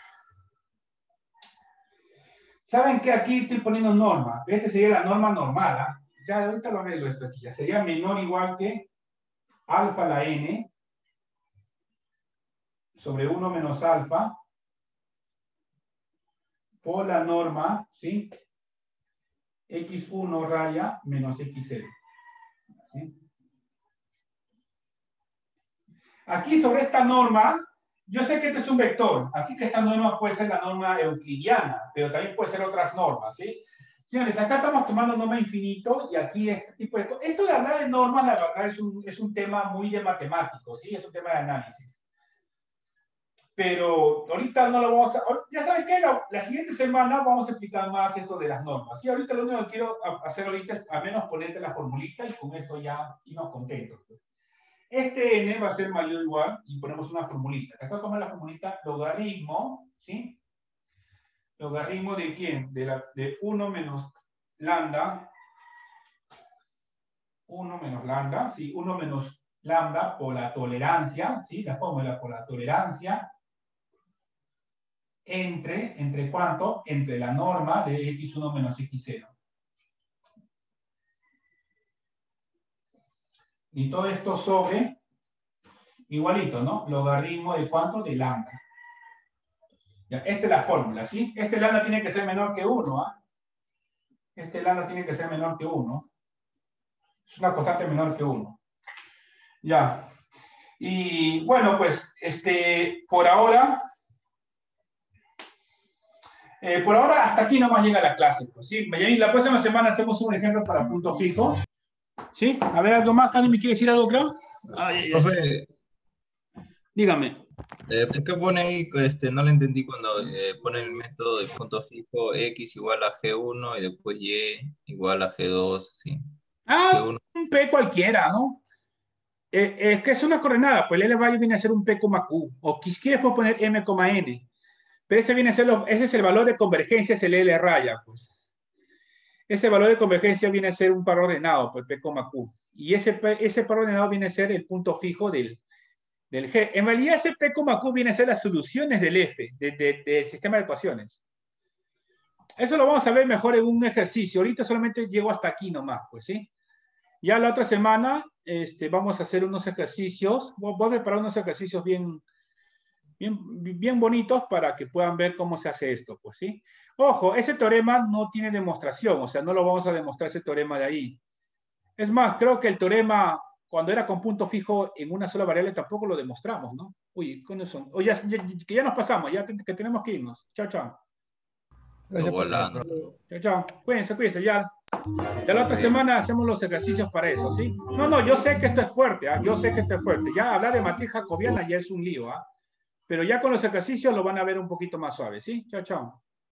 ¿Saben qué? Aquí estoy poniendo norma. Este sería la norma normal, ¿ah? Ya, ahorita lo arreglo esto aquí. Ya sería menor o igual que alfa la N sobre uno menos alfa por la norma, ¿sí? X uno raya menos X cero. ¿Sí? Aquí sobre esta norma, yo sé que este es un vector, así que esta norma puede ser la norma euclidiana, pero también puede ser otras normas, ¿sí? Señores, acá estamos tomando norma infinito y aquí este tipo de cosas. Esto de hablar de normas, la verdad, es un, es un tema muy de matemáticos, ¿sí? Es un tema de análisis. Pero ahorita no lo vamos a... Ya saben que la, la siguiente semana vamos a explicar más esto de las normas. Sí, ahorita lo único que quiero hacer ahorita es al menos ponerte la formulita y con esto ya irnos contentos. Este n va a ser mayor o igual y ponemos una formulita. Acá como la formulita logaritmo, ¿sí? ¿Logaritmo de quién? De, la, de uno menos lambda. uno menos lambda, ¿sí? uno menos lambda por la tolerancia, ¿sí? La fórmula por la tolerancia. Entre, ¿entre cuánto? Entre la norma de X uno menos X cero. Y todo esto sobre, igualito, ¿no? Logaritmo de cuánto? De lambda. Ya, esta es la fórmula, ¿sí? Este lambda tiene que ser menor que uno, ¿ah? Este lambda tiene que ser menor que uno. Es una constante menor que uno. Ya. Y bueno, pues, este, por ahora... Eh, por ahora, hasta aquí nomás llega la clase. Pues, ¿sí? La próxima semana hacemos un ejemplo para punto fijo. ¿Sí? A ver, ¿algo más? ¿Cani me quiere decir algo, creo? Ay, ay, ay. Dígame. Eh, ¿por qué pone ahí, este, no lo entendí cuando eh, pone el método de punto fijo x igual a G uno y después y igual a G dos, sí. Ah, G uno. un P cualquiera, ¿no? Eh, es que es una coordenada, pues el L value viene a ser un P, Q, o si quieres puedo poner M, N, pero ese viene a ser lo, ese es el valor de convergencia, es el L raya, pues. Ese valor de convergencia viene a ser un par ordenado, pues P, Q, y ese, P, ese par ordenado viene a ser el punto fijo del, del G. En realidad ese P, Q viene a ser las soluciones del F, de, de, del sistema de ecuaciones. Eso lo vamos a ver mejor en un ejercicio. Ahorita solamente llego hasta aquí nomás, pues, ¿sí? Ya la otra semana este, vamos a hacer unos ejercicios. Voy a preparar unos ejercicios bien, bien, bien bonitos para que puedan ver cómo se hace esto, pues, ¿sí? Ojo, ese teorema no tiene demostración, o sea, no lo vamos a demostrar ese teorema de ahí. Es más, creo que el teorema, cuando era con punto fijo en una sola variable, tampoco lo demostramos, ¿no? Uy, con eso. Oye, ya, ya, que ya nos pasamos, ya que tenemos que irnos. Chao, chao. Gracias por la... Chao, chao. Cuídense, cuídense, ya. Ya la otra semana hacemos los ejercicios para eso, ¿sí? No, no, yo sé que esto es fuerte, ¿eh? Yo sé que esto es fuerte. Ya hablar de matriz jacobiana ya es un lío, ¿ah? ¿eh? Pero ya con los ejercicios lo van a ver un poquito más suave, ¿sí? Chao, chao.